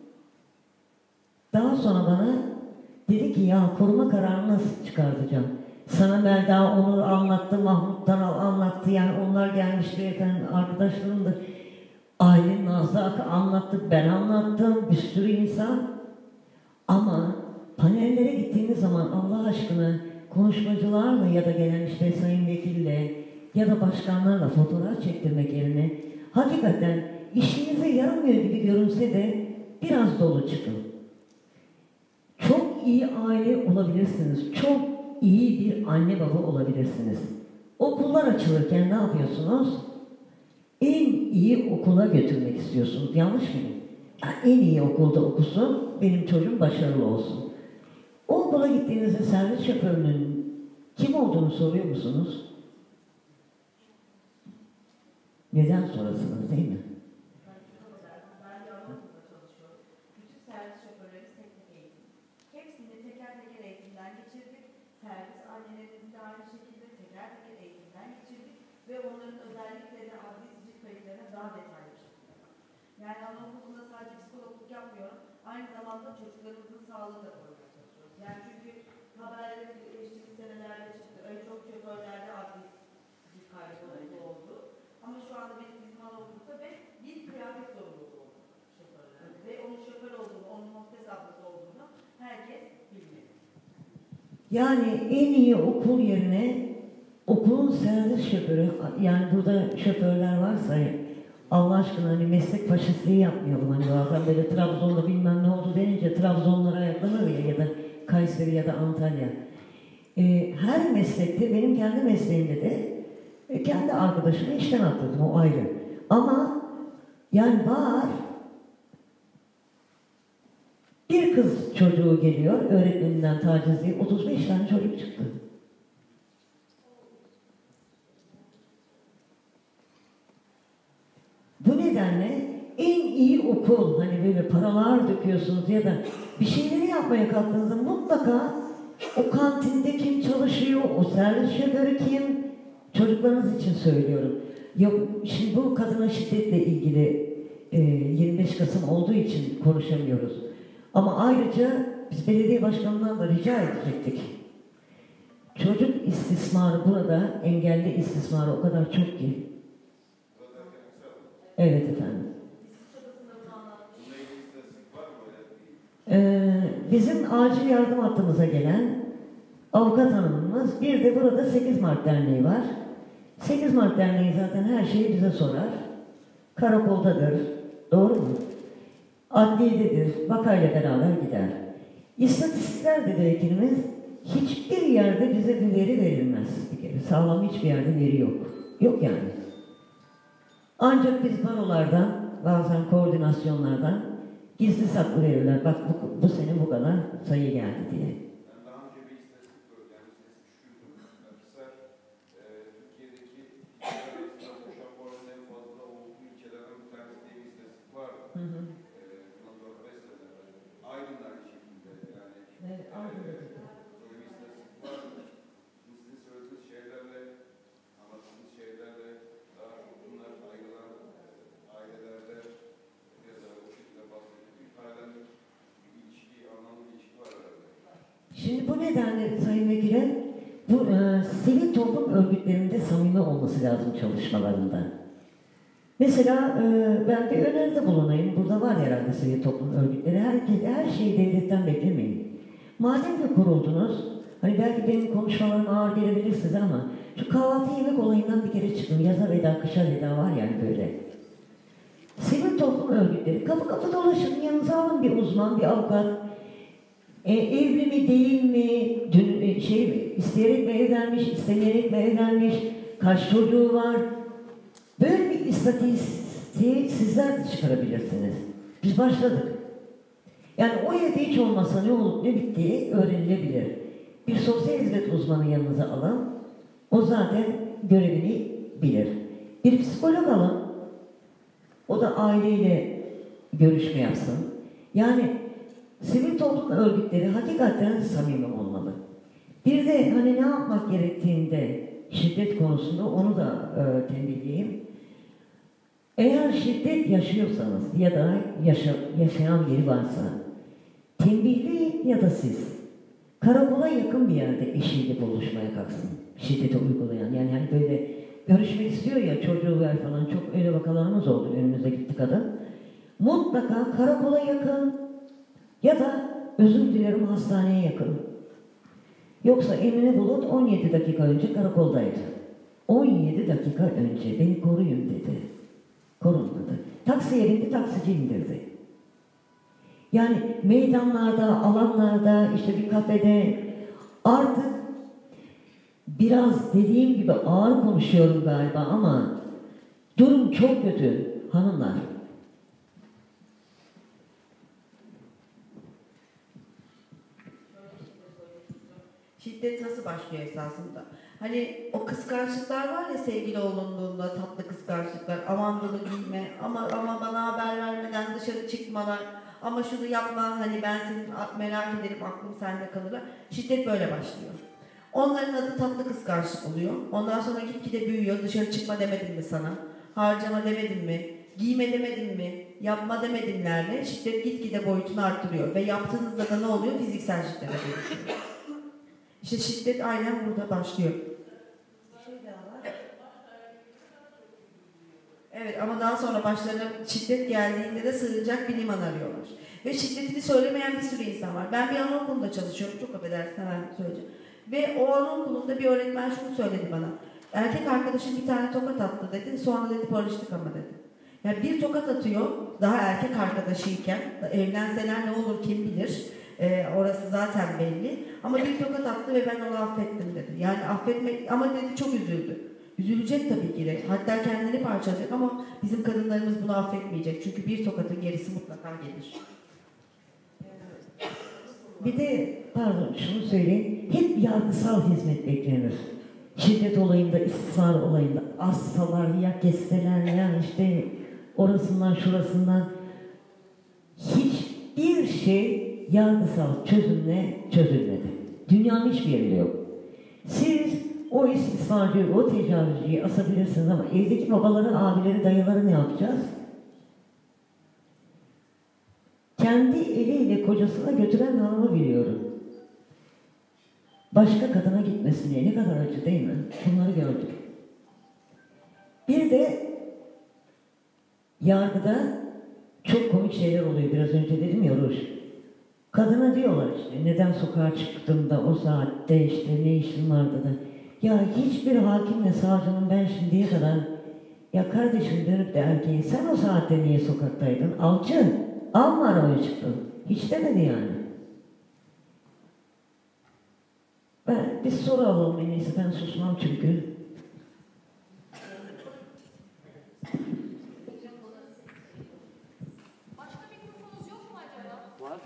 daha sonra bana dedi ki ya koruma kararını nasıl çıkartacağım? Sana Melda onu anlattı, Mahmut Tanal anlattı, yani onlar gelmişti efendim, arkadaşlarım da Aylin Nazlı Akı anlattı, ben anlattım, bir sürü insan. Ama panellere gittiğiniz zaman Allah aşkına konuşmacılarla ya da gelen işte sayın vekille ya da başkanlarla fotoğraf çektirmek yerine hakikaten işinize yaramıyor gibi görünse de biraz dolu çıkın. Çok iyi aile olabilirsiniz, çok iyi bir anne baba olabilirsiniz. Okullar açılırken ne yapıyorsunuz? En iyi okula götürmek istiyorsunuz. Yanlış mı? Yani en iyi okulda okusun, benim çocuğum başarılı olsun. O okula gittiğinizde servis şoförünün kim olduğunu soruyor musunuz? Neden sorasınız, değil mi? Ve onların özelliklerini adli sicil kayıtlarına daha detaylı çıktı. Yani anaokulunda sadece psikologluk yapmıyorum, aynı zamanda çocuklarımızın sağlığını da korumaya çalışıyoruz. Yani çünkü haberlerin geçtiğimiz senelerde çıktı, en çok şoförlerde adli sicil kaydı oldu. Ama şu anda bizim, bizim anaokulunda ve bir kıyafet zorunluluğu oldu şoförlerde. Ve onun şoför olduğunu, onun muhtes ablası olduğunu herkes bilmiyor. Yani en iyi okul yerine okulun servis şoförü, yani burada şoförler varsa Allah aşkına hani meslek faşistliği yapmayalım. Hani bazen böyle Trabzon'da bilmem ne oldu denince Trabzonlara ayaklanır ya, ya da Kayseri ya da Antalya. Ee, her meslekte, benim kendi mesleğimde de e, kendi arkadaşımı işten atladım, o ayrı. Ama yani var. Bir kız çocuğu geliyor, öğretmeninden taciz diye otuz beş tane çocuk çıktı. Bu nedenle en iyi okul, hani böyle paralar döküyorsunuz ya da bir şeyleri yapmaya kalktığınızda mutlaka o kantinde kim çalışıyor, o servis şoförü kim, çocuklarınız için söylüyorum. Yok, şimdi bu kadına şiddetle ilgili e, yirmi beş Kasım olduğu için konuşamıyoruz. Ama ayrıca biz belediye başkanından da rica edecektik. Çocuk istismarı burada, engelli istismarı o kadar çok ki. Evet efendim. Ee, bizim acil yardım hattımıza gelen avukat hanımımız, bir de burada sekiz Mart Derneği var. sekiz Mart Derneği zaten her şeyi bize sorar. Karakoldadır, doğru mu? Adliyededir, vakayla beraber gider. İstatistikler dedi vekilimiz, hiçbir yerde bize bir veri verilmez. Bir kere sağlam hiçbir yerde veri yok. Yok yani. Ancak biz barolardan, bazen koordinasyonlardan gizli saklı verirler. Bak bu, bu sene bu kadar sayı geldi diye. Ben daha önce bir istatistik gördüm. Yani istatistik şuydu. Arkadaşlar, e, Türkiye'deki ticaret boşanma oranının en fazla olduğu ülkelerden bir tanesi diye bir istatistik vardı. Hı hı. E, bundan dört beş sene evvel. Aydın da aynı şekilde. Yani, evet, Aydın da. Böyle bir istatistik vardı. Şimdi sizin söylediğiniz şeylerle, anlattığınız şeylerle daha çok bunlar ayrılan ailelerde ya da o şekilde bahsediyor. Bir paralellik, bir ilişki, anlamlı bir ilişki var herhalde. Şimdi bu nedenle Sayın Vekilim, bu e, sivil toplum örgütlerinde samimi olması lazım çalışmalarında. Mesela e, ben bir öneride bulunayım. Burada var herhalde sivil toplum örgütleri. Herkes, her şeyi devletten beklemeyin. Madem ki kuruldunuz, hani belki benim konuşmalarım ağır gelebilir size ama şu kahvaltı yemek olayından bir kere çıkın. Yaza veda, kışa veda var yani böyle. Sivil toplum örgütleri, kapı kapı dolaşın, yanınıza alın bir uzman, bir avukat. E, evli mi değil mi, dün, şey, isteyerek mi evlenmiş, istemeyerek mi evlenmiş, kaç çocuğu var. Böyle bir istatistiği sizler de çıkarabilirsiniz. Biz başladık. Yani o evde hiç olmazsa ne olup ne bittiği öğrenilebilir. Bir sosyal hizmet uzmanı yanınıza alın, o zaten görevini bilir. Bir psikolog alın, o da aileyle görüşme yapsın. Yani sivil toplum örgütleri hakikaten samimi olmalı. Bir de hani ne yapmak gerektiğinde şiddet konusunda onu da e, tembihleyeyim. Eğer şiddet yaşıyorsanız ya da yaşa, yaşayan biri varsa tembihleyin ya da siz karakola yakın bir yerde eşiyle buluşmaya kalksın. Şiddeti uygulayan yani hani böyle görüşmek istiyor ya çocuğu ver falan çok öyle vakalarımız oldu önümüze gitti kadın. Mutlaka karakola yakın ya da özür dilerim hastaneye yakın. Yoksa Emine Bulut on yedi dakika önce karakoldaydı. on yedi dakika önce beni koruyun dedi. Korunmadı. Taksiye bindi, taksici indirdi. Yani meydanlarda, alanlarda, işte bir kafede artık biraz dediğim gibi ağır konuşuyorum galiba ama durum çok kötü hanımlar. Şiddet nasıl başlıyor esasında? Hani o kıskançlıklar var ya sevgili olunduğunda tatlı kıskançlıklar. Aman bunu giyme, ama ama bana haber vermeden dışarı çıkmalar. Ama şunu yapma, hani ben seni merak ederim, aklım sende kalır. Şiddet böyle başlıyor. Onların adı tatlı kıskançlık oluyor. Ondan sonra gitgide büyüyor. Dışarı çıkma demedim mi sana? Harcama demedim mi? Giyme demedim mi? Yapma demedimlerle şiddet gitgide boyutunu arttırıyor. Ve yaptığınızda da ne oluyor? Fiziksel şiddete dönüşüyor. İşte şiddet aynen burada başlıyor. Bir şey daha var. Evet ama daha sonra başlarına şiddet geldiğinde de sığınacak bir liman arıyorlar. Ve şiddetini söylemeyen bir sürü insan var. Ben bir anaokulunda çalışıyorum. Çok affedersin hemen söyleyeceğim. Ve o anaokulunda bir öğretmen şunu söyledi bana. Erkek arkadaşım bir tane tokat attı dedi. Sonra dedi barıştık ama dedi. Yani bir tokat atıyor daha erkek arkadaşıyken. Evlenseler ne olur kim bilir. Ee, orası zaten belli. Ama bir tokat attı ve ben onu affettim dedi. Yani affetmek ama dedi çok üzüldü. Üzülecek tabii ki de. Hatta kendini parçalayacak ama bizim kadınlarımız bunu affetmeyecek. Çünkü bir tokatın gerisi mutlaka gelir. Bir de pardon şunu söyleyeyim. Hep yargısal hizmet beklenir. Şiddet olayında, istismar olayında assalar ya kesseler ya işte orasından şurasından hiçbir şey yargısal çözümle çözülmedi. Dünyanın hiçbir yerinde yok. Siz o istismarcıyı, o tecavüzcüyü asabilirsiniz ama evdeki babaları, abileri, dayıları ne yapacağız? Kendi eliyle kocasına götüren hanımı biliyorum. Başka kadına gitmesin diye ne kadar acı değil mi? Bunları gördük. Bir de yargıda çok komik şeyler oluyor. Biraz önce dedim ya Ruş. Kadına diyorlar işte neden sokağa çıktım da o saatte işte ne işim vardı da. Ya hiçbir hakimle savcının ben şimdiye kadar ya kardeşim dönüp de erkeğe sen o saatte niye sokaktaydın? Alçın, al mı arabaya çıktın? Hiç demedi yani. Ben bir soru alalım en iyisi. Ben susmam çünkü. Başka mikrofonunuz yok mu acaba? Var.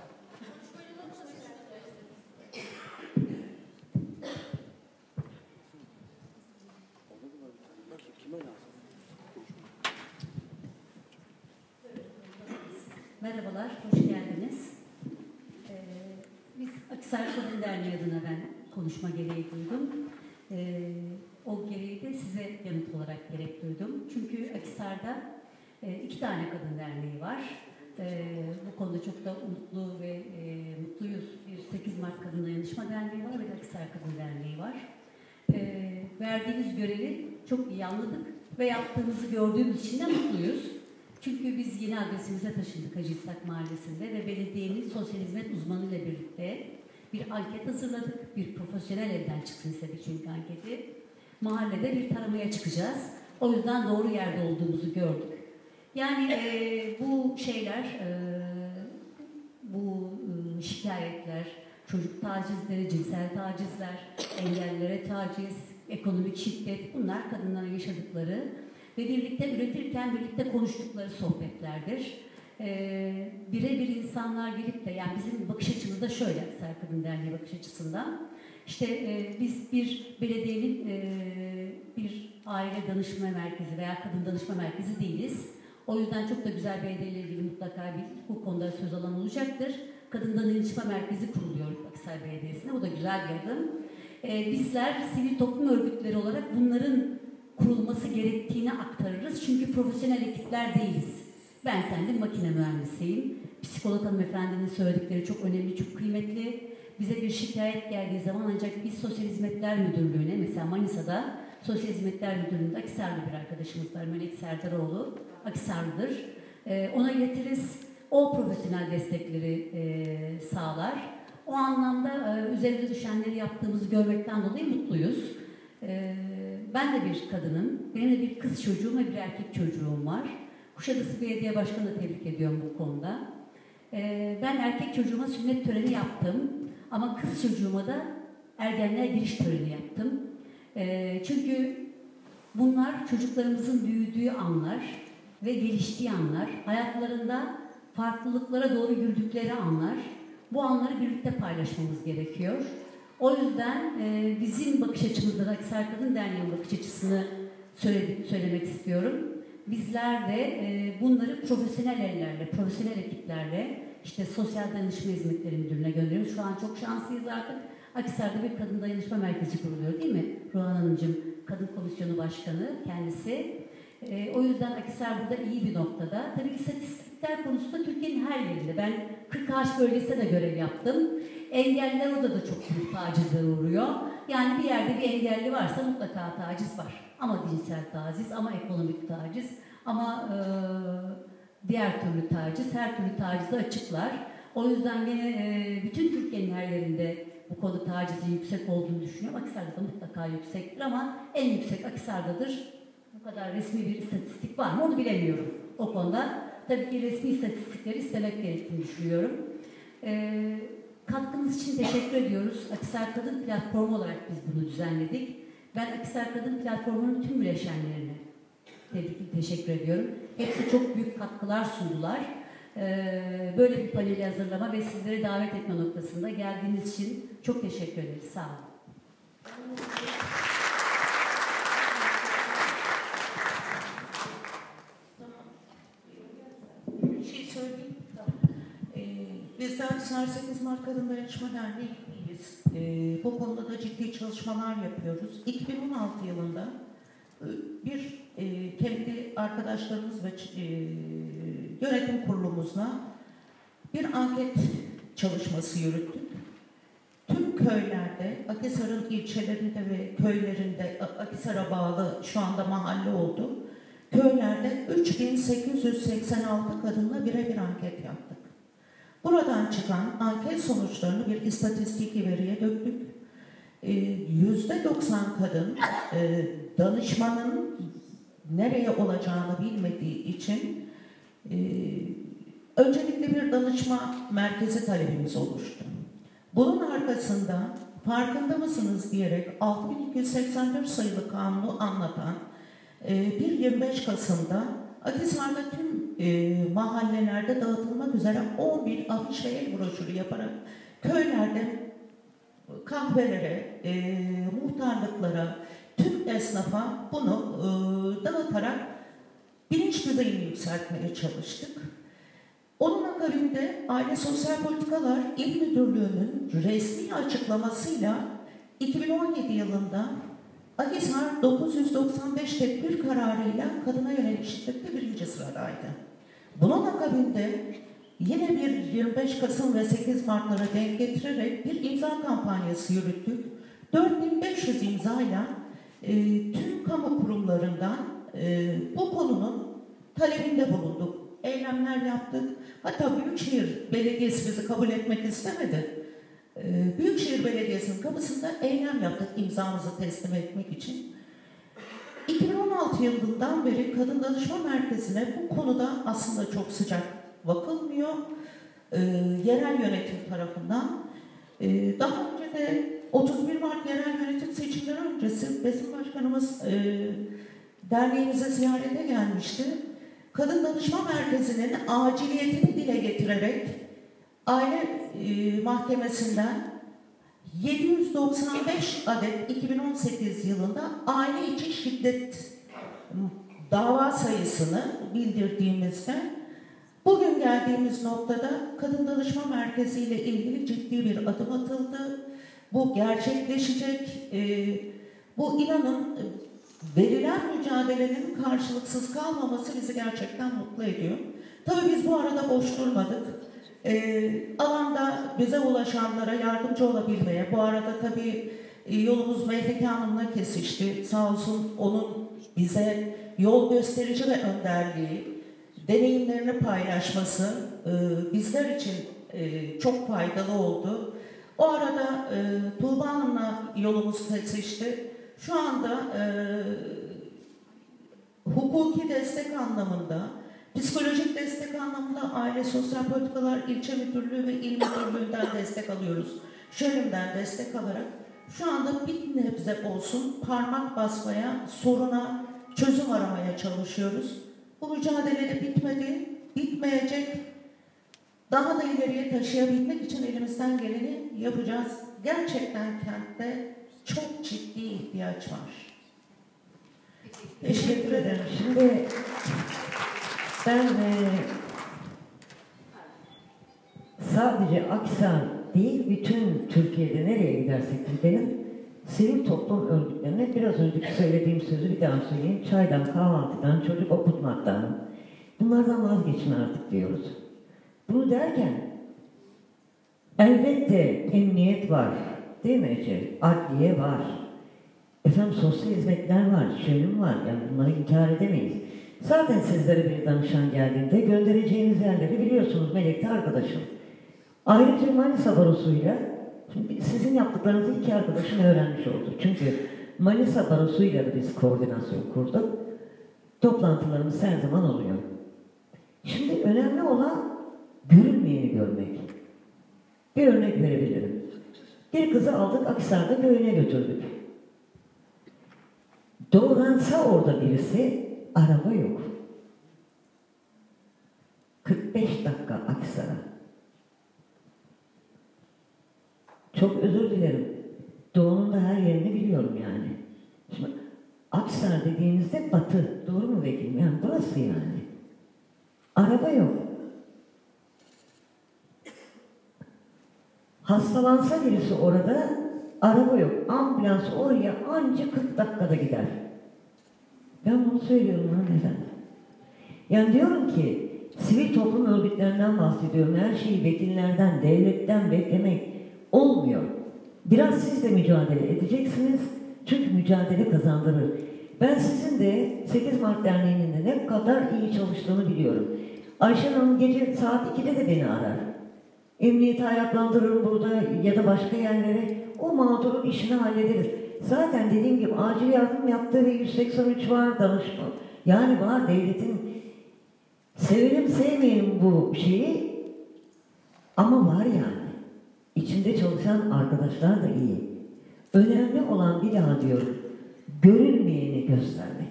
Merhabalar, hoş geldiniz. Ee, biz Akhisar Kadın Derneği adına ben konuşma gereği duydum. Ee, o gereği de size yanıt olarak gerek duydum. Çünkü Akhisar'da e, iki tane kadın derneği var. E, bu konuda çok da umutlu ve e, mutluyuz. Bir sekiz Mart Kadın Dayanışma Derneği var ve Akhisar Kadın Derneği var. E, verdiğiniz görevi çok iyi anladık ve yaptığınızı gördüğümüz için de mutluyuz. Çünkü biz yeni adresimize taşındık Hacı İshak Mahallesi'nde ve belediyenin sosyal hizmet uzmanı ile birlikte bir anket hazırladık. Bir profesyonel elden çıksın istedik çünkü anketi. Mahallede bir taramaya çıkacağız. O yüzden doğru yerde olduğumuzu gördük. Yani e, bu şeyler, e, bu e, şikayetler, çocuk tacizleri, cinsel tacizler, engellilere taciz, ekonomik şiddet, bunlar kadınların yaşadıkları ve birlikte üretirken birlikte konuştukları sohbetlerdir. Ee, birebir insanlar gelip de, yani bizim bakış açımızda şöyle, Akhisar Kadın Derneği bakış açısından, işte e, biz bir belediyenin e, bir aile danışma merkezi veya kadın danışma merkezi değiliz. O yüzden çok da güzel belediyeyle ilgili mutlaka bir, bu konuda söz alan olacaktır. Kadın danışma merkezi kuruluyor Akhisar Belediyesi'ne, bu da güzel bir adım. Ee, bizler sivil toplum örgütleri olarak bunların kurulması gerektiğini aktarırız. Çünkü profesyonel ekipler değiliz. Ben kendim makine mühendisiyim. Psikolog hanımefendinin söyledikleri çok önemli, çok kıymetli. Bize bir şikayet geldiği zaman ancak biz Sosyal Hizmetler Müdürlüğü'ne, mesela Manisa'da Sosyal Hizmetler Müdürlüğü'nde Akhisarlı bir arkadaşımız var, Melek Serdaroğlu, Akhisarlıdır. Ee, ona iletiriz. O profesyonel destekleri e, sağlar. O anlamda e, üzerinde düşenleri yaptığımızı görmekten dolayı mutluyuz. E, Ben de bir kadınım. Benim de bir kız çocuğum ve bir erkek çocuğum var. Kuşadası Belediye Başkanı'nı tebrik ediyorum bu konuda. Ee, ben erkek çocuğuma sünnet töreni yaptım. Ama kız çocuğuma da ergenliğe giriş töreni yaptım. Ee, çünkü bunlar çocuklarımızın büyüdüğü anlar ve geliştiği anlar. Hayatlarında farklılıklara doğru yürüdükleri anlar. Bu anları birlikte paylaşmamız gerekiyor. O yüzden e, bizim bakış açımızda da Akhisar Kadın Derneği'nin bakış açısını söyle, söylemek istiyorum. Bizler de e, bunları profesyonel ellerle, profesyonel ekiplerle işte Sosyal Danışma Hizmetleri Müdürlüğü'ne gönderiyoruz. Şu an çok şanslıyız artık. Akhisar'da bir kadın dayanışma merkezi kuruluyor değil mi? Ruhan Hanımcığım, Kadın Komisyonu Başkanı kendisi. E, o yüzden Akhisar burada iyi bir noktada. Tabii istatistikler konusunda Türkiye'nin her yerinde. Ben kırk Ağaç bölgesinde de görev yaptım. Engelliler orada da çok büyük tacizler uğruyor. Yani bir yerde bir engelli varsa mutlaka taciz var. Ama cinsel taciz, ama ekonomik taciz, ama e, diğer türlü taciz, her türlü tacizi açıklar. O yüzden yine e, bütün Türkiye'nin her yerinde bu konuda tacizin yüksek olduğunu düşünüyorum. Akhisar'da da mutlaka yüksektir ama en yüksek Akhisar'dadır. Bu kadar resmi bir istatistik var mı onu bilemiyorum o konuda. Tabii ki resmi istatistikleri istemek gerektiğini düşünüyorum. E, Katkınız için teşekkür ediyoruz. Akhisar Kadın Platformu olarak biz bunu düzenledik. Ben Akhisar Kadın Platformu'nun tüm bileşenlerine te- teşekkür ediyorum. Hepsi çok büyük katkılar sundular. Ee, böyle bir paneli hazırlama ve sizleri davet etme noktasında geldiğiniz için çok teşekkür ederiz. Sağ olun. Bir şey söyleyeyim. Ee, biz de Akhisar sekiz Mart Kadın Dayanışma Derneği'yiz. Ee, bu konuda da ciddi çalışmalar yapıyoruz. iki bin on altı yılında e, bir e, kendi arkadaşlarımız ve e, yönetim kurulumuzla bir anket çalışması yürüttük. Tüm köylerde, Akhisar'ın ilçelerinde ve köylerinde, Akhisar'a bağlı şu anda mahalle oldu. Köylerde üç bin sekiz yüz seksen altı kadınla birebir anket yaptık. Buradan çıkan anket sonuçlarını bir istatistiki veriye döktük. yüzde doksan kadın e, danışmanın nereye olacağını bilmediği için e, öncelikle bir danışma merkezi talebimiz oluştu. Bunun arkasında farkında mısınız diyerek altı bin iki yüz seksen dört sayılı kanunu anlatan e, bir yirmi beş Kasım'da Akhisar'da tüm e, mahallelerde dağıtılmak üzere on bin afiş ve el broşürü yaparak köylerde kahvelere, e, muhtarlıklara, tüm esnafa bunu e, dağıtarak bilinç düzeyini yükseltmeye çalıştık. Onun akabinde Aile Sosyal Politikalar İl Müdürlüğü'nün resmi açıklamasıyla iki bin on yedi yılında Akhisar dokuz yüz doksan beş tedbir kararıyla kadına yönelik şiddette birinci sıradaydı. Bunun akabinde yine bir yirmi beş Kasım ve sekiz Mart'lara denk getirerek bir imza kampanyası yürüttük. dört bin beş yüz imzayla e, tüm kamu kurumlarından e, bu konunun talebinde bulunduk. Eylemler yaptık. Hatta Büyükşehir Belediyesi bizi kabul etmek istemedi. E, Büyükşehir Belediyesi'nin kapısında eylem yaptık imzamızı teslim etmek için. iki bin on altı yılından beri Kadın Danışma Merkezi'ne bu konuda aslında çok sıcak bakılmıyor. E, yerel yönetim tarafından. E, daha önce de otuz bir Mart yerel yönetim seçimleri öncesi Besim Başkanımız e, derneğimize ziyarete gelmişti. Kadın Danışma Merkezi'nin aciliyetini dile getirerek aile e, mahkemesinden yedi yüz doksan beş adet iki bin on sekiz yılında aile içi şiddet dava sayısını bildirdiğimizde bugün geldiğimiz noktada Kadın Danışma Merkezi ile ilgili ciddi bir adım atıldı. Bu gerçekleşecek. E, bu inanın verilen mücadelenin karşılıksız kalmaması bizi gerçekten mutlu ediyor. Tabii biz bu arada boş durmadık. E, alanda bize ulaşanlara yardımcı olabilmeye, bu arada tabii e, yolumuz Mehlike Hanım'la kesişti. Sağ olsun onun bize yol gösterici ve önderliği, deneyimlerini paylaşması e, bizler için e, çok faydalı oldu. O arada e, Tuğba Hanım'la yolumuz kesişti. Şu anda e, hukuki destek anlamında, psikolojik destek anlamında Aile Sosyal Politikalar İlçe Müdürlüğü ve İl Müdürlüğü'nden destek alıyoruz. Şölim'den destek alarak şu anda bir nebze olsun parmak basmaya, soruna çözüm aramaya çalışıyoruz. Bu mücadele de bitmedi, bitmeyecek. Daha da ileriye taşıyabilmek için elimizden geleni yapacağız. Gerçekten kentte çok ciddi ihtiyaç var. Teşekkür ederim. Şimdi ben e, sadece Akhisar değil, bütün Türkiye'de nereye gidersek gidelim, sivil toplum örgütlerine biraz önceki söylediğim sözü bir daha söyleyeyim. Çaydan, kahvaltıdan, çocuk okutmaktan, bunlardan vazgeçin artık diyoruz. Bunu derken elbette emniyet var, değil mi Ece? Adliye var. Efendim sosyal hizmetler var, şöyle var. Yani bunları inkar edemeyiz. Zaten sizlere bir danışan geldiğinde göndereceğiniz yerleri biliyorsunuz Melek'te arkadaşım. Ayrıca Manisa Barosu'yla, şimdi sizin yaptıklarınızı iki arkadaşım öğrenmiş oldu. Çünkü Manisa Barosu'yla da biz koordinasyon kurduk. Toplantılarımız her zaman oluyor. Şimdi önemli olan görünmeyeni görmek. Bir örnek verebilirim. Bir kızı aldık Akhisar'da köyüne götürdük. Doğransa orada birisi, araba yok. kırk beş dakika Aksaray'a. Çok özür dilerim. Doğu'nun da her yerini biliyorum yani. Şimdi Aksaray dediğinizde batı. Doğru mu vekilim? Yani burası yani. Araba yok. Hastalansa birisi orada, araba yok. Ambulans oraya ancak kırk dakikada gider. Ben bunu söylüyorum hanımefendi. Yani diyorum ki, sivil toplum örgütlerinden bahsediyorum. Her şeyi vekillerden, devletten beklemek olmuyor. Biraz siz de mücadele edeceksiniz. Çünkü mücadele kazandırır. Ben sizin de sekiz Mart Derneği'nin de ne kadar iyi çalıştığını biliyorum. Ayşen Hanım gece saat ikide de beni arar. Emniyeti ayaklandırırım burada ya da başka yerlere. O mağdurun işini hallederiz. Zaten dediğim gibi acil yardım yaptığı ve yüz seksen üç var danışma. Yani var devletin, sevelim sevmeyelim bu şeyi ama var yani. İçinde çalışan arkadaşlar da iyi. Önemli olan bir daha diyorum, görülmeyeni göstermek.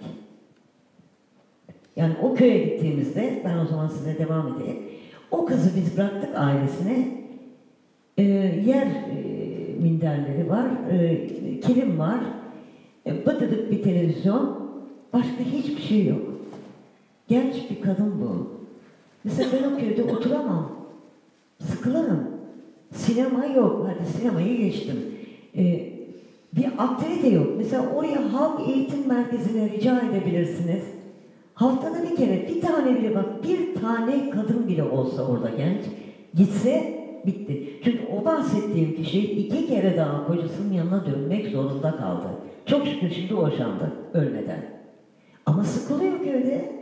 Yani o köye gittiğimizde, ben o zaman size devam edeyim. O kızı biz bıraktık ailesine, e, yer e, minderleri var, e, kilim var, e, bıdıdık bir televizyon, başka hiçbir şey yok. Genç bir kadın bu. Mesela ben o köyde oturamam, sıkılırım. Sinema yok, hadi sinemayı geçtim. E, bir aktivite yok. Mesela oraya halk eğitim merkezine rica edebilirsiniz. Haftada bir kere, bir tane bile bak, bir tane kadın bile olsa orada genç, gitse bitti. Çünkü o bahsettiğim kişi iki kere daha kocasının yanına dönmek zorunda kaldı. Çok şükür şimdi boşandı, ölmeden. Ama sıkılıyor köyde.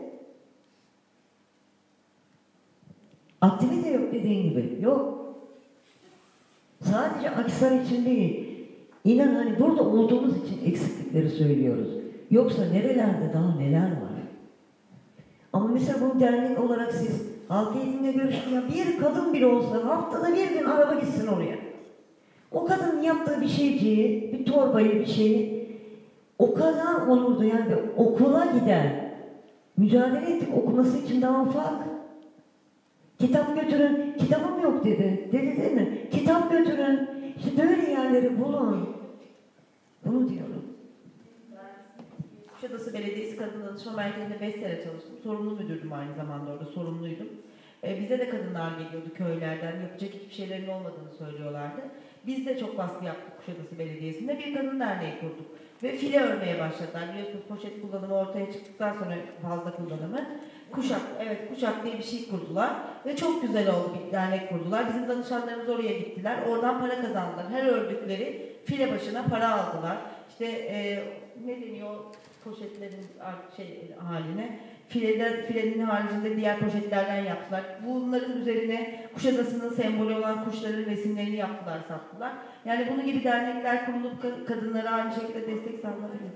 Aktivite yok dediğin gibi, yok. Sadece Akhisar için değil. İnan hani burada olduğumuz için eksiklikleri söylüyoruz. Yoksa nerelerde daha neler var? Ama mesela bu dernek olarak siz halk eğitimle görüştüğünde bir kadın bile olsa haftada bir gün araba gitsin oraya. O kadının yaptığı bir şeyciyi, bir torbayı, bir şeyi o kadar onurdu yani okula gider. Mücadele ettik okuması için daha ufak. Kitap götürün, kitabım yok dedi. Dedi değil mi? Kitap götürün. İşte böyle yerleri bulun. Bunu diyorum. Kuşadası Belediyesi Kadın Danışma Merkezi'nde beş sene çalıştım. Sorumlu müdürdüm aynı zamanda orada, sorumluydum. Ee, bize de kadınlar geliyordu köylerden, yapacak hiçbir şeylerin olmadığını söylüyorlardı. Biz de çok baskı yaptık Kuşadası Belediyesi'nde, bir kadın derneği kurduk. Ve file örmeye başladılar. Biliyorsunuz poşet kullanımı ortaya çıktıktan sonra fazla kullanımı. Kuşak, evet Kuşak diye bir şey kurdular. Ve çok güzel oldu, bir dernek kurdular. Bizim danışanlarımız oraya gittiler. Oradan para kazandılar. Her ördükleri file başına para aldılar. İşte e, ne deniyor poşetlerin şey haline? Fileler, filenin haricinde diğer poşetlerden yaptılar. Bunların üzerine Kuşadası'nın sembolü olan kuşların resimlerini yaptılar, sattılar. Yani bunun gibi dernekler kurulup kadınlara aynı şekilde destek sağlanabilir.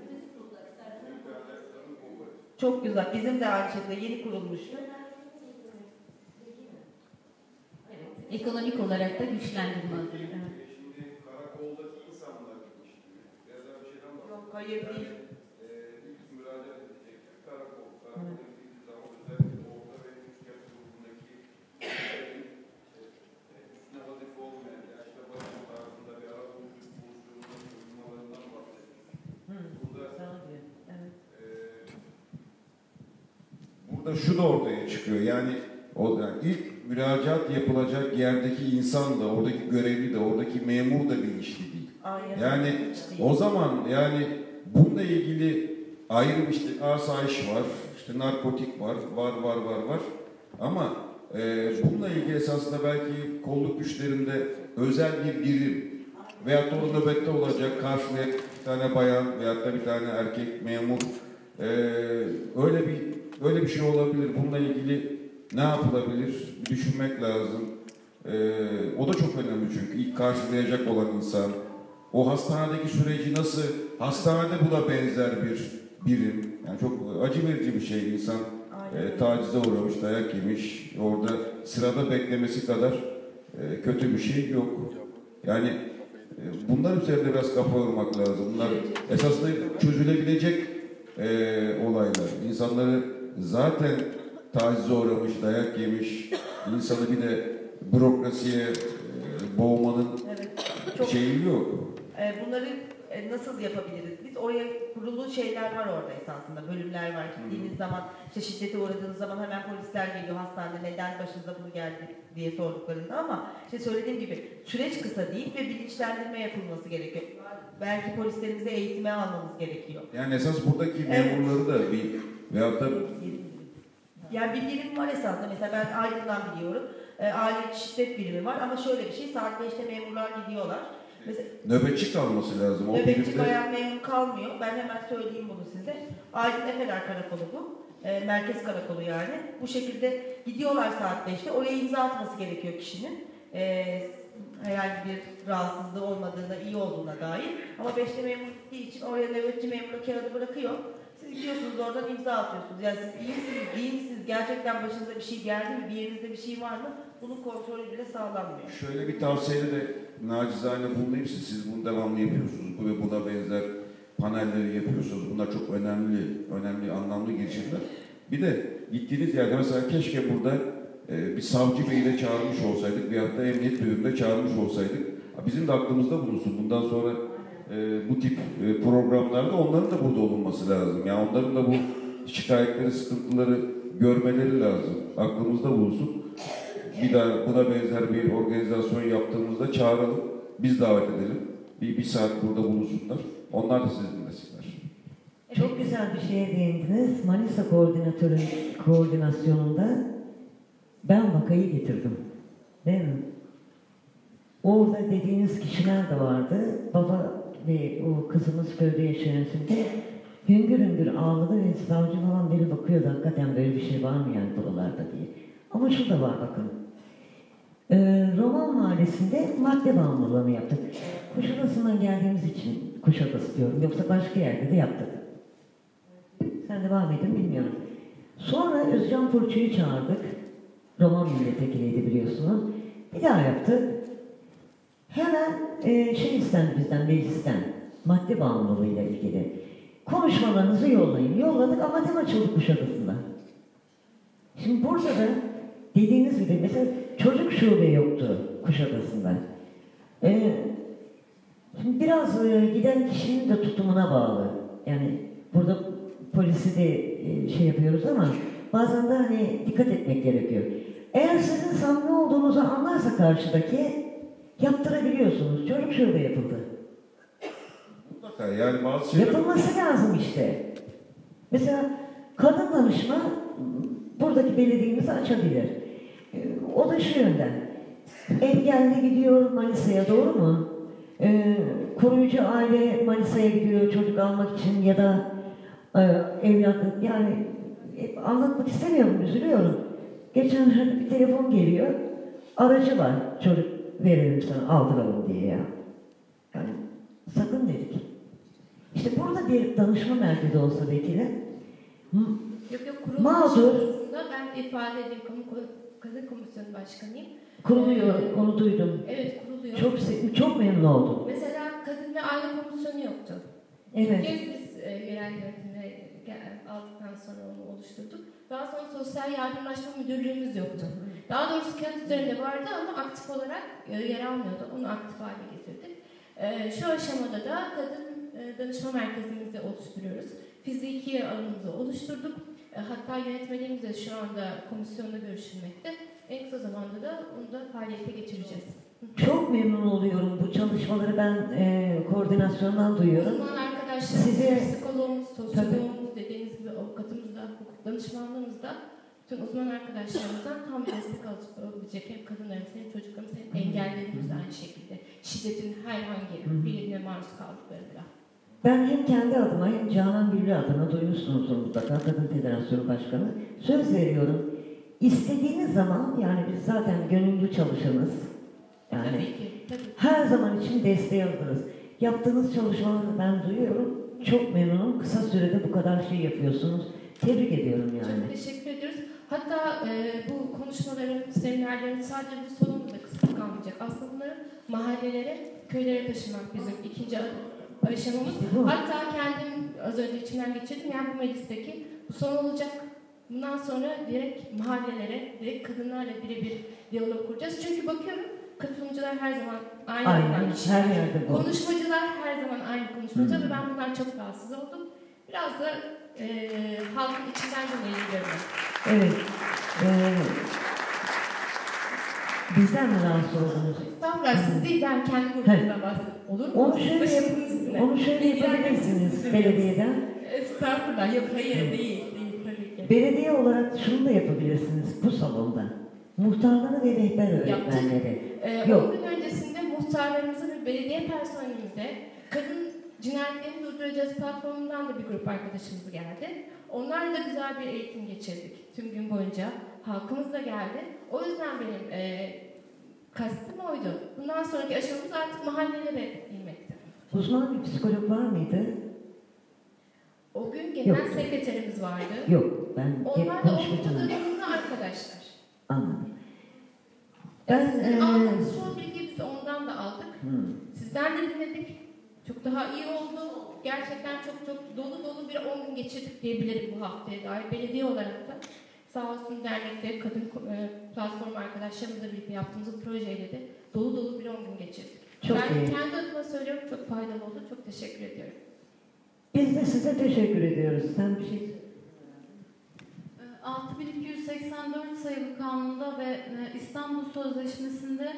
Çok güzel. Bizim de aynı şekilde yeni kurulmuştu. Evet, ekonomik olarak da güçlendirme adına. Şimdi karakoldaki insanlar gitmişti. Biraz daha bir şeyden bahsedelim. Yok, hayır değil. Ee, ilk müracaat edecektik. Karakol. Karakola gittiği zaman özellikle orada ve üçgen grubundaki üstüne vazife olmayan, yaşta başın tarzında bir ara buluştuğu buluştuğunun uygumalarından bahsediyoruz. Burada Evet. e, burada şu da ortaya çıkıyor. Yani o yani ilk müracaat yapılacak yerdeki insan da, oradaki görevli de, oradaki memur da bilinçli değil. Aynen. Yani o zaman yani bununla ilgili ayrı işte asayiş var, işte narkotik var, var var var var. Ama e, bununla ilgili esasında belki kolluk güçlerinde özel bir birim veyahut da o nöbette olacak karşılayan bir tane bayan veyahut da bir tane erkek memur e, öyle bir öyle bir şey olabilir. Bununla ilgili ne yapılabilir? Bir düşünmek lazım. E, o da çok önemli çünkü ilk karşılayacak olan insan. O hastanedeki süreci nasıl, hastanede bu da benzer bir birim. Yani çok acı verici bir şey. İnsan e, tacize uğramış, dayak yemiş. Orada sırada beklemesi kadar e, kötü bir şey yok. Yani e, bunlar üzerinde biraz kafa yormak lazım. Bunlar esasında çözülebilecek e, olaylar. İnsanları zaten tacize uğramış, dayak yemiş, insanı bir de bürokrasiye e, boğmanın Evet, çok, şeyi yok. e, bunları e, nasıl yapabiliriz? Biz oraya kurulu şeyler var orada esasında, bölümler var. Gittiğiniz zaman, işte şiddete uğradığınız zaman hemen polisler geliyor hastanede, neden başınıza bunu geldi diye sorduklarında, ama işte söylediğim gibi süreç kısa değil ve bilinçlendirme yapılması gerekiyor. Belki polislerimize eğitime almamız gerekiyor. Yani esas buradaki memurları da bir veyahut da yani bir birim var esasında. Mesela ben Aydın'dan biliyorum. E, aile şiddet birimi var ama şöyle bir şey, saat beşte memurlar gidiyorlar. Mesela, nöbetçi kalması lazım. O nöbetçi birimde- bayan memur kalmıyor. Ben hemen söyleyeyim bunu size. Aydın Efeler Karakolu bu. E, merkez karakolu yani. Bu şekilde gidiyorlar saat beşte. Oraya imza atması gerekiyor kişinin. E, herhangi bir rahatsızlığı olmadığına, iyi olduğuna dair. Ama beşte memur gittiği için oraya nöbetçi memura kağıdı bırakıyor. Siz gidiyorsunuz oradan imza atıyorsunuz. Yani siz iyi misiniz, değil misiniz, gerçekten başınıza bir şey geldi mi, bir yerinizde bir şey var mı? Bunun kontrolü bile sağlanmıyor. Şöyle bir tavsiyede de nacizane bulunayım size. Siz bunu devamlı yapıyorsunuz. Bu ve buna benzer panelleri yapıyorsunuz. Bunlar çok önemli, önemli, anlamlı girişimler. Bir de gittiğiniz yerde mesela keşke burada e, bir savcı beyi de çağırmış olsaydık veyahut da emniyet müdürünü de çağırmış olsaydık. Bizim de aklımızda bulunsun. Bundan sonra e, bu tip e, programlarda onların da burada olunması lazım. Yani onların da bu şikayetleri, sıkıntıları görmeleri lazım. Aklımızda bulunsun. Bir daha buna benzer bir organizasyon yaptığımızda çağıralım. Biz davet edelim. Bir, bir saat burada bulunsunlar. Onlar da sizi dinlesinler. Çok güzel bir şeye değindiniz. Manisa koordinatörün koordinasyonunda ben vakayı getirdim. Değil mi? Orada dediğiniz kişiler de vardı. Baba ve o kızımız köyde yaşayan şimdi hüngür hüngür ağladı ve savcı falan beni bakıyordu. Hakikaten böyle bir şey var mı yani buralarda diye. Ama şu da var bakın. Ee, Roman Mahallesi'nde madde bağımlılığını yaptık. Kuşadası'ndan geldiğimiz için Kuşadası diyorum. Yoksa başka yerde de yaptık. Sen de var mıydın bilmiyorum. Sonra Özcan Fırçı'yı çağırdık. Roman milletvekiliydi biliyorsunuz. Bir daha yaptık. Hemen e, şey istendi bizden, meclisten. Madde bağımlılığıyla ilgili. Konuşmalarınızı yollayın. Yolladık ama tem açıldı Kuşadası'nda. Şimdi burada da dediğiniz gibi mesela çocuk şube yoktu Kuşadası'nda. Ee, şimdi biraz e, giden kişinin de tutumuna bağlı. Yani burada polisi de e, şey yapıyoruz ama bazen de hani dikkat etmek gerekiyor. Eğer sizin samimi olduğunuzu anlarsa karşıdaki yaptırabiliyorsunuz. Çocuk şube yapıldı. Mutlaka yani bazı şeyler... Yapılması lazım işte. Mesela kadın danışma buradaki belediyemizi açabilir. O da şu yönden. Engelli gidiyor Manisa'ya, doğru mu? Ee, koruyucu aile Manisa'ya gidiyor çocuk almak için ya da e, evlatlık. Yani e, anlatmak istemiyorum, üzülüyorum. Geçenlerde bir telefon geliyor. Aracı var, çocuk verelim sana, aldıralım diye ya. Yani sakın dedik. İşte burada bir danışma merkezi olsa vekile, Yok yok, kurulmuş mağdur, aslında. Ben ifade edeyim, kamu kadın komisyonu başkanıyım. kuruluyor, onu duydum. Evet, kuruluyor. Çok se- çok memnun oldum. Mesela kadın ve aile komisyonu yoktu. Evet. İlk kez biz e, yerel yönetimde gel- aldıktan sonra onu oluşturduk. Daha sonra sosyal yardımlaşma müdürlüğümüz yoktu. Daha doğrusu kağıt üzerinde vardı ama aktif olarak e, yer almıyordu. Onu aktif hale getirdik. E, şu aşamada da kadın e, danışma merkezimizi oluşturuyoruz. Fiziki alanımızı oluşturduk. E, hatta yönetmenimiz de şu anda komisyonda görüşülmekte. En kısa zamanda da onu da faaliyete geçireceğiz. Çok memnun oluyorum bu çalışmaları, ben e, koordinasyondan duyuyorum. Uzman arkadaşlarımız, Size- psikologumuz, sosyologumuz, dediğiniz gibi avukatımız da, hukuk danışmanlığımız da tüm uzman arkadaşlarımızdan tam destek alabilecek hem kadınlarımız hem çocuklarımız hem engellilerimiz de aynı şekilde şiddetin herhangi birine maruz kaldıklarında. Ben hem kendi adıma hem Canan Güllü adına, duymuşsunuzdur mutlaka, Kadın Federasyonu Başkanı, söz veriyorum. İstediğiniz zaman, yani biz zaten gönüllü çalışanız. Yani Tabii ki, tabii. her zaman için desteği alırız. Yaptığınız çalışmaları ben duyuyorum. Çok memnunum. Kısa sürede bu kadar şey yapıyorsunuz. Tebrik ediyorum yani. Çok teşekkür ediyoruz. Hatta e, bu konuşmaların, seminerlerin sadece bu salonda da kısıtlı kalmayacak. Aslında bunları mahallelere, köylere taşımak bizim ikinci aşamamız. İşte bu. Hatta kendim az önce içinden geçirdim. Yani bu meclisteki bu son olacak. Bundan sonra direkt mahallelere, direkt kadınlarla birebir diyalog kuracağız. Çünkü bakıyorum katılımcılar her zaman aynı. Aynen, aynı her yerde bu. Konuşmacılar her zaman aynı konuşmacı Hmm. ve ben bundan çok rahatsız oldum. Biraz da e, halkın içinden dolayı gidiyorum. Evet. Ee, bizden mi rahatsız oldunuz? Estağfurullah siz değil, ben kendi grubumdan bahsediyorum. Olur mu? Onu şöyle, Başınızın üstüne. onu şöyle yapabilirsiniz belediyeden. Estağfurullah. Yok hayır değil. Değil tabii ki. Belediye olarak şunu da yapabilirsiniz bu salonda. Muhtarları ve rehber öğretmenleri. Ee, Yok. on gün öncesinde muhtarlarımıza ve belediye personelimize kadın cinayetlerini durduracağız platformundan da bir grup arkadaşımız geldi. Onlarla da güzel bir eğitim geçirdik tüm gün boyunca. Halkımız da geldi. O yüzden benim e, kastım oydu. Bundan sonraki aşamamız artık mahallelere inmekti. Uzman bir psikolog var mıydı? O gün genel Yok. sekreterimiz vardı. Yok. Ben hep Onlar da konuşmacıyım. okullarında arkadaşlar. Anladım. Ben, Ben, Sizin eee, aldığınız çoğu bilgiyi biz ondan da aldık. Hmm. Sizden de dinledik. Çok daha iyi oldu. Gerçekten çok çok dolu dolu bir on gün geçirdik diyebilirim bu haftaya dair. Belediye olarak da sağ olsun dernekte kadın e, platform arkadaşlarımızla birlikte yaptığımız bu projeyle de dolu dolu bir on gün geçirdik. Çok ben iyi. kendi adıma söylüyorum, çok faydalı oldu. Çok teşekkür ediyorum. Biz de size teşekkür ediyoruz. Sen bir şey altı bin iki yüz seksen dört sayılı kanunda ve İstanbul Sözleşmesi'nde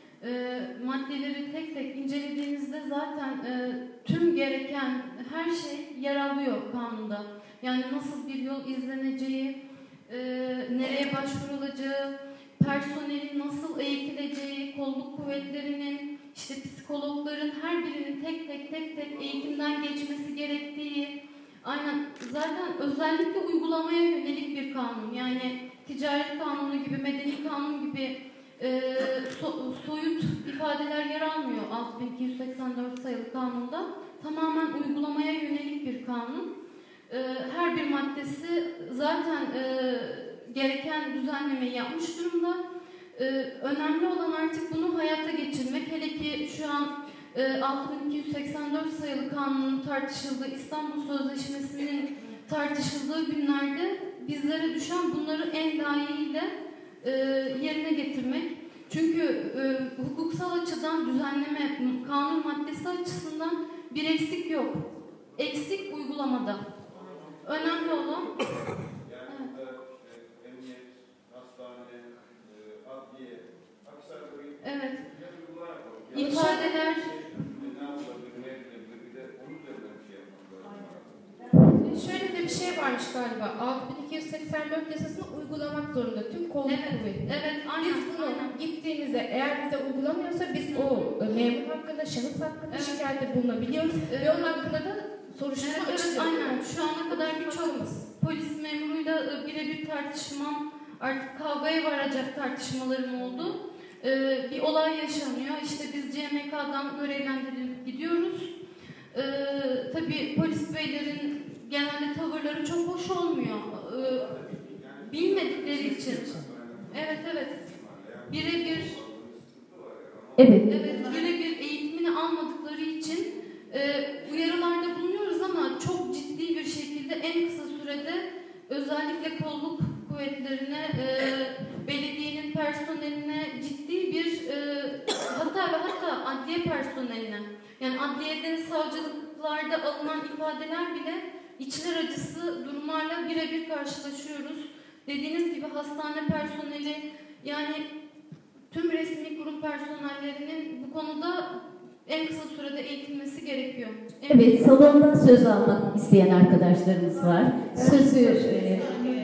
e, maddeleri tek tek incelediğinizde zaten e, tüm gereken her şey yer alıyor kanunda. Yani nasıl bir yol izleneceği, e, nereye başvurulacağı, personelin nasıl eğitileceği, kolluk kuvvetlerinin, işte psikologların her birinin tek tek tek tek eğitimden geçmesi gerektiği, aynen zaten özellikle uygulamaya yönelik bir kanun. Yani ticaret kanunu gibi, medeni kanun gibi e, so, soyut ifadeler yer almıyor altı bin iki yüz seksen dört sayılı kanunda. Tamamen uygulamaya yönelik bir kanun. E, her bir maddesi zaten e, gereken düzenlemeyi yapmış durumda. E, önemli olan artık bunu hayata geçirmek. Hele ki şu an e, altı bin iki yüz seksen dört sayılı kanunun tartışıldığı, İstanbul Sözleşmesi'nin tartışıldığı günlerde bizlere düşen bunları en layığıyla e, yerine getirmek. Çünkü e, hukuksal açıdan düzenleme, kanun maddesi açısından bir eksik yok. Eksik uygulamada. Önemli olan Yani burada işte emniyet, hastane, e, adliye, Aksaray'da bir evet. uygulama yapalım. İfadeler Ne yapılabilir, ne edilebilir, bir de onun üzerinden bir şey yapmak lazım. Şöyle de bir şey varmış galiba. altı bin iki yüz seksen dört yasasını uygulamak zorunda tüm kolluk Evet, kuvveti. evet, aynen, Biz bunu aynen. gittiğimizde eğer bize uygulamıyorsa biz o e, memur hakkında, şahıs hakkında Evet. şikayette bulunabiliyoruz. Evet. Ve onun hakkında da soruşturma Evet, evet, açılıyor. aynen. Şu ana kadar birçok Hakkımız. polis memuruyla e, birebir tartışmam, artık kavgaya varacak tartışmalarım oldu. Ee, bir olay yaşanıyor. İşte biz C M K'dan görevlendirilip gidiyoruz. Ee, tabii polis beylerin genelde tavırları çok hoş olmuyor. Ee, bilmedikleri için. Evet, evet. Birebir Evet. Evet, birebir eğitimini almadıkları için e, uyarılarda bulunuyoruz ama çok ciddi bir şekilde en kısa sürede özellikle kolluk kuvvetlerine, e, belediyenin personeline ciddi bir e, hatta ve hatta adliye personeline, yani adliyede, savcılıklarda alınan ifadeler bile içler acısı durumlarla birebir karşılaşıyoruz. Dediğiniz gibi hastane personeli, yani tüm resmi kurum personellerinin bu konuda en kısa sürede eğitilmesi gerekiyor. En Evet, salonda söz almak isteyen arkadaşlarımız var. Sözü e,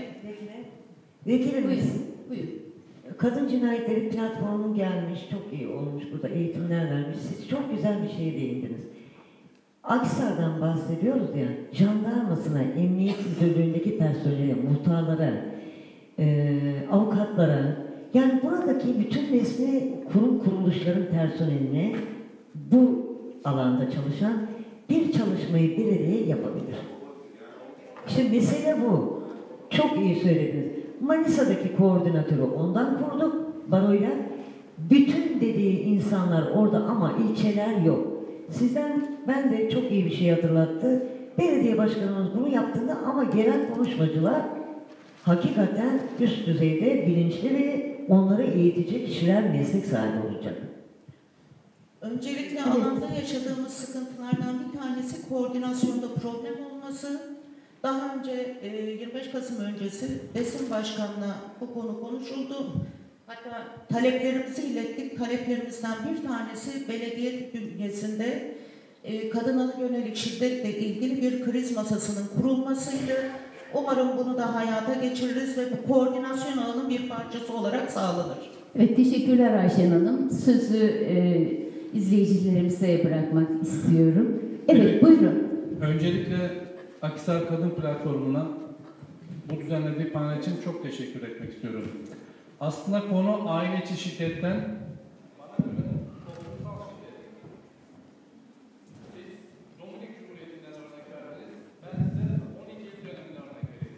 Vekilimiz, Buyurun, buyurun. kadın cinayetleri platformu gelmiş, çok iyi olmuş, burada eğitimler vermiş. Siz çok güzel bir şeye değindiniz. Aksar'dan bahsediyoruz ya, jandarmasına, emniyet müdürlüğündeki personele, muhtarlara, e, avukatlara, yani buradaki bütün resmi kurum kuruluşların personeline bu alanda çalışan bir çalışmayı belediye yapabilir. İşte mesele bu. Çok iyi söylediniz. Manisa'daki koordinatörü ondan kurduk, baroyla. Bütün dediği insanlar orada ama ilçeler yok. Sizden ben de çok iyi bir şey hatırlattı. belediye başkanımız bunu yaptığında ama gelen konuşmacılar hakikaten üst düzeyde bilinçli ve onları eğitecek kişiler meslek sahibi olacak. Öncelikle evet. Alanda yaşadığımız sıkıntılardan bir tanesi koordinasyonda problem olması. Daha önce yirmi beş Kasım öncesi Besin Başkan'la bu konu konuşuldu. Hatta taleplerimizi ilettik. Taleplerimizden bir tanesi belediye bünyesinde kadına yönelik şiddetle ilgili bir kriz masasının kurulmasıydı. Umarım bunu da hayata geçiririz ve bu koordinasyon ağının bir parçası olarak sağlanır. Evet, teşekkürler Ayşen Hanım. Sözü e, izleyicilerimize bırakmak istiyorum. Evet, evet, buyurun. Öncelikle Akhisar Kadın Platformu'na bu düzenlediği panel için çok teşekkür etmek istiyorum. Aslında konu aile içi şiddetten bana göre toplumsal şiddet. Siz Dominik Cumhuriyeti'nden örnek verdiniz. Ben size on iki Eylül döneminden örnek vereyim.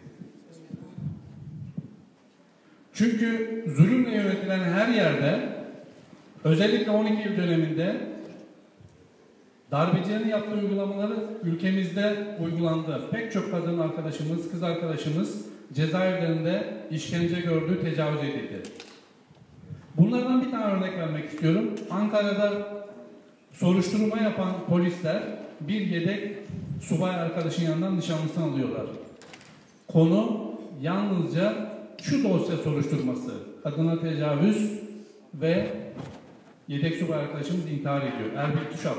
Çünkü zulümle yönetilen her yerde, özellikle on iki Eylül döneminde darbecilerin yaptığı uygulamaları ülkemizde uygulandı. Pek çok kadın arkadaşımız, kız arkadaşımız cezaevlerinde işkence gördü, tecavüz edildi. Bunlardan bir tane örnek vermek istiyorum. Ankara'da soruşturma yapan polisler bir yedek subay arkadaşın yanından nişanlısını alıyorlar. Konu yalnızca şu dosya soruşturması. Kadına tecavüz ve yedek subay arkadaşımız intihar ediyor. Erbil Tuşal.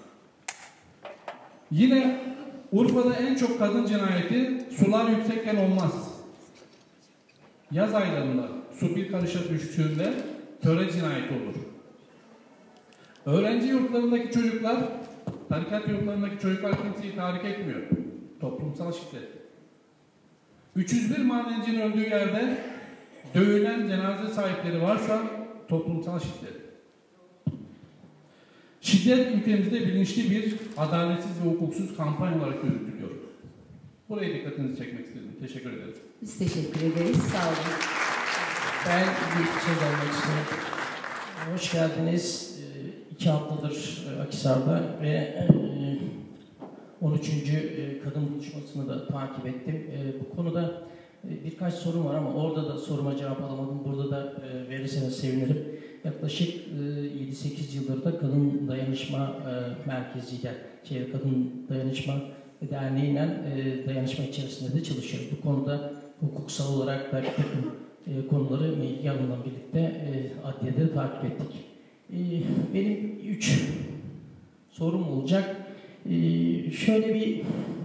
Yine Urfa'da en çok kadın cinayeti sular yüksekken olmaz. Yaz aylarında su bir karışa düştüğünde töre cinayeti olur. Öğrenci yurtlarındaki çocuklar, tarikat yurtlarındaki çocuklar kimseyi tahrik etmiyor. Toplumsal şiddet. üç yüz bir madencinin öldüğü yerde dövülen cenaze sahipleri varsa toplumsal şiddet. Şiddet ülkemizde bilinçli bir adaletsiz ve hukuksuz kampanya olarak yürütülüyor. Buraya dikkatinizi çekmek istedim. Teşekkür ederim. Biz teşekkür ederiz. Sağ olun. Ben bir söz almak istiyorum. Hoş geldiniz. İki haftadır Akhisar'da ve on üçüncü kadın buluşmasını da takip ettim. Bu konuda birkaç sorum var ama orada da soruma cevap alamadım. Burada da verirseniz sevinirim. Yaklaşık yedi sekiz yıldır da Kadın Dayanışma Merkezi'yle, şey, Kadın Dayanışma Derneği'yle dayanışma içerisinde de çalışıyoruz. Bu konuda hukuksal olarak da bir takım konuları Melih Yalın'la birlikte adliyede takip ettik. Benim üç sorum olacak. Şöyle bir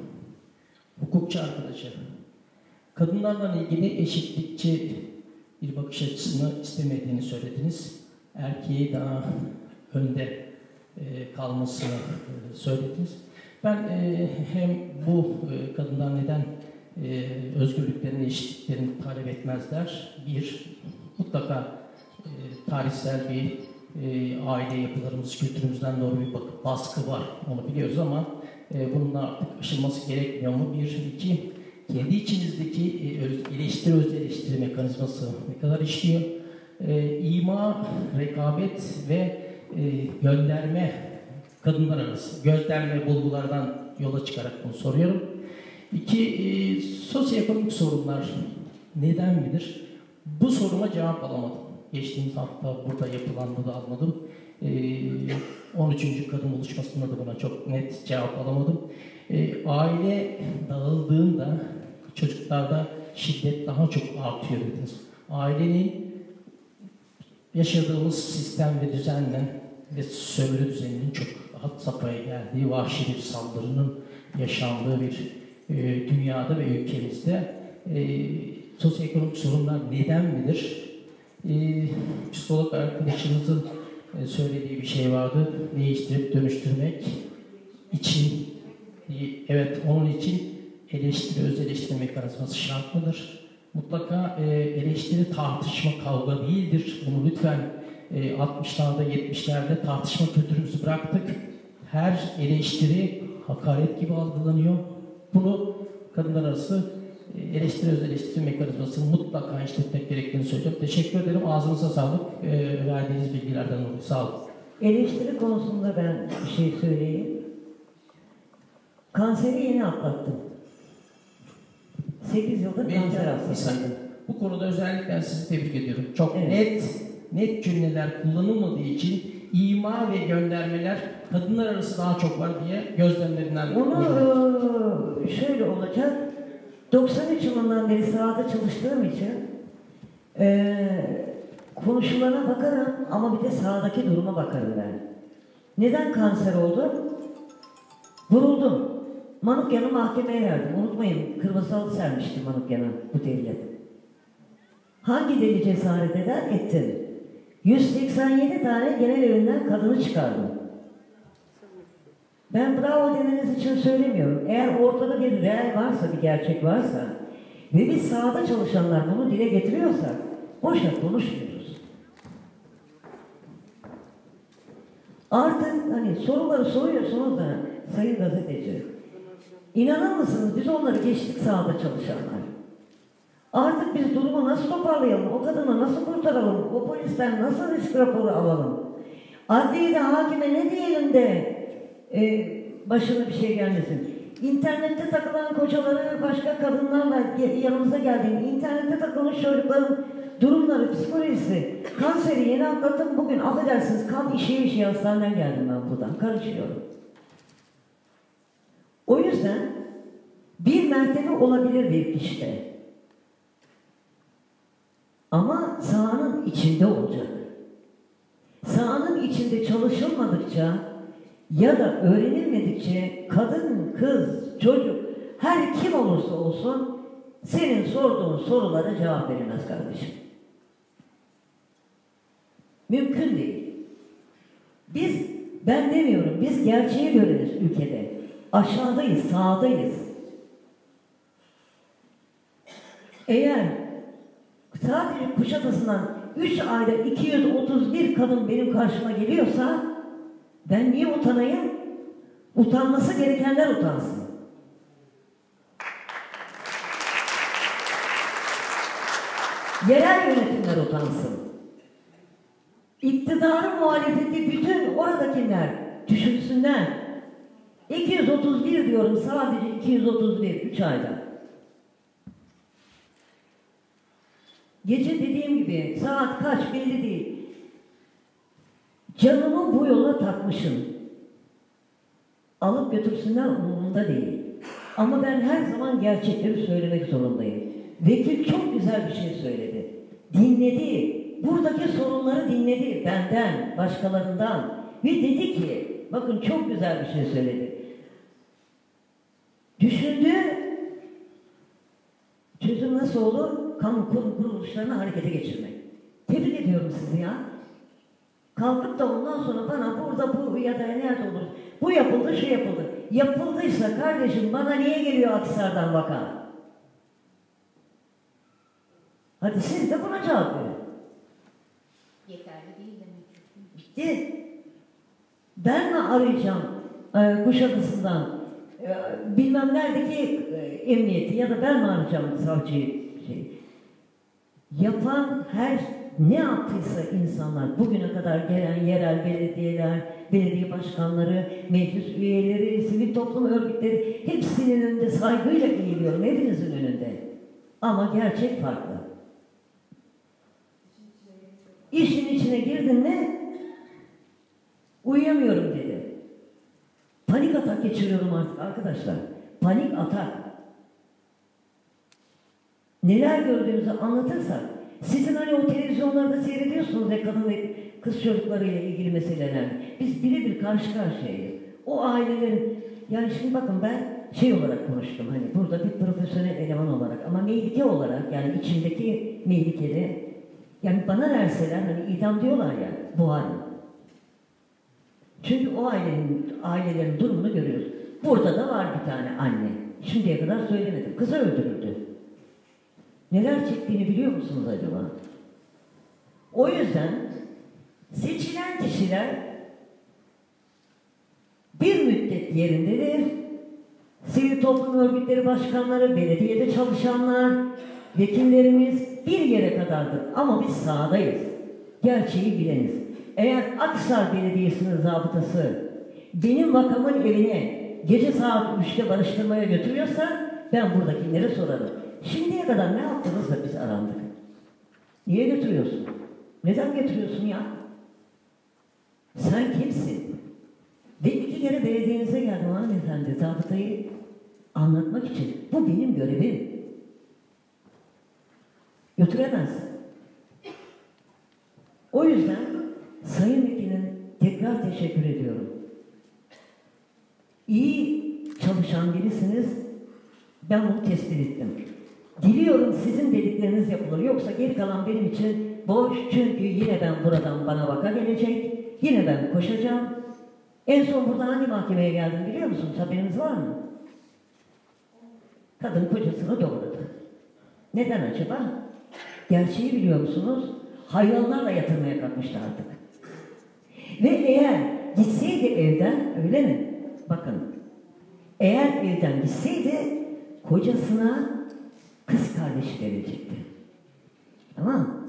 hukukçu arkadaşa, kadınlarla ilgili eşitlikçi bir bakış açısını istemediğini söylediniz. Erkeği daha önde kalmasını söylediniz. Ben hem bu kadınlar neden özgürlüklerini, eşitliklerini talep etmezler? Bir, mutlaka tarihsel bir aile yapılarımız, kültürümüzden doğru bir baskı var. Onu biliyoruz ama bunun artık aşılması gerekmiyor mu? Bir, iki, kendi içinizdeki eleştiri, öz eleştiri mekanizması ne kadar işliyor? E, ima, rekabet ve e, gönderme kadınlar arası, gönderme bulgulardan yola çıkarak bunu soruyorum. İki, e, sosyoekonomik sorunlar neden midir? Bu soruma cevap alamadım. Geçtiğimiz hafta burada yapılandı da almadım. E, on üçüncü kadın buluşmasında da buna çok net cevap alamadım. E, aile dağıldığında çocuklarda şiddet daha çok artıyor dediniz. Ailenin yaşadığımız sistem ve düzenle ve sömürü düzeninin çok had safhaya geldiği, vahşi bir saldırının yaşandığı bir e, dünyada ve ülkemizde e, sosyoekonomik sorunlar neden midir? E, psikolog arkadaşımızın e, söylediği bir şey vardı. Değiştirip dönüştürmek için, e, evet onun için eleştiri, öz eleştiri mekanizması şart mıdır? Mutlaka e, eleştiri tartışma, kavga değildir. Bunu lütfen e, altmışlarda, yetmişlerde tartışma kültürümüzü bıraktık. Her eleştiri hakaret gibi algılanıyor. Bunu kadınlar arası e, eleştiri, öz eleştiri mekanizmasını mutlaka işletmek gerektiğini söylüyorum. Teşekkür ederim. Ağzınıza sağlık. E, verdiğiniz bilgilerden dolayı. Sağ olun. Eleştiri konusunda ben bir şey söyleyeyim. Kanseri yeni atlattım. sekiz yıldır Benim kanser canım, hastasıydım. Bu konuda özellikle ben sizi tebrik ediyorum. Çok Evet. net, net cümleler kullanılmadığı için ima ve göndermeler kadınlar arası daha çok var diye gözlemlerinden Onu görüyorum. e, şöyle olacak. doksan üç yılından beri sahada çalıştığım için e, konuşulana bakarım ama bir de sahadaki duruma bakarım ben. Neden kanser oldu? Vuruldum. Manukyan'ı mahkemeye verdim. Unutmayın, kırmızı halı sermişti Manukyan'a bu devlet. Hangi deli cesaret eder? Ettim. yüz seksen yedi tane genel evinden kadını çıkardım. Ben bravo demeniz için söylemiyorum. Eğer ortada bir reel varsa, bir gerçek varsa ve biz sahada çalışanlar bunu dile getiriyorsak boşa konuşmuyoruz. Artık hani soruları soruyorsunuz da sayın gazeteci, İnanır mısınız biz onları geçtik sahada çalışanlar. Artık biz durumu nasıl toparlayalım, o kadını nasıl kurtaralım, o polisten nasıl risk raporu alalım, adliyede hakime ne diyelim de e, başına bir şey gelmesin. İnternette takılan kocaları başka kadınlarla yanımıza geldiğinde internette takılmış çocukların durumları, psikolojisi, kanseri yeni atlattım bugün, affedersiniz kan işe işe hastaneden geldim ben buradan, karışıyorum. O yüzden bir mertebe olabilir bir kişide. Ama sahanın içinde olacak. Sahanın içinde çalışılmadıkça ya da öğrenilmedikçe kadın, kız, çocuk, her kim olursa olsun senin sorduğun sorulara cevap veremez kardeşim. Mümkün değil. Biz, ben demiyorum, biz gerçeği görürüz ülkede. Aşağıdayız, sağdayız. Eğer sadece Kuşadası'ndan üç ayda iki yüz otuz bir kadın benim karşıma geliyorsa ben niye utanayım? Utanması gerekenler utansın. Yerel yönetimler utansın. İktidarı muhalefeti bütün oradakiler düşünsünler. iki yüz otuz bir diyorum, sadece iki yüz otuz bir, üç ayda. Gece dediğim gibi saat kaç belli değil. Canımı bu yola takmışım. Alıp götürsünler umurumda değil. Ama ben her zaman gerçekleri söylemek zorundayım. Vekil çok güzel bir şey söyledi. Dinledi. Buradaki sorunları dinledi. Benden, başkalarından. Ve dedi ki, bakın çok güzel bir şey söyledi. Düşündü, çözüm nasıl olur? Kamu kurum kuruluşlarını harekete geçirmek. Tebrik ediyorum sizi ya. Kalkıp da ondan sonra bana burada bu ya da nerede olur? Bu yapıldı, şu yapıldı. Yapıldıysa kardeşim bana niye geliyor Akhisar'dan vaka? Hadi siz de buna cevap verin. Yeterli değil demek ki. Bitti. Ben mi arayacağım e, Kuşadası'ndan e, bilmem neredeki e, emniyeti ya da ben mi arayacağım savcıyı? Şey. Yapan her ne yaptıysa insanlar, bugüne kadar gelen yerel belediyeler, belediye başkanları, meclis üyeleri, sivil toplum örgütleri hepsinin önünde saygıyla eğiliyorum, hepinizin önünde. Ama gerçek farklı. İşin içine girdin mi uyuyamıyorum dedi. Panik atak geçiriyorum artık arkadaşlar. Panik atak. Neler gördüğümüzü anlatırsak, sizin hani o televizyonlarda seyrediyorsunuz ya kadın ve kız çocuklarıyla ilgili meseleler. Biz birebir karşı karşıyayız. O ailelerin, yani şimdi bakın ben şey olarak konuştum hani burada bir profesyonel eleman olarak ama meylike olarak yani içimdeki meylikede yani bana verseler hani idam diyorlar ya Buhari. Çünkü o ailenin, ailelerin durumunu görüyoruz. Burada da var bir tane anne. Şimdiye kadar söylemedim. Kızı öldürüldü. Neler çektiğini biliyor musunuz acaba? O yüzden seçilen kişiler bir müddet yerindedir. Sivil toplum örgütleri başkanları, belediyede çalışanlar, vekillerimiz bir yere kadardır. Ama biz sahadayız. Gerçeği bileniz. Eğer Akhisar Belediyesi'nin zabıtası benim vakamın evine gece saat üçte barıştırmaya götürüyorsa ben buradakileri sorarım. Şimdiye kadar ne yaptınız da biz arandık? Niye götürüyorsun? Neden götürüyorsun ya? Sen kimsin? Ve iki kere belediyenize geldim hanımefendi, zabıtayı anlatmak için. Bu benim görevim. Götüremez. O yüzden Sayın Vekilim tekrar teşekkür ediyorum. İyi çalışan birisiniz. Ben bunu tespit ettim. Diliyorum sizin dedikleriniz yapılır. Yoksa geri kalan benim için boş. Çünkü yine ben buradan bana vaka gelecek. Yine ben koşacağım. En son buradan hangi mahkemeye geldim biliyor musunuz? Haberiniz var mı? Kadın kocasını doğradı. Neden acaba? Gerçeği biliyor musunuz? Hayvanlarla yatırmaya kalkmıştı artık. Ve eğer gitseydi evden, öyle mi? Bakın, eğer evden gitseydi kocasına kız kardeşi verecekti. Tamam mı?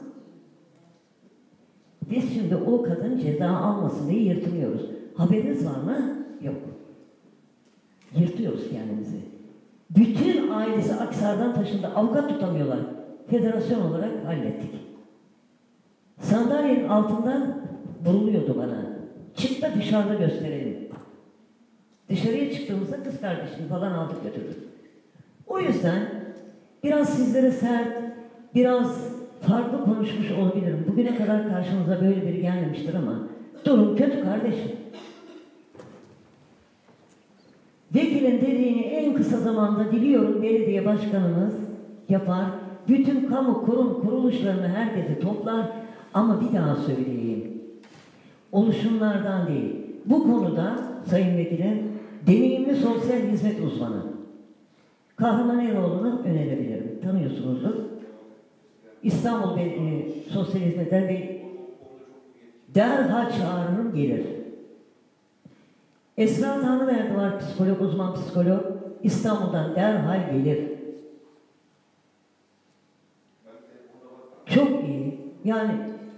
Biz şimdi o kadın ceza almasın diye yırtınıyoruz. Haberiniz var mı? Yok. Yırtıyoruz kendimizi. Bütün ailesi Aksar'dan taşındı. Avukat tutamıyorlar. Federasyon olarak hallettik. Sandalyenin altından vuruluyordu bana. Çık da dışarıda gösterelim. Dışarıya çıktığımızda kız kardeşini falan aldık götürdük. O yüzden biraz sizlere sert, biraz farklı konuşmuş olabilirim. Bugüne kadar karşınıza böyle biri gelmemiştir ama durum kötü kardeşim. Vekilin dediğini en kısa zamanda diliyorum belediye başkanımız yapar. Bütün kamu kurum kuruluşlarını herkesi toplar. Ama bir daha söyleyeyim. Oluşumlardan değil. Bu konuda Sayın Vekilim deneyimli sosyal hizmet uzmanı Kahraman Eroğlu'nu önerebilirim. Tanıyorsunuzdur. İstanbul Belediye Sosyal Hizmetler Bey derhal çağırırım gelir. Esra Tanrıverdi var, psikolog, uzman psikolog. İstanbul'dan derhal gelir. Çok iyi. Yani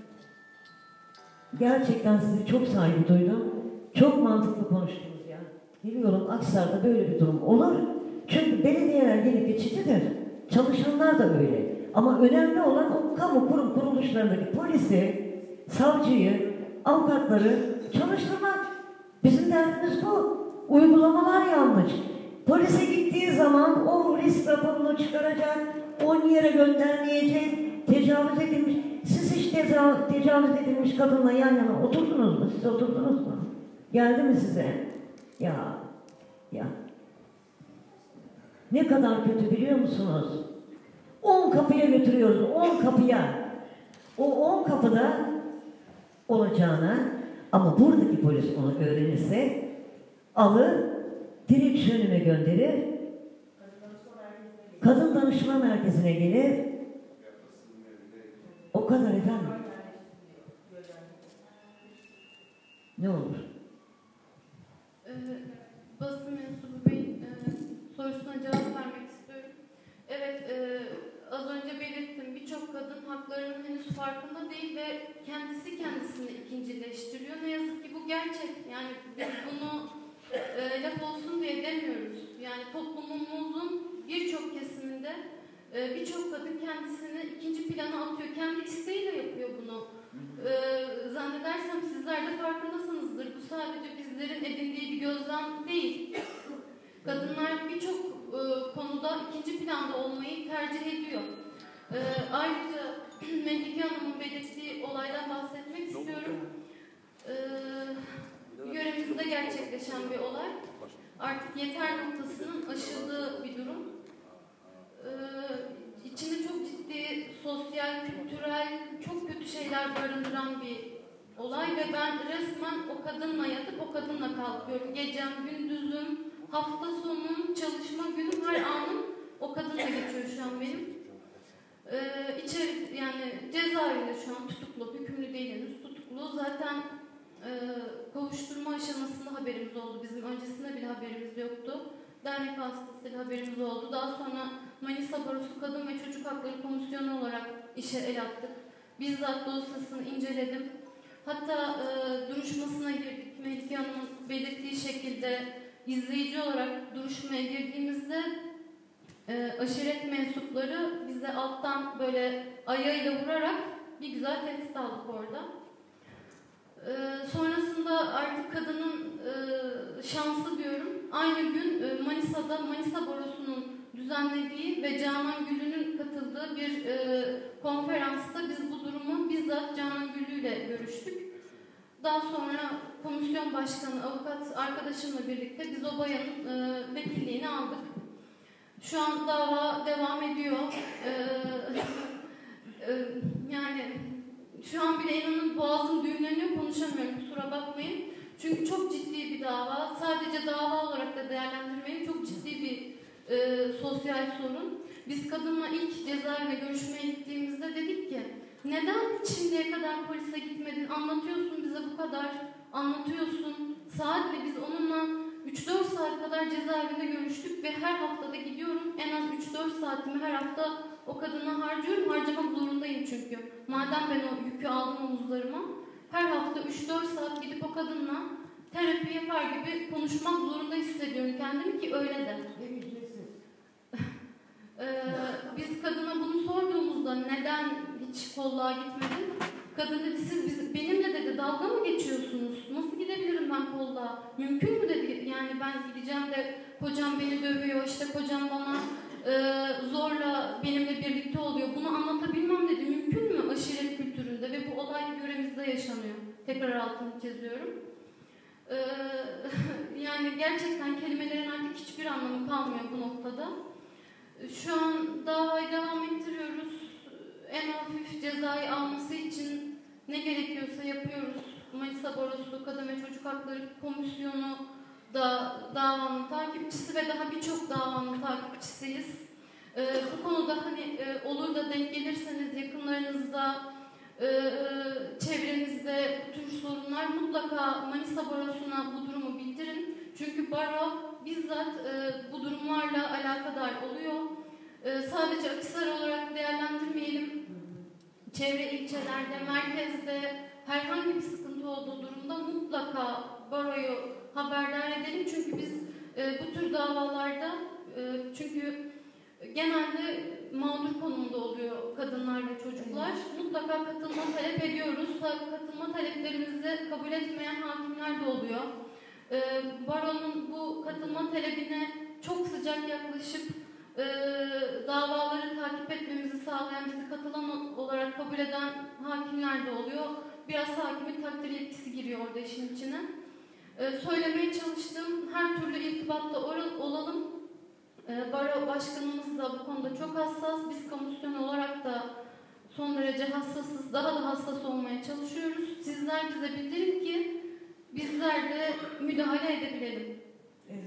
gerçekten size çok saygı duydum. Çok mantıklı konuştunuz ya. Biliyorum Aksar'da böyle bir durum olur. Çünkü belediyeler gelip geçicidir. Çalışanlar da öyle. Ama önemli olan o kamu kurum kuruluşlarındaki polisi, savcıyı, avukatları çalıştırmak. Bizim derdimiz bu. Uygulamalar yanlış. Polise gittiği zaman o risk raporunu çıkaracak, on yere göndermeyecek, tecavüz edilmiş. Siz hiç teza, tecavüz edilmiş kadınla yan yana oturdunuz mu? Siz oturdunuz mu? Geldi mi size? Ya, ya. Ne kadar kötü biliyor musunuz? On kapıya götürüyoruz, on kapıya. O on kapıda olacağına, ama buradaki polis onu öğrenirse alır, direkt şönüme gönderir, kadın danışma merkezine gelir. O kadar efendim. Ne olur? Ee, basın mensubu Bey'in e, sorusuna cevap vermek istiyorum. Evet, e, az önce belirttim. Birçok kadın haklarının henüz farkında değil ve kendisi kendisini ikincileştiriyor. Ne yazık ki bu gerçek. Yani biz bunu e, laf olsun diye demiyoruz. Yani toplumumuzun birçok kesiminde e, birçok kadın kendisini ikinci plana atıyor. Kendi isteğiyle yapıyor bunu. E, zannedersem sizler de farkındasınızdır. Bu sadece bizlerin edindiği bir gözlem değil. Kadınlar birçok e, konuda ikinci planda olmayı tercih ediyor. E, ayrıca Melike Hanım'ın belirttiği olaydan bahsetmek istiyorum. E, yöremizde gerçekleşen bir olay. Artık yeter noktasının aşıldığı bir durum. E, içinde çok ciddi sosyal, kültürel, çok kötü şeyler barındıran bir olay ve ben resmen o kadınla yatıp o kadınla kalkıyorum. Gecem, gündüzüm, hafta sonum, çalışma günüm, her anım o kadınla geçiyor şu an benim. Ee, içeri, yani cezaevinde şu an tutuklu, hükümlü değil henüz tutuklu. Zaten e, kovuşturma aşamasında haberimiz oldu. Bizim öncesinde bile haberimiz yoktu. Dernek vasıtasıyla haberimiz oldu. Daha sonra Manisa Barosu Kadın ve Çocuk Hakları Komisyonu olarak işe el attık. Bizzat dosyasını inceledim. Hatta e, duruşmasına girdik. Melike Hanım'ın belirttiği şekilde izleyici olarak duruşmaya girdiğimizde e, aşiret mensupları bize alttan böyle ayağıyla vurarak bir güzel tehdit aldık orada. E, sonrasında artık kadının e, şansı diyorum. Aynı gün e, Manisa'da Manisa Barosu'nun düzenlediği ve Canan Güllü'nün katıldığı bir e, konferansta biz bu durumu bizzat Canan Güllü ile görüştük. Daha sonra komisyon başkanı, avukat arkadaşımla birlikte biz o bayanın e, vekilliğini aldık. Şu an dava devam ediyor. E, e, yani şu an bile inanın boğazım düğümleniyor, konuşamıyorum, kusura bakmayın. Çünkü çok ciddi bir dava. Sadece dava olarak da değerlendirmeyin, çok ciddi bir e, sosyal sorun. Biz kadınla ilk cezaevine görüşmeye gittiğimizde dedik ki neden şimdiye kadar polise gitmedin? Anlatıyorsun bize bu kadar, anlatıyorsun. Saat ve biz onunla üç dört saat kadar cezaevinde görüştük ve her haftada gidiyorum. En az üç dört saatimi her hafta o kadına harcıyorum. Harcamak zorundayım çünkü. Madem ben o yükü aldım omuzlarıma, her hafta üç dört saat gidip o kadınla terapi yapar gibi konuşmak zorunda hissediyorum kendimi ki öyle de. Ee, biz kadına bunu sorduğumuzda neden hiç kolluğa gitmedin? Kadın dedi siz biz, benimle dedi dalga mı geçiyorsunuz? Nasıl gidebilirim ben kolluğa? Mümkün mü dedi. Yani ben gideceğim de kocam beni dövüyor, işte kocam bana e, zorla benimle birlikte oluyor. Bunu anlatabilmem dedi. Mümkün mü aşiret kültüründe ve bu olay yöremizde yaşanıyor. Tekrar altını çiziyorum. Ee, yani gerçekten kelimelerin artık hiçbir anlamı kalmıyor bu noktada. Şu an davayı devam ettiriyoruz. En hafif cezayı alması için ne gerekiyorsa yapıyoruz. Manisa Barosu Kadın ve Çocuk Hakları Komisyonu da davanın takipçisi ve daha birçok davanın takipçisiyiz. Ee, bu konuda hani e, olur da denk gelirseniz yakınlarınızda, e, çevrenizde bu tür sorunlar mutlaka Manisa Barosu'na bu durumu bildirin. Çünkü baro bizzat e, bu durumlarla alakadar oluyor. E, sadece Akhisar olarak değerlendirmeyelim. Çevre ilçelerde, merkezde herhangi bir sıkıntı olduğu durumda mutlaka baroyu haberdar edelim. Çünkü biz e, bu tür davalarda e, çünkü genelde mağdur konumda oluyor kadınlar ve çocuklar. Mutlaka katılma talep ediyoruz. Katılma taleplerimizi kabul etmeyen hakimler de oluyor. E, baronun bu katılma talebine çok sıcak yaklaşıp e, davaları takip etmemizi sağlayan, bizi katılan olarak kabul eden hakimler de oluyor. Biraz hakimin takdir yetkisi giriyor orada işin içine. E, söylemeye çalıştığım her türlü irtibatta olalım. E, Baro başkanımız da bu konuda çok hassas. Biz komisyon olarak da son derece hassasız, daha da hassas olmaya çalışıyoruz. Sizler bize bildirin ki bizler de müdahale edebilelim. Evet.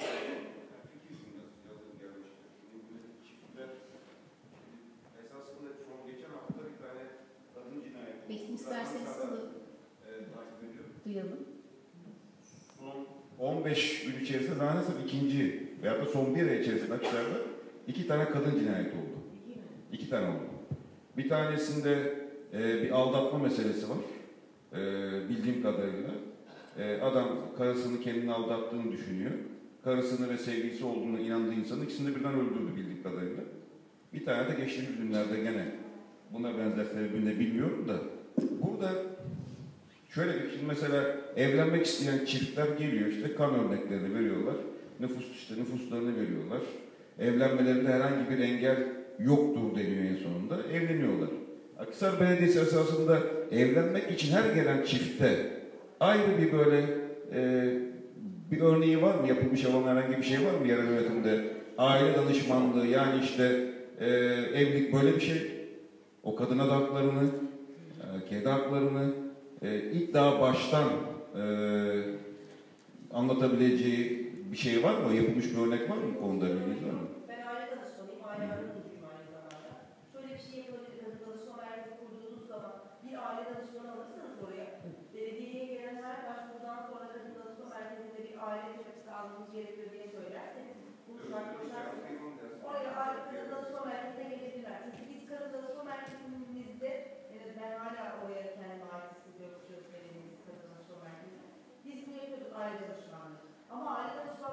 Esasında son geçen hafta bir tane kadın cinayeti. Peki isterseniz salı duyalım. Son on beş gün içerisinde daha nasıl ikinci veya da son bir ay içerisinde Akhisar'da iki tane kadın cinayeti oldu. İki tane oldu. Bir tanesinde e, bir aldatma meselesi var. E, bildiğim kadarıyla. E, adam karısını kendini aldattığını düşünüyor. Karısını ve sevgilisi olduğuna inandığı insanın ikisini de birden öldürdü bildiğim kadarıyla. Bir tane de geçtiğimiz günlerde gene buna benzer sebebini de bilmiyorum da burada şöyle bir şimdi mesela evlenmek isteyen çiftler geliyor işte kan örneklerini veriyorlar. Nüfus işte nüfuslarını veriyorlar. Evlenmelerinde herhangi bir engel yoktur deniyor en sonunda. Evleniyorlar. Akhisar Belediyesi esasında evlenmek için her gelen çifte ayrı bir böyle e, bir örneği var mı? Yapılmış olan herhangi bir şey var mı yerel yönetimde? Aile danışmanlığı yani işte e, evlilik böyle bir şey. O kadına da haklarını, erkeğe de haklarını e, ilk daha baştan e, anlatabileceği bir şey var mı? Yapılmış bir örnek var mı bu konuda? Bilginiz var mı? Ben aile danışmanıyım, aile danışmanıyım aynı zamanda. Şöyle bir şey yapabilir, kadın danışma merkezi kurduğunuz zaman bir aile danışmanı alırsanız oraya, belediyeye gelen her başvurudan sonra kadın danışma merkezinde bir aile terapisi almamız gerekiyor diye söylerseniz, buluşmak koşarsınız. Oraya aile kadın danışma merkezine gelebilirler. Çünkü biz kadın danışma merkezimizde, evet, ben hala oraya kendime ait hissediyorum, çözmeliyimiz kadın danışma merkezine. Biz bunu yapıyoruz aile danışmanlığı. Ama aile danışma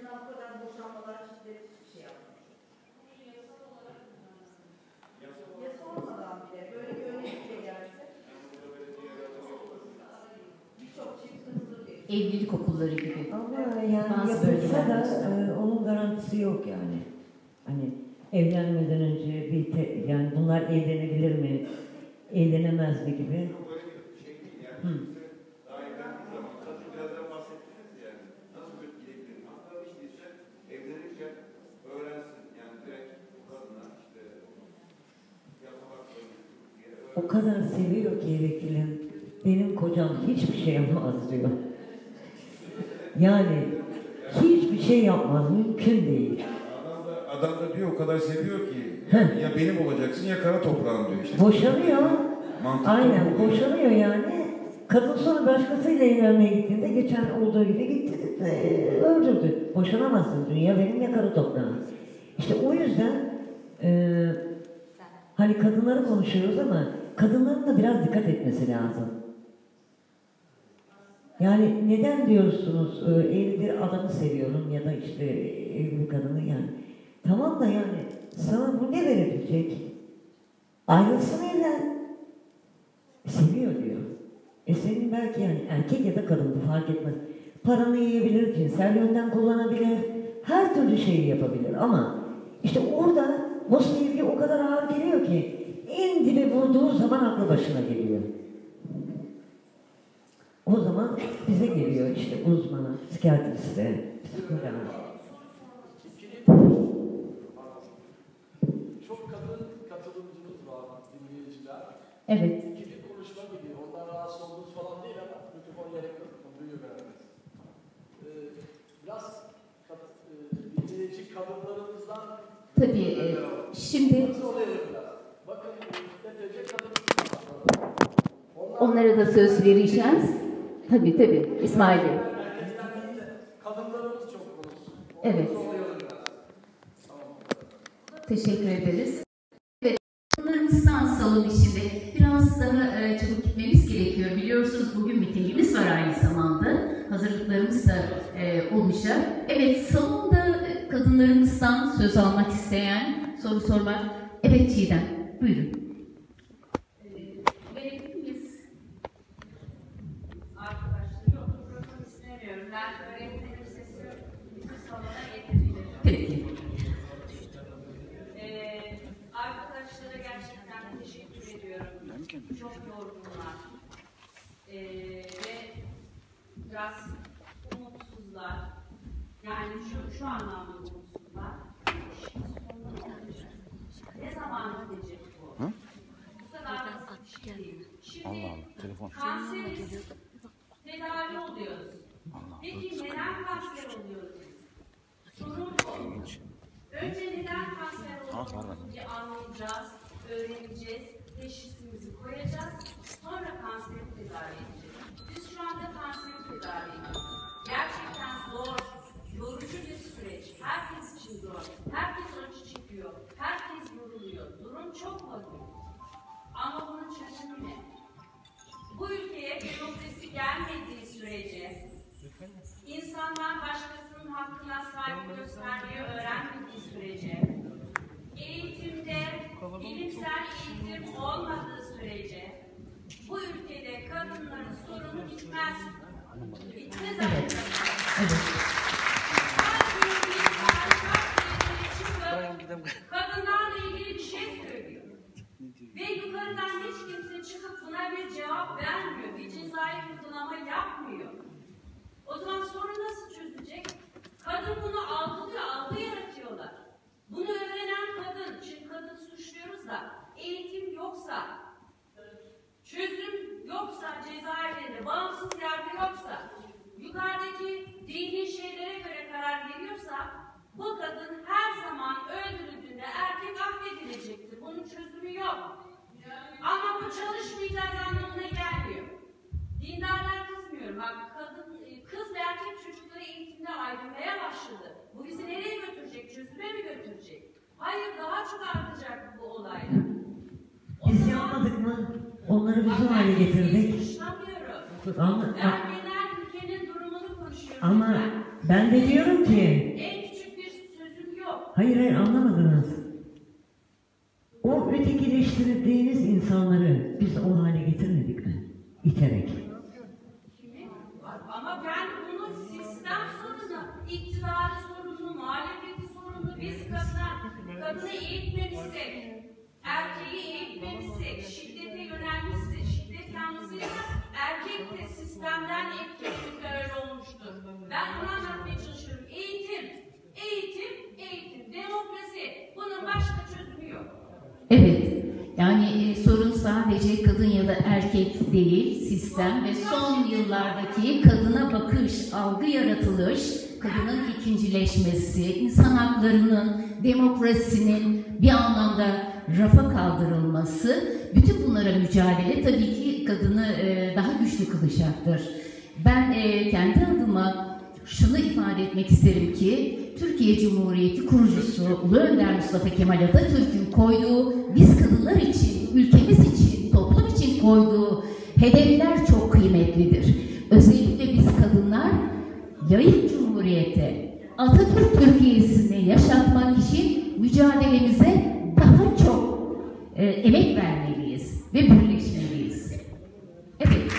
azından bu kadar boşanmalar, şiddet hiçbir şey yapmıyor. Yasa olmadan bile böyle bir öneri bile gelse birçok çift hızlı bir. Evlilik okulları gibi. Ama yani Bazı yapılsa da bölgelerde. e, onun garantisi yok yani. Hani evlenmeden önce bir te, yani bunlar evlenebilir mi, evlenemez mi gibi. Yok öyle bir şey değil yani. Hı. Daha evlendiği zaman, tabii birazdan bahsettiniz yani. Nasıl bir gidebilir? Hatta hiç değilse evlenirken öğrensin. Yani direkt kadına işte yasamak diye öğrensin. O kadar seviyor ki vekilim. Benim kocam hiçbir şey yapmaz diyor. Yani hiçbir şey yapmaz, mümkün değil. Adam da, adam da diyor o kadar seviyor ki Heh. ya benim olacaksın ya kara toprağım diyor işte. Boşanıyor. Mantıklı Aynen bu. boşanıyor yani. Kadın sonra başkasıyla evlenmeye gittiğinde geçen olduğu gibi gitti, e, öldürdü. Boşanamazsın, dünya benim ya kara toprağım. İşte o yüzden e, hani kadınları konuşuyoruz ama kadınların da biraz dikkat etmesi lazım. Yani neden diyorsunuz e, evli bir adamı seviyorum ya da işte evli bir kadını yani. Tamam da yani sana bu ne verebilecek? Ayrılsın evlen. Seviyor diyor. E senin belki yani erkek ya da kadın bu fark etmez. Paranı yiyebilir, cinsel yönden kullanabilir, her türlü şeyi yapabilir ama işte orada o sevgi o kadar ağır geliyor ki en dibe vurduğu zaman aklı başına geliyor. O zaman bize geliyor işte uzmana, psikiyatriste, psikoloğa. Çok kadın katılımcımız var, dinleyiciler. Evet. İkili konuşma gibi, ondan rahatsız olduğunuz falan değil ama mikrofon gerek yok, duyuyor herhalde. Ee, biraz kat, e, dinleyici kadınlarımızdan Tabii, e, şimdi nasıl oluyor biraz? Bakın, epeyce kadın onlara da söz vereceğiz. Tabii tabii, İsmail Bey. kadınlarımız çok konuşsun. Evet. Teşekkür ederiz. Evet, Kadınlarımızdan salon içinde biraz daha e, çabuk gitmemiz gerekiyor. Biliyorsunuz bugün mitingimiz var aynı zamanda. Hazırlıklarımız da e, olacak. Evet, salonda e, kadınlarımızdan söz almak isteyen, soru sormak. Evet Çiğdem, buyurun. Verebilir miyiz? Arkadaşlar yok, mikrofon istemiyorum. Ben öğretmenim sesi bütün salona getireceğim. Peki. Ee, arkadaşlara gerçekten teşekkür ediyorum. Çok yorgunlar. Ee, ve biraz umutsuzlar. Yani şu, şu anlamda umutsuzlar. Ne zaman gidecek bu? Hı? Bu kadar basit bir şey değil. Şimdi Allah Allah, telefon. kanseriz, tedavi oluyoruz. Peki neden kanser oluyoruz? Sorun bu. Önce neden kanser olduğumuzu bir anlayacağız, öğreneceğiz, teşhisimizi koyacağız, sonra kanseri tedavi edeceğiz. Biz şu anda kanseri tedavi ediyoruz. Gerçekten zor, yorucu bir süreç. Herkes için zor. Herkes acı çekiyor. Herkes yoruluyor. Durum çok vahim. Ama bunun çözümü ne? Bu ülkeye demokrasi gelmediği sürece, insanlar başkasının hakkına saygı göstermeyi öğrenmediği sürece, eğitimde bilimsel eğitim olmadığı sürece, bu ülkede kadınların sorunu bitmez. Bitmez arkadaşlar. Her gün bir harika çıkıp kadınlarla ilgili bir şey söylüyor. Ve yukarıdan hiç kimse çıkıp buna bir cevap vermiyor. Bir cezai uygulama yapmıyor. O zaman sorun nasıl çözülecek? Kadın bunu algılıyor, algı yaratıyorlar. Bunu öğrenen kadın, çünkü kadın suçluyoruz da, eğitim yoksa, çözüm yoksa cezaevinde, bağımsız yargı yoksa, yukarıdaki dini şeylere göre karar veriyorsa, bu kadın her zaman öldürüldüğünde erkek affedilecektir. Bunun çözümü yok. Ama bu çalışmayacağız anlamına gelmiyor. Dindarlar kızmıyorum. Bak kadın, kız ve erkek çocukları eğitimde ayrılmaya başladı. Bu bizi nereye götürecek? Çözüme mi götürecek? Hayır, daha çok artacak bu olaylar. O Biz zaman, yapmadık mı? Onları bizim hale getirdik. suçlamıyorum. Ama, Ben genel ülkenin durumunu konuşuyorum. ama lütfen. Ben de diyorum ki... En küçük bir sözüm yok. Hayır hayır anlamadınız. O ötekileştirdiğiniz insanları biz o hale getirmedik mi? İterek. Ama ben bunun sistem sorunu, iktidarı sorunu, muhalefeti sorunu, biz kadına, kadını eğitmemişsek, erkeği eğitmemişsek, şiddete yönelmişsek, şiddet yanlısıysa erkek de sistemden etkilenip öyle olmuştur. Ben bunu anlatmaya çalışıyorum. Eğitim, eğitim, eğitim, demokrasi. Bunun başka çözümü yok. Evet, yani e, sorun sadece kadın ya da erkek değil, sistem ve son yıllardaki kadına bakış, algı yaratılış, kadının ikincileşmesi, insan haklarının, demokrasinin bir anlamda rafa kaldırılması, bütün bunlara mücadele tabii ki kadını e, daha güçlü kılacaktır. Ben e, kendi adıma şunu ifade etmek isterim ki, Türkiye Cumhuriyeti kurucusu Ulu Önder Mustafa Kemal Atatürk'ün koyduğu, biz kadınlar için, ülkemiz için, toplum için koyduğu hedefler çok kıymetlidir. Özellikle biz kadınlar, layık cumhuriyete, Atatürk Türkiye'sini yaşatmak için mücadelemize daha çok e, emek vermeliyiz ve birleşmeliyiz. Evet.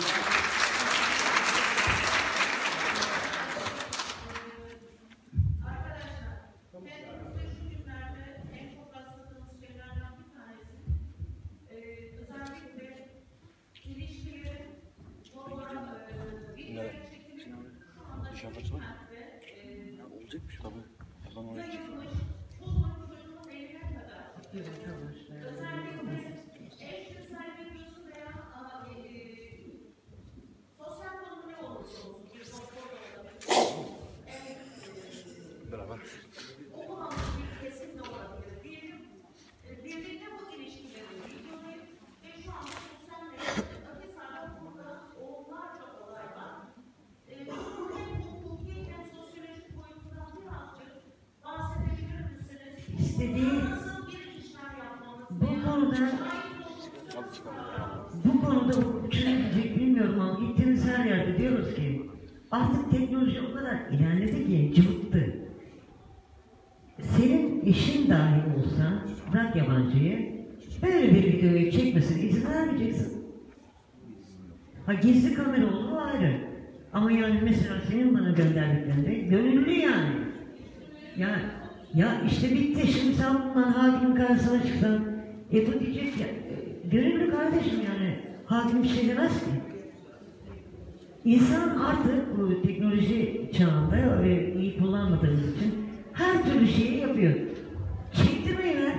Olacakmış tabii. Buradan oraya çıkıyor. Beraber. Birlikte bu ilişkileri biliyoruz ve şu anda sosyal medyada Akhisar'da burada onlarca olay var. Bunun hem hukuki hem sosyolojik boyutundan birazcık bahsedebilir misiniz? İstediği Nasıl bir işlem yapmamız bu konuda bu konuda çözülecek bilmiyorum ama gittiğimiz her yerde diyoruz ki artık teknoloji o kadar ilerledi ki cıvıttı. Senin işin dahi olsa bırak yabancıyı böyle bir videoyu çekmesine izin vermeyeceksin. Ha gizli kamera olduğu ayrı. Ama yani mesela senin bana gönderdiklerinde gönüllü yani. Ya, ya işte bitti şimdi sen bundan hakimin karşısına çıksan e bu diyecek ya gönüllü kardeşim yani hakim bir şey demez ki. İnsan artık bu teknoloji çağında ve iyi kullanmadığımız için her türlü şeyi yapıyor. Çektirmeyi ver.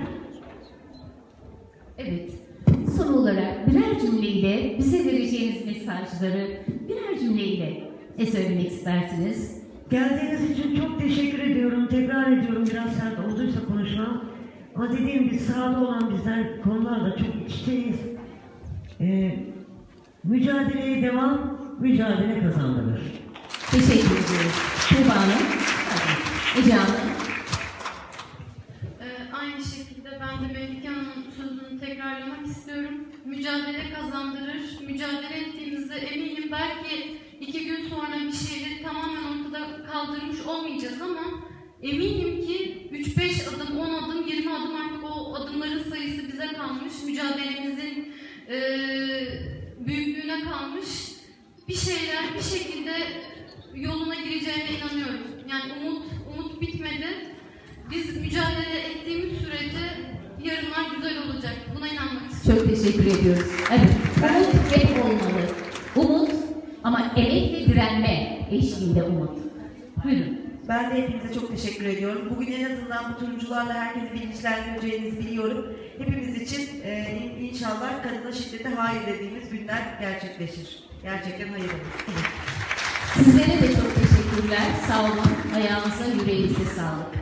Evet. Son olarak birer cümleyle bize vereceğiniz mesajları birer cümleyle ne söylemek istersiniz? Geldiğiniz için çok teşekkür ediyorum. Tekrar ediyorum biraz sert olduysa konuşmam. Ama dediğim gibi sahada olan bizler konularla çok iç içeyiz. Ee, mücadeleye devam, mücadele kazandırır. Teşekkür ediyoruz. Tuğba Hanım, Ece Hanım. Ee, aynı şekilde ben de Melike Hanım'ın sözünü tekrarlamak istiyorum. Mücadele kazandırır. Mücadele ettiğimizde eminim belki iki gün sonra bir şeyleri tamamen ortada kaldırmış olmayacağız ama eminim ki üç beş adım, on adım, yirmi adım artık o adımların sayısı bize kalmış. Mücadelemizin e, büyüklüğüne kalmış. Bir şeyler bir şekilde yoluna gireceğine inanıyorum. Yani umut, umut bitmedi. Biz mücadele ettiğimiz sürece yarınlar güzel olacak. Buna inanmak istiyorum. Çok teşekkür ediyoruz. Evet, umut hep olmalı. Umut ama emek ve direnme eşliğinde umut. Buyurun. Ben de hepinize çok teşekkür ediyorum. Bugün en azından bu turuncularla herkesi bilinçlendireceğinizi biliyorum. Hepimiz için e, inşallah kadına şiddete hayır dediğimiz günler gerçekleşir. Gerçekten hayır olur. Sizlere de çok teşekkürler. Sağ olun. Ayağınıza, yüreğinize sağlık.